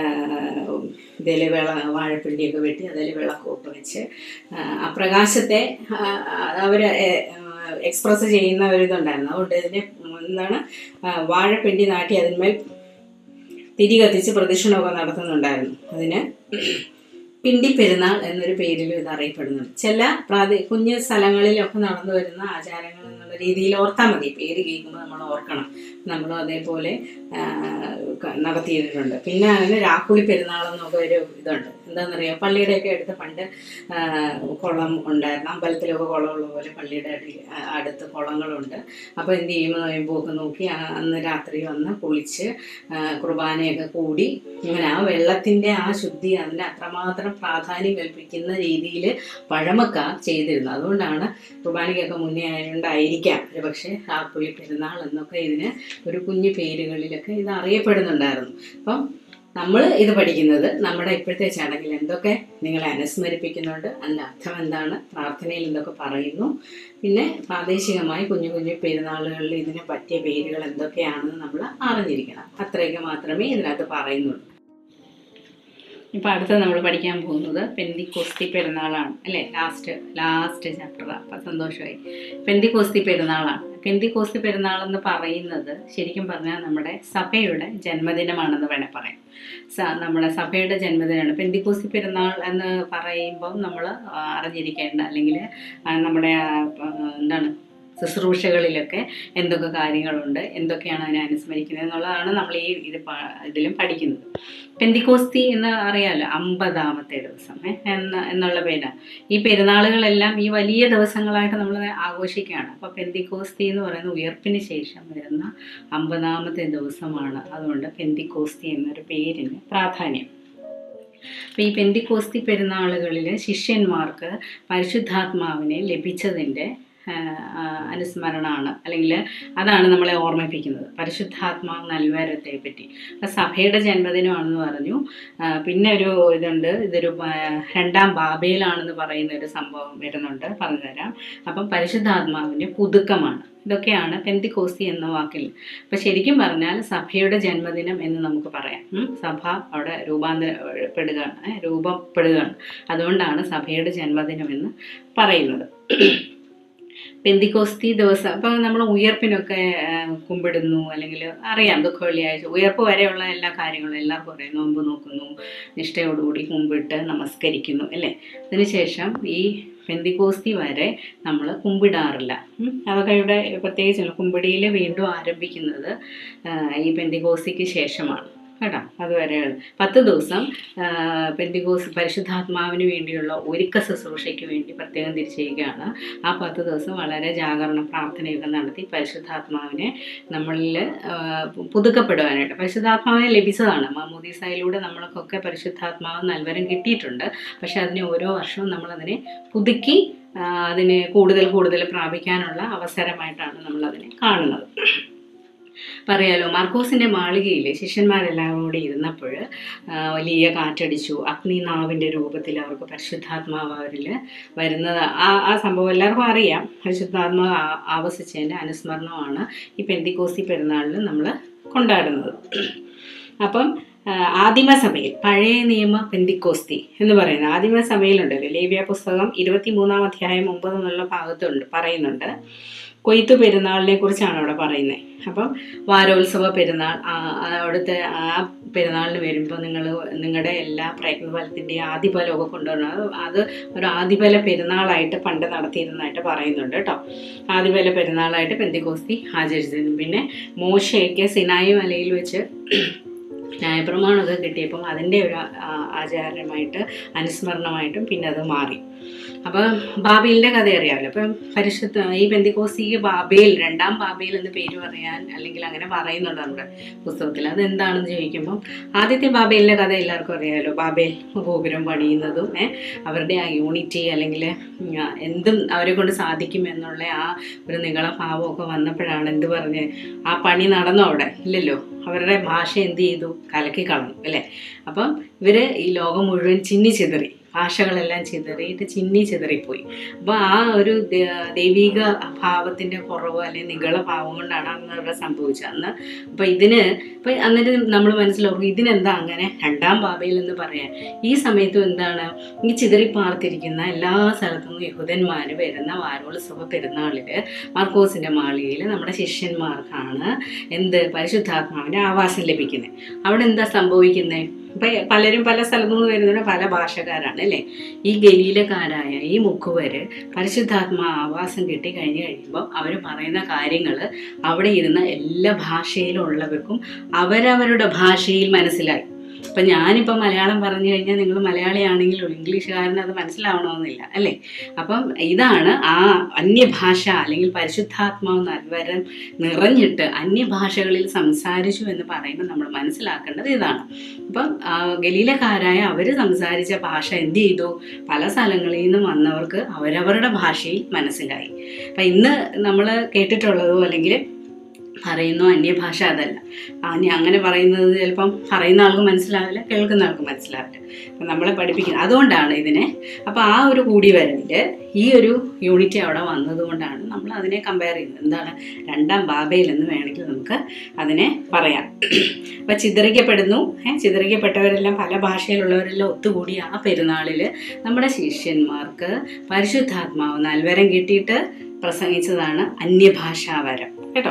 ഇതിൽ വാഴപ്പിണ്ടിയൊക്കെ വെട്ടി അതിൽ വിളക്കൊക്കെ വെച്ച് ആ പ്രകാശത്തെ അവർ എക്സ്പ്രസ് ചെയ്യുന്ന ഒരിതുണ്ടായിരുന്നു. അതുകൊണ്ട് ഇതിനെ എന്താണ് വാഴപ്പിണ്ടി നാട്ടി അതിന്മേൽ തിരി കത്തിച്ച് പ്രദക്ഷിണമൊക്കെ നടത്തുന്നുണ്ടായിരുന്നു. അതിന് പിണ്ടി പെരുന്നാൾ എന്നൊരു പേരിലും ഇത് അറിയപ്പെടുന്നുണ്ട്. ചില കുഞ്ഞു സ്ഥലങ്ങളിലൊക്കെ നടന്നു വരുന്ന ആചാരങ്ങൾ എന്നുള്ള രീതിയിൽ ഓർത്താൽ മതി. പേര് കേൾക്കുമ്പോൾ നമ്മൾ ഓർക്കണം. നമ്മളും അതേപോലെ നടത്തിയിട്ടുണ്ട്. പിന്നെ അങ്ങനെ രാക്കുളി പെരുന്നാളെന്നൊക്കെ ഒരു ഇതുണ്ട്. എന്താണെന്നറിയാം, പള്ളിയുടെയൊക്കെ അടുത്ത് പണ്ട് കുളം ഉണ്ടായിരുന്നു. അമ്പലത്തിലൊക്കെ കുളമുള്ള പോലെ പള്ളിയുടെ അടുത്ത് കുളങ്ങളുണ്ട്. അപ്പോൾ എന്ത് ചെയ്യുമ്പോൾ നോയമ്പൊക്കെ നോക്കി അന്ന് രാത്രി വന്ന് കുളിച്ച് കുർബാനയൊക്കെ കൂടി ഇങ്ങനെ ആ വെള്ളത്തിൻ്റെ ആ ശുദ്ധി അതിന് അത്രമാത്രം പ്രാധാന്യം കൽപ്പിക്കുന്ന രീതിയിൽ പഴമക്കാർ ചെയ്തിരുന്നു. അതുകൊണ്ടാണ് കുർബാനയ്ക്കൊക്കെ മുന്നേ ആയതുകൊണ്ടായിരിക്കാം ഒരു പക്ഷേ രാക്കുളി പെരുന്നാൾ എന്നൊക്കെ ഇതിന് ഒരു കുഞ്ഞു പേരുകളിലൊക്കെ ഇത് അറിയപ്പെടുന്നുണ്ടായിരുന്നു. അപ്പം നമ്മൾ ഇത് പഠിക്കുന്നത് നമ്മുടെ ഇപ്പോഴത്തെ ചടങ്ങിൽ എന്തൊക്കെ നിങ്ങളെ അനുസ്മരിപ്പിക്കുന്നുണ്ട്, അതിൻ്റെ അർത്ഥം എന്താണ്, പ്രാർത്ഥനയിൽ എന്തൊക്കെ പറയുന്നു, പിന്നെ പ്രാദേശികമായി കുഞ്ഞു കുഞ്ഞു പെരുന്നാളുകളിൽ ഇതിന് പറ്റിയ പേരുകൾ എന്തൊക്കെയാണെന്ന് നമ്മൾ അറിഞ്ഞിരിക്കണം. അത്രയൊക്കെ മാത്രമേ ഇതിനകത്ത് പറയുന്നുള്ളൂ. ഇപ്പോൾ അടുത്ത് നമ്മൾ പഠിക്കാൻ പോകുന്നത് പെന്തിക്കോസ്തി പെരുന്നാളാണ് അല്ലേ. Last chapter. അപ്പം സന്തോഷമായി. പെന്തിക്കോസ്തി പെരുന്നാളാണ്. പെന്തിക്കോസ്തി പെരുന്നാൾ എന്ന് പറയുന്നത് ശരിക്കും പറഞ്ഞാൽ നമ്മുടെ സഭയുടെ ജന്മദിനമാണെന്ന് വേണേൽ പറയാം. നമ്മുടെ സഭയുടെ ജന്മദിനമാണ് പെന്തിക്കോസ്തി പെരുന്നാൾ എന്ന് പറയുമ്പം നമ്മൾ അറിഞ്ഞിരിക്കേണ്ട അല്ലെങ്കിൽ നമ്മുടെ എന്താണ് ശുശ്രൂഷകളിലൊക്കെ എന്തൊക്കെ കാര്യങ്ങളുണ്ട്, എന്തൊക്കെയാണ് അതിനെ അനുസ്മരിക്കുന്നത് എന്നുള്ളതാണ് നമ്മൾ ഇതിലും പഠിക്കുന്നത്. പെന്തിക്കോസ്തി എന്ന് അറിയാമല്ലോ, 50ാമത്തെ ദിവസം എന്നുള്ള പേരാണ്. ഈ പെരുന്നാളുകളെല്ലാം ഈ വലിയ ദിവസങ്ങളായിട്ട് നമ്മൾ ആഘോഷിക്കുകയാണ്. അപ്പോൾ പെന്തിക്കോസ്തി എന്ന് പറയുന്നത് ഉയർപ്പിന് ശേഷം വരുന്ന 50ാമത്തെ ദിവസമാണ്. അതുകൊണ്ട് പെന്തിക്കോസ്തി എന്നൊരു പേരിന് പ്രാധാന്യം. അപ്പോൾ ഈ പെന്തിക്കോസ്തി പെരുന്നാളുകളിൽ ശിഷ്യന്മാർക്ക് പരിശുദ്ധാത്മാവിനെ ലഭിച്ചതിൻ്റെ അനുസ്മരണമാണ്, അല്ലെങ്കിൽ അതാണ് നമ്മളെ ഓർമ്മിപ്പിക്കുന്നത് പരിശുദ്ധാത്മാവ് നൽവരത്തെ പറ്റി. അപ്പം സഭയുടെ ജന്മദിനമാണെന്ന് പറഞ്ഞു. പിന്നെ ഒരു ഇതുണ്ട്, ഇതൊരു 2ാം ബാബേലാണെന്ന് പറയുന്ന ഒരു സംഭവം വരുന്നുണ്ട്, പറഞ്ഞുതരാം. അപ്പം പരിശുദ്ധാത്മാവിൻ്റെ പുതുക്കമാണ്. ഇതൊക്കെയാണ് പെന്തിക്കോസ്തി എന്ന വാക്കിൽ. അപ്പം ശരിക്കും പറഞ്ഞാൽ സഭയുടെ ജന്മദിനം എന്ന് നമുക്ക് പറയാം. സഭ അവിടെ രൂപപ്പെടുകയാണ്. അതുകൊണ്ടാണ് സഭയുടെ ജന്മദിനം എന്ന് പറയുന്നത്. പെന്തിക്കോസ്തി ദിവസം അപ്പം നമ്മൾ ഉയർപ്പിനൊക്കെ കുമ്പിടുന്നു, അല്ലെങ്കിൽ അറിയാം ദുഃഖ വെള്ളിയാഴ്ച ഉയർപ്പ് വരെയുള്ള എല്ലാ കാര്യങ്ങളും എല്ലാവർക്കും അറിയാം. നോമ്പ് നോക്കുന്നു, നിഷ്ഠയോടുകൂടി കുമ്പിട്ട് നമസ്കരിക്കുന്നു അല്ലേ. അതിനുശേഷം ഈ പെന്തിക്കോസ്തി വരെ നമ്മൾ കുമ്പിടാറില്ല. അതൊക്കെ ഇവിടെ പ്രത്യേകിച്ച് കുമ്പിടിയിൽ വീണ്ടും ആരംഭിക്കുന്നത് ഈ പെന്തിക്കോസ്തിക്ക് ശേഷമാണ് കേട്ടോ. അതുവരെയാണ് 10 ദിവസം പരിശുദ്ധാത്മാവിന് വേണ്ടിയുള്ള ഒരുക്ക ശുശ്രൂഷയ്ക്ക് വേണ്ടി പ്രത്യേകം തിരിച്ചിരിക്കുകയാണ്. ആ 10 ദിവസം വളരെ ജാഗരണ പ്രാർത്ഥനയൊക്കെ നടത്തി പരിശുദ്ധാത്മാവിനെ നമ്മളിൽ പുതുക്കപ്പെടുവാനായിട്ട്. പരിശുദ്ധാത്മാവിനെ ലഭിച്ചതാണ് മാമോദീസയിലൂടെ നമ്മൾക്കൊക്കെ പരിശുദ്ധാത്മാവ് നൽവരം കിട്ടിയിട്ടുണ്ട്. പക്ഷെ അതിനെ ഓരോ വർഷവും നമ്മളതിനെ പുതുക്കി അതിനെ കൂടുതൽ പ്രാപിക്കാനുള്ള അവസരമായിട്ടാണ് നമ്മളതിനെ കാണുന്നത്. പറയാലോ, മാർക്കോസിൻ്റെ മാളികയിൽ ശിഷ്യന്മാരെല്ലാവരും കൂടി ഇരുന്നപ്പോൾ വലിയ കാറ്റടിച്ചു. അഗ്നിനാവിൻ്റെ രൂപത്തിൽ അവർക്ക് പരിശുദ്ധാത്മാവ് അവരിൽ വരുന്നത് ആ സംഭവം എല്ലാവർക്കും അറിയാം. പരിശുദ്ധാത്മാവ് ആവസിച്ചതിൻ്റെ അനുസ്മരണമാണ് ഈ പെന്തിക്കോസ്തി പെരുന്നാളിൽ നമ്മൾ കൊണ്ടാടുന്നത്. അപ്പം ആദിമസഭയിൽ പഴയ നിയമ പെന്തിക്കോസ്തി എന്ന് പറയുന്നത് ആദിമസഭയിലുണ്ടല്ലോ. ലേവ്യ പുസ്തകം 23-ാം അധ്യായം 9 എന്നുള്ള ഭാഗത്തുണ്ട് പറയുന്നുണ്ട്. കൊയ്ത്തു പെരുന്നാളിനെ കുറിച്ചാണ് അവിടെ പറയുന്നത്. അപ്പം വാരോത്സവ പെരുന്നാൾ, അവിടുത്തെ ആ പെരുന്നാളിന് വരുമ്പോൾ നിങ്ങളുടെ എല്ലാ പ്രയത്നഫലത്തിൻ്റെയും ആദിഫലമൊക്കെ കൊണ്ടുവരണം. അത് ഒരു ആദിഫല പെരുന്നാളായിട്ട് പണ്ട് നടത്തിയിരുന്നതായിട്ട് പറയുന്നുണ്ട് കേട്ടോ. ആദിഫല പെരുന്നാളായിട്ട് പെന്തിക്കോസ്തി ആചരിച്ചിരുന്നു. പിന്നെ മോശയ്ക്ക് സിനായി മലയിൽ വെച്ച് ന്യായപ്രമാണമൊക്കെ കിട്ടിയപ്പം അതിൻ്റെ ഒരു ആചാരമായിട്ട് അനുസ്മരണമായിട്ടും പിന്നെ അത് മാറി. അപ്പം ബാബേലിൻ്റെ കഥ അറിയാമല്ലോ. അപ്പം ഈ പെന്തിക്കോസ്തിക്ക് ബാബേൽ 2ാം ബാബേൽ എന്ന് പേര് പറയാൻ അല്ലെങ്കിൽ അങ്ങനെ പറയുന്നുണ്ട് നമ്മുടെ പുസ്തകത്തിൽ. അതെന്താണെന്ന് ചോദിക്കുമ്പം ആദ്യത്തെ ബാബേലിൻ്റെ കഥ എല്ലാവർക്കും അറിയാമല്ലോ. ബാബേൽ ഗോപുരം പണിയുന്നതും അവരുടെ ആ യൂണിറ്റി അല്ലെങ്കിൽ എന്തും അവരെ കൊണ്ട് സാധിക്കും എന്നുള്ള ആ ഒരു നികളഭാവമൊക്കെ വന്നപ്പോഴാണ് എന്ത് പറഞ്ഞ് ആ പണി നടന്നു അവിടെ ഇല്ലല്ലോ. അവരുടെ ഭാഷ എന്ത് ചെയ്തു, കലക്കി കളഞ്ഞു അല്ലേ. അപ്പം ഇവർ ഈ ലോകം മുഴുവൻ ചിന്നിച്ചിതറി ഭാഷകളെല്ലാം ചിതറിയിട്ട് ചിതറിപ്പോയി. അപ്പോൾ ആ ഒരു ദൈവിക ഭാവത്തിൻ്റെ കുറവ് അല്ലെങ്കിൽ നിഗളഭാവം കൊണ്ടാണ് അന്ന് അവിടെ സംഭവിച്ചത് അന്ന്. അപ്പോൾ ഇപ്പം അന്നേരം നമ്മൾ മനസ്സിലാക്കും ഇതിനെന്താ അങ്ങനെ രണ്ടാം ബാബേൽ എന്ന് പറയാൻ. ഈ സമയത്തും എന്താണ്, ഈ ചിതറിപ്പാർത്തിരിക്കുന്ന എല്ലാ സ്ഥലത്തും യഹൂദന്മാർ വരുന്ന വാരോത്സവ പെരുന്നാളിൽ മാർക്കോസിൻ്റെ മാളികയിൽ നമ്മുടെ ശിഷ്യന്മാർക്കാണ് പരിശുദ്ധാത്മാവിൻ്റെ ആവാസം ലഭിക്കുന്നത്. അവിടെ എന്താ സംഭവിക്കുന്നത്? ഇപ്പം പലരും പല സ്ഥലത്തു നിന്ന് വരുന്നവരെ പല ഭാഷക്കാരാണ് അല്ലേ. ഈ ഗലീലക്കാരായ ഈ മുക്കുവര് പരിശുദ്ധാത്മാ ആവാസം കിട്ടി കഴിയുമ്പോൾ അവർ പറയുന്ന കാര്യങ്ങൾ അവിടെ ഇരുന്ന എല്ലാ ഭാഷയിലുള്ളവർക്കും അവരവരുടെ ഭാഷയിൽ മനസ്സിലായി. അപ്പം ഞാനിപ്പോൾ മലയാളം പറഞ്ഞു കഴിഞ്ഞാൽ നിങ്ങൾ മലയാളിയാണെങ്കിലും ഇംഗ്ലീഷുകാരന് അത് മനസ്സിലാവണമെന്നില്ല അല്ലേ. അപ്പം ഇതാണ് ആ അന്യഭാഷ അല്ലെങ്കിൽ പരിശുദ്ധാത്മാവ് നൽവരം നിറഞ്ഞിട്ട് അന്യഭാഷകളിൽ സംസാരിച്ചു എന്ന് പറയുമ്പോൾ നമ്മൾ മനസ്സിലാക്കേണ്ടത് ഇതാണ്. അപ്പം ഗലീലക്കാരായ അവർ സംസാരിച്ച ഭാഷ എന്ത് ചെയ്തു? പല സ്ഥലങ്ങളിൽ നിന്നും വന്നവർക്ക് അവരവരുടെ ഭാഷയിൽ മനസ്സിലായി. അപ്പം ഇന്ന് നമ്മൾ കേട്ടിട്ടുള്ളതോ അല്ലെങ്കിൽ പറയുന്നു അന്യഭാഷ അതല്ല. അങ്ങനെ പറയുന്നത് ചിലപ്പം പറയുന്ന ആൾക്ക് മനസ്സിലാവില്ല, കേൾക്കുന്ന ആൾക്ക് മനസ്സിലാവില്ല. അപ്പം നമ്മളെ പഠിപ്പിക്കുന്നത് അതുകൊണ്ടാണ് ഇതിനെ. അപ്പോൾ ആ ഒരു കൂടിവരവിൽ ഈ ഒരു യൂണിറ്റി അവിടെ വന്നതുകൊണ്ടാണ് നമ്മൾ അതിനെ കമ്പയർ ചെയ്യുന്നത്. എന്താണ് രണ്ടാം ബാബേൽ എന്ന് വേണമെങ്കിൽ നമുക്ക് അതിനെ പറയാം. അപ്പം ചിതറിക്കപ്പെട്ടവരെല്ലാം പല ഭാഷയിലുള്ളവരെല്ലാം ഒത്തുകൂടി ആ പെരുന്നാളിൽ നമ്മുടെ ശിഷ്യന്മാർക്ക് പരിശുദ്ധാത്മാവ് നൽവരം കിട്ടിയിട്ട് പ്രസംഗിച്ചതാണ് അന്യഭാഷാവരം കേട്ടോ.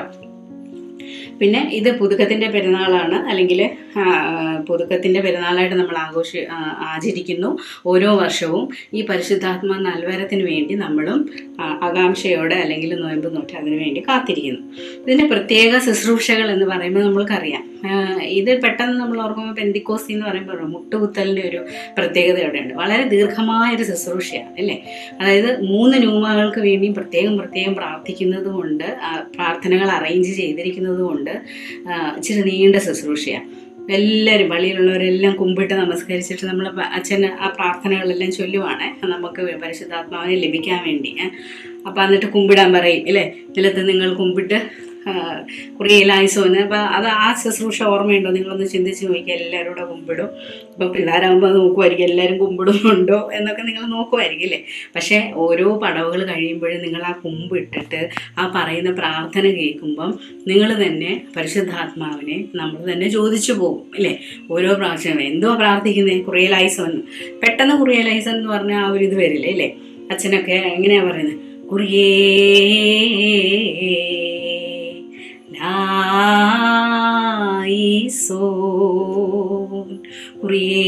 പിന്നെ ഇത് പുതുക്കത്തിൻ്റെ പെരുന്നാളാണ്, അല്ലെങ്കിൽ പുതുക്കത്തിൻ്റെ പെരുന്നാളായിട്ട് നമ്മൾ ആചരിക്കുന്നു. ഓരോ വർഷവും ഈ പരിശുദ്ധാത്മാ നൽവരത്തിന് വേണ്ടി നമ്മളും ആകാംക്ഷയോടെ അല്ലെങ്കിൽ നോയമ്പ് നോറ്റ് അതിനു വേണ്ടി കാത്തിരിക്കുന്നു. ഇതിൻ്റെ പ്രത്യേക ശുശ്രൂഷകൾ എന്ന് പറയുമ്പോൾ നമ്മൾക്കറിയാം. ഇത് പെട്ടെന്ന് നമ്മൾ ഓർക്കുമ്പോൾ പെന്തിക്കോസ്തി എന്ന് പറയുമ്പോൾ മുട്ടുകുത്തലിൻ്റെ ഒരു പ്രത്യേകത ഇവിടെയുണ്ട്. വളരെ ദീർഘമായൊരു ശുശ്രൂഷയാണ് അല്ലേ. അതായത് 3 ന്യൂമകൾക്ക് വേണ്ടിയും പ്രത്യേകം പ്രാർത്ഥിക്കുന്നത് കൊണ്ട്, പ്രാർത്ഥനകൾ അറേഞ്ച് ചെയ്തിരിക്കുന്നത് കൊണ്ട് ഇച്ചിരി നീണ്ട ശുശ്രൂഷയാണ്. എല്ലാവരും പള്ളിയിലുള്ളവരെല്ലാം കുമ്പിട്ട് നമസ്കരിച്ചിട്ട് നമ്മൾ അച്ഛൻ ആ പ്രാർത്ഥനകളെല്ലാം ചൊല്ലുവാണ് നമുക്ക് പരിശുദ്ധാത്മാവിനെ ലഭിക്കാൻ വേണ്ടി. അപ്പം എന്നിട്ട് കുമ്പിടാൻ പറയും അല്ലേ. നിലത്ത് നിങ്ങൾ കുമ്പിട്ട് കുറേലായുസോന്ന്. അപ്പം അത് ആ ശുശ്രൂഷ ഓർമ്മയുണ്ടോ? നിങ്ങളൊന്ന് ചിന്തിച്ച് നോക്കിയാൽ എല്ലാവരും കൂടെ കുമ്പിടും. ഇപ്പോൾ പിള്ളേരാകുമ്പോൾ അത് നോക്കുമായിരിക്കും എല്ലാവരും കുമ്പിടുന്നുണ്ടോ എന്നൊക്കെ നിങ്ങൾ നോക്കുമായിരിക്കും അല്ലേ. പക്ഷേ ഓരോ പടവുകൾ കഴിയുമ്പോഴും നിങ്ങൾ ആ കുമ്പിട്ടിട്ട് ആ പറയുന്ന പ്രാർത്ഥന കേൾക്കുമ്പം നിങ്ങൾ തന്നെ പരിശുദ്ധാത്മാവിനെ നമ്മൾ തന്നെ ചോദിച്ചു പോകും അല്ലേ. ഓരോ പ്രാവശ്യം എന്തുവാ പ്രാർത്ഥിക്കുന്നത്? കുറേലായുസോന്ന്. പെട്ടെന്ന് കുറേലായുസം എന്ന് പറഞ്ഞാൽ ആ ഒരു ഇത് വരില്ലേ അല്ലേ. അച്ഛനൊക്കെ എങ്ങനെയാണ് പറയുന്നത്? കുറിയേ ലായിസോൻ കുറിയേ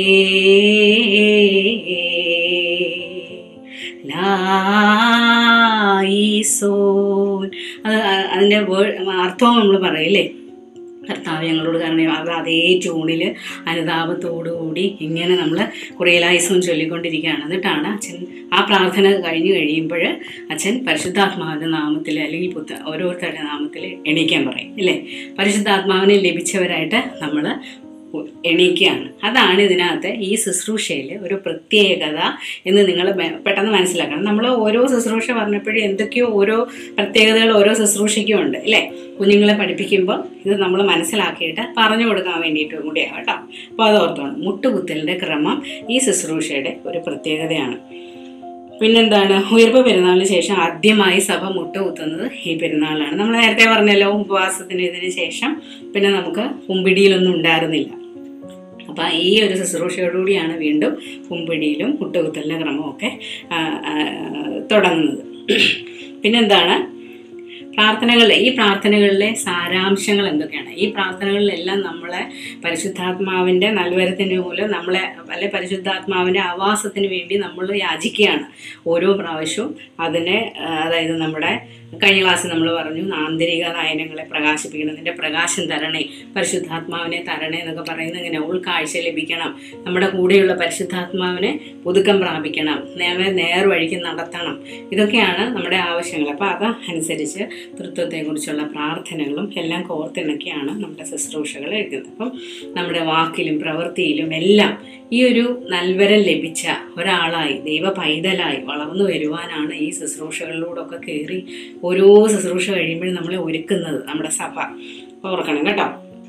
ലായിസോൻ. അതിൻ്റെ അർത്ഥവും നമ്മൾ പറയില്ലേ. കർത്താവ് ഞങ്ങളോട് കാരണം അത് അതേ ട്യൂണിൽ അനുതാപത്തോടുകൂടി ഇങ്ങനെ നമ്മൾ കുറേലായുസം ചൊല്ലിക്കൊണ്ടിരിക്കുകയാണ്. എന്നിട്ടാണ് അച്ഛൻ ആ പ്രാർത്ഥന കഴിയുമ്പോൾ അച്ഛൻ പരിശുദ്ധാത്മാവിൻ്റെ നാമത്തിൽ അല്ലെങ്കിൽ ഓരോരുത്തരുടെ നാമത്തിൽ എണീക്കാൻ പറയും അല്ലേ. പരിശുദ്ധാത്മാവിനെ ലഭിച്ചവരായിട്ട് നമ്മൾ എണീക്കുകയാണ്. അതാണ് ഇതിനകത്ത് ഈ ശുശ്രൂഷയിൽ ഒരു പ്രത്യേകത എന്ന് നിങ്ങൾ പെട്ടെന്ന് മനസ്സിലാക്കണം. നമ്മൾ ഓരോ ശുശ്രൂഷ പറഞ്ഞപ്പോഴും എന്തൊക്കെയോ ഓരോ പ്രത്യേകതകൾ ഓരോ ശുശ്രൂഷയ്ക്കും ഉണ്ട് അല്ലേ. കുഞ്ഞുങ്ങളെ പഠിപ്പിക്കുമ്പോൾ ഇത് നമ്മൾ മനസ്സിലാക്കിയിട്ട് പറഞ്ഞു കൊടുക്കാൻ വേണ്ടിയിട്ടും കൂടിയാണ് കേട്ടോ. അപ്പോൾ അത് ഓർത്തോണം. മുട്ടുകുത്തലിൻ്റെ ക്രമം ഈ ശുശ്രൂഷയുടെ ഒരു പ്രത്യേകതയാണ്. പിന്നെന്താണ്, ഉയർപ്പ് പെരുന്നാളിന് ശേഷം ആദ്യമായി സഭ മുട്ടുകുത്തുന്നത് ഈ പെരുന്നാളാണ്. നമ്മൾ നേരത്തെ പറഞ്ഞല്ലോ ഉപവാസത്തിന് ഇതിന് ശേഷം പിന്നെ നമുക്ക് കുമ്പിടിയിലൊന്നും ഉണ്ടായിരുന്നില്ല. അപ്പം ഈ ഒരു ശുശ്രൂഷയോടുകൂടിയാണ് വീണ്ടും കുമ്പിടിയിലും മുട്ടുകുത്തലിൻ്റെ ക്രമമൊക്കെ തുടങ്ങുന്നത്. പിന്നെന്താണ് ഈ പ്രാർത്ഥനകളിലെ സാരാംശങ്ങൾ എന്തൊക്കെയാണ്? ഈ പ്രാർത്ഥനകളിലെല്ലാം നമ്മളെ പരിശുദ്ധാത്മാവിൻ്റെ നൽവരത്തിന് മൂലം നമ്മളെ അല്ലെ പരിശുദ്ധാത്മാവിൻ്റെ ആവാസത്തിന് വേണ്ടി നമ്മൾ യാചിക്കുകയാണ് ഓരോ പ്രാവശ്യവും. അതായത് നമ്മുടെ കഴിഞ്ഞ ക്ലാസ്സിൽ നമ്മൾ പറഞ്ഞു ആന്തരിക നയനങ്ങളെ പ്രകാശിപ്പിക്കണം, പ്രകാശം തരണേ, പരിശുദ്ധാത്മാവിനെ തരണേ എന്നൊക്കെ പറയുന്നത് ഇങ്ങനെ ഉൾക്കാഴ്ച ലഭിക്കണം, നമ്മുടെ കൂടെയുള്ള പരിശുദ്ധാത്മാവിനെ പുതുക്കം പ്രാപിക്കണം, നേർവഴിക്ക് നടത്തണം. ഇതൊക്കെയാണ് നമ്മുടെ ആവശ്യങ്ങൾ. അപ്പോൾ അതനുസരിച്ച് തൃത്വത്തെക്കുറിച്ചുള്ള പ്രാർത്ഥനകളും എല്ലാം കോർത്തിണക്കിയാണ് നമ്മുടെ ശുശ്രൂഷകൾ എഴുതുന്നത്. അപ്പം നമ്മുടെ വാക്കിലും പ്രവൃത്തിയിലും എല്ലാം ഈ ഒരു നൽവരം ലഭിച്ച ഒരാളായി ദൈവ പൈതലായി വളർന്നു വരുവാനാണ് ഈ ശുശ്രൂഷകളിലൂടെയൊക്കെ കയറി ഓരോ ശുശ്രൂഷ കഴിയുമ്പോഴും നമ്മളെ ഒരുക്കുന്നത് നമ്മുടെ സഭ. ഓർക്കണം കേട്ടോ.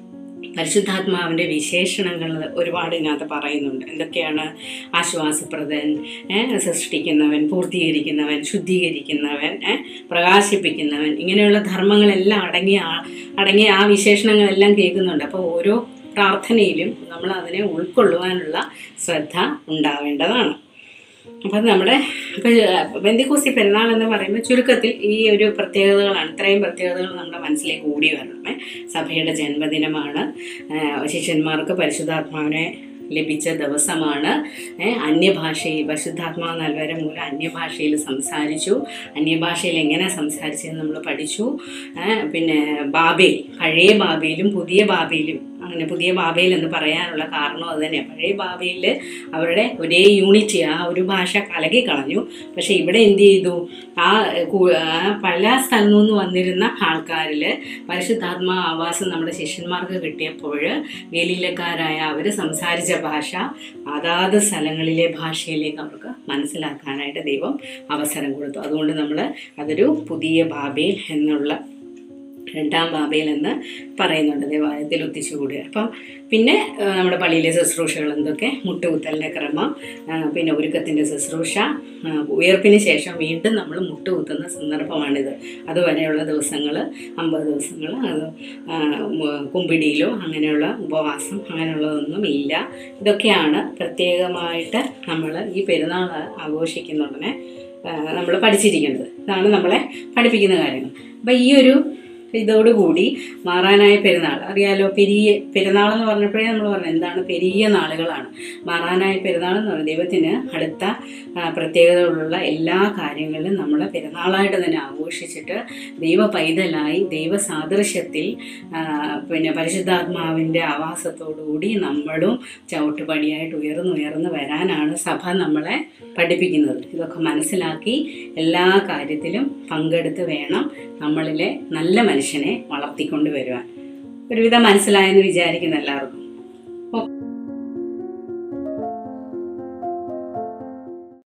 പരിശുദ്ധാത്മാവിൻ്റെ വിശേഷണങ്ങൾ ഒരുപാട് ഇതിനകത്ത് പറയുന്നുണ്ട്. എന്തൊക്കെയാണ്? ആശ്വാസപ്രദൻ, സൃഷ്ടിക്കുന്നവൻ, പൂർത്തീകരിക്കുന്നവൻ, ശുദ്ധീകരിക്കുന്നവൻ, പ്രകാശിപ്പിക്കുന്നവൻ, ഇങ്ങനെയുള്ള ധർമ്മങ്ങളെല്ലാം അടങ്ങിയ ആ വിശേഷണങ്ങളെല്ലാം കേൾക്കുന്നുണ്ട്. അപ്പോൾ ഓരോ പ്രാർത്ഥനയിലും നമ്മൾ അതിനെ ഉൾക്കൊള്ളുവാനുള്ള ശ്രദ്ധ ഉണ്ടാവേണ്ടതാണ്. അപ്പം നമ്മുടെ പെന്തിക്കോസ്തി പെരുന്നാൾ എന്ന് പറയുമ്പോൾ ചുരുക്കത്തിൽ ഈ ഒരു പ്രത്യേകതകളാണ്. ഇത്രയും പ്രത്യേകതകൾ നമ്മുടെ മനസ്സിലേക്ക് കൂടി വരണമേ. സഭയുടെ ജന്മദിനമാണ്, ശിഷ്യന്മാർക്ക് പരിശുദ്ധാത്മാവിനെ ലഭിച്ച ദിവസമാണ്, അന്യഭാഷയിൽ പരിശുദ്ധാത്മാവ് നൽവരം മൂലം അന്യഭാഷയിൽ സംസാരിച്ചു. അന്യഭാഷയിൽ എങ്ങനെ സംസാരിച്ചതെന്ന് നമ്മൾ പഠിച്ചു. പിന്നെ ബാബേൽ, പഴയ ബാബേലും പുതിയ ബാബേലും, അങ്ങനെ പുതിയ ബാബേൽ എന്ന് പറയാനുള്ള കാരണം അത് തന്നെയാണ്. പഴയ ബാബേലിൽ അവരുടെ ഒരേ യൂണിറ്റി, ആ ഒരു ഭാഷ കലകി കളഞ്ഞു. പക്ഷെ ഇവിടെ എന്ത് ചെയ്തു? പല സ്ഥലത്തു നിന്ന് വന്നിരുന്ന ആൾക്കാരിൽ പരിശുദ്ധാത്മാ ആവാസം നമ്മുടെ ശിഷ്യന്മാർക്ക് കിട്ടിയപ്പോൾ ഗലീലക്കാരായ അവർ സംസാരിച്ച ഭാഷ അതാത് സ്ഥലങ്ങളിലെ ഭാഷയിലേക്ക് അവർക്ക് മനസ്സിലാക്കാനായിട്ട് ദൈവം അവസരം കൊടുത്തു. അതുകൊണ്ട് നമ്മൾ അതൊരു പുതിയ ബാബേൽ എന്നുള്ള രണ്ടാം ബാബേൽ എന്ന് പറയുന്നുണ്ട് ദേവാലയത്തിൽ ഒത്തിച്ചുകൂടുക. അപ്പം പിന്നെ നമ്മുടെ പള്ളിയിലെ ശുശ്രൂഷകൾ എന്തൊക്കെ? മുട്ടുകുത്തലിൻ്റെ ക്രമം, പിന്നെ ഒരുക്കത്തിൻ്റെ ശുശ്രൂഷ, ഉയർപ്പിന് ശേഷം വീണ്ടും നമ്മൾ മുട്ടുകുത്തുന്ന സന്ദർഭമാണിത്. അതുവരെയുള്ള ദിവസങ്ങൾ 50 ദിവസങ്ങൾ അത് കുമ്പിടിയിലോ അങ്ങനെയുള്ള ഉപവാസം അങ്ങനെയുള്ളതൊന്നും ഇല്ല. ഇതൊക്കെയാണ് പ്രത്യേകമായിട്ട് നമ്മൾ ഈ പെരുന്നാൾ ആഘോഷിക്കുന്നുടനെ നമ്മൾ പഠിച്ചിരിക്കേണ്ടത്. ഇതാണ് നമ്മളെ പഠിപ്പിക്കുന്ന കാര്യങ്ങൾ. അപ്പം ഈ ഒരു ഇതോടുകൂടി മാറാനായ പെരുന്നാൾ അറിയാലോ. പെരുന്നാൾ എന്ന് പറഞ്ഞപ്പോഴേ നമ്മൾ പറഞ്ഞു എന്താണ്? പെരിയ നാളുകളാണ്. മാറാനായ പെരുന്നാൾ എന്ന് പറഞ്ഞാൽ ദൈവത്തിന് അടുത്ത പ്രത്യേകതകളുള്ള എല്ലാ കാര്യങ്ങളിലും നമ്മൾ പെരുന്നാളായിട്ട് തന്നെ ആഘോഷിച്ചിട്ട് ദൈവ പൈതലായി ദൈവ സാദൃശ്യത്തിൽ പിന്നെ പരിശുദ്ധാത്മാവിൻ്റെ ആവാസത്തോടുകൂടി നമ്മളും ചവിട്ടുപടിയായിട്ട് ഉയർന്നു വരാനാണ് സഭ നമ്മളെ പഠിപ്പിക്കുന്നത്. ഇതൊക്കെ മനസ്സിലാക്കി എല്ലാ കാര്യത്തിലും പങ്കെടുത്ത് വേണം നമ്മളിലെ നല്ല മനുഷ്യനെ വളർത്തിക്കൊണ്ട് വരുവാൻ. ഒരുവിധം മനസ്സിലായെന്ന് വിചാരിക്കുന്ന എല്ലാവർക്കും.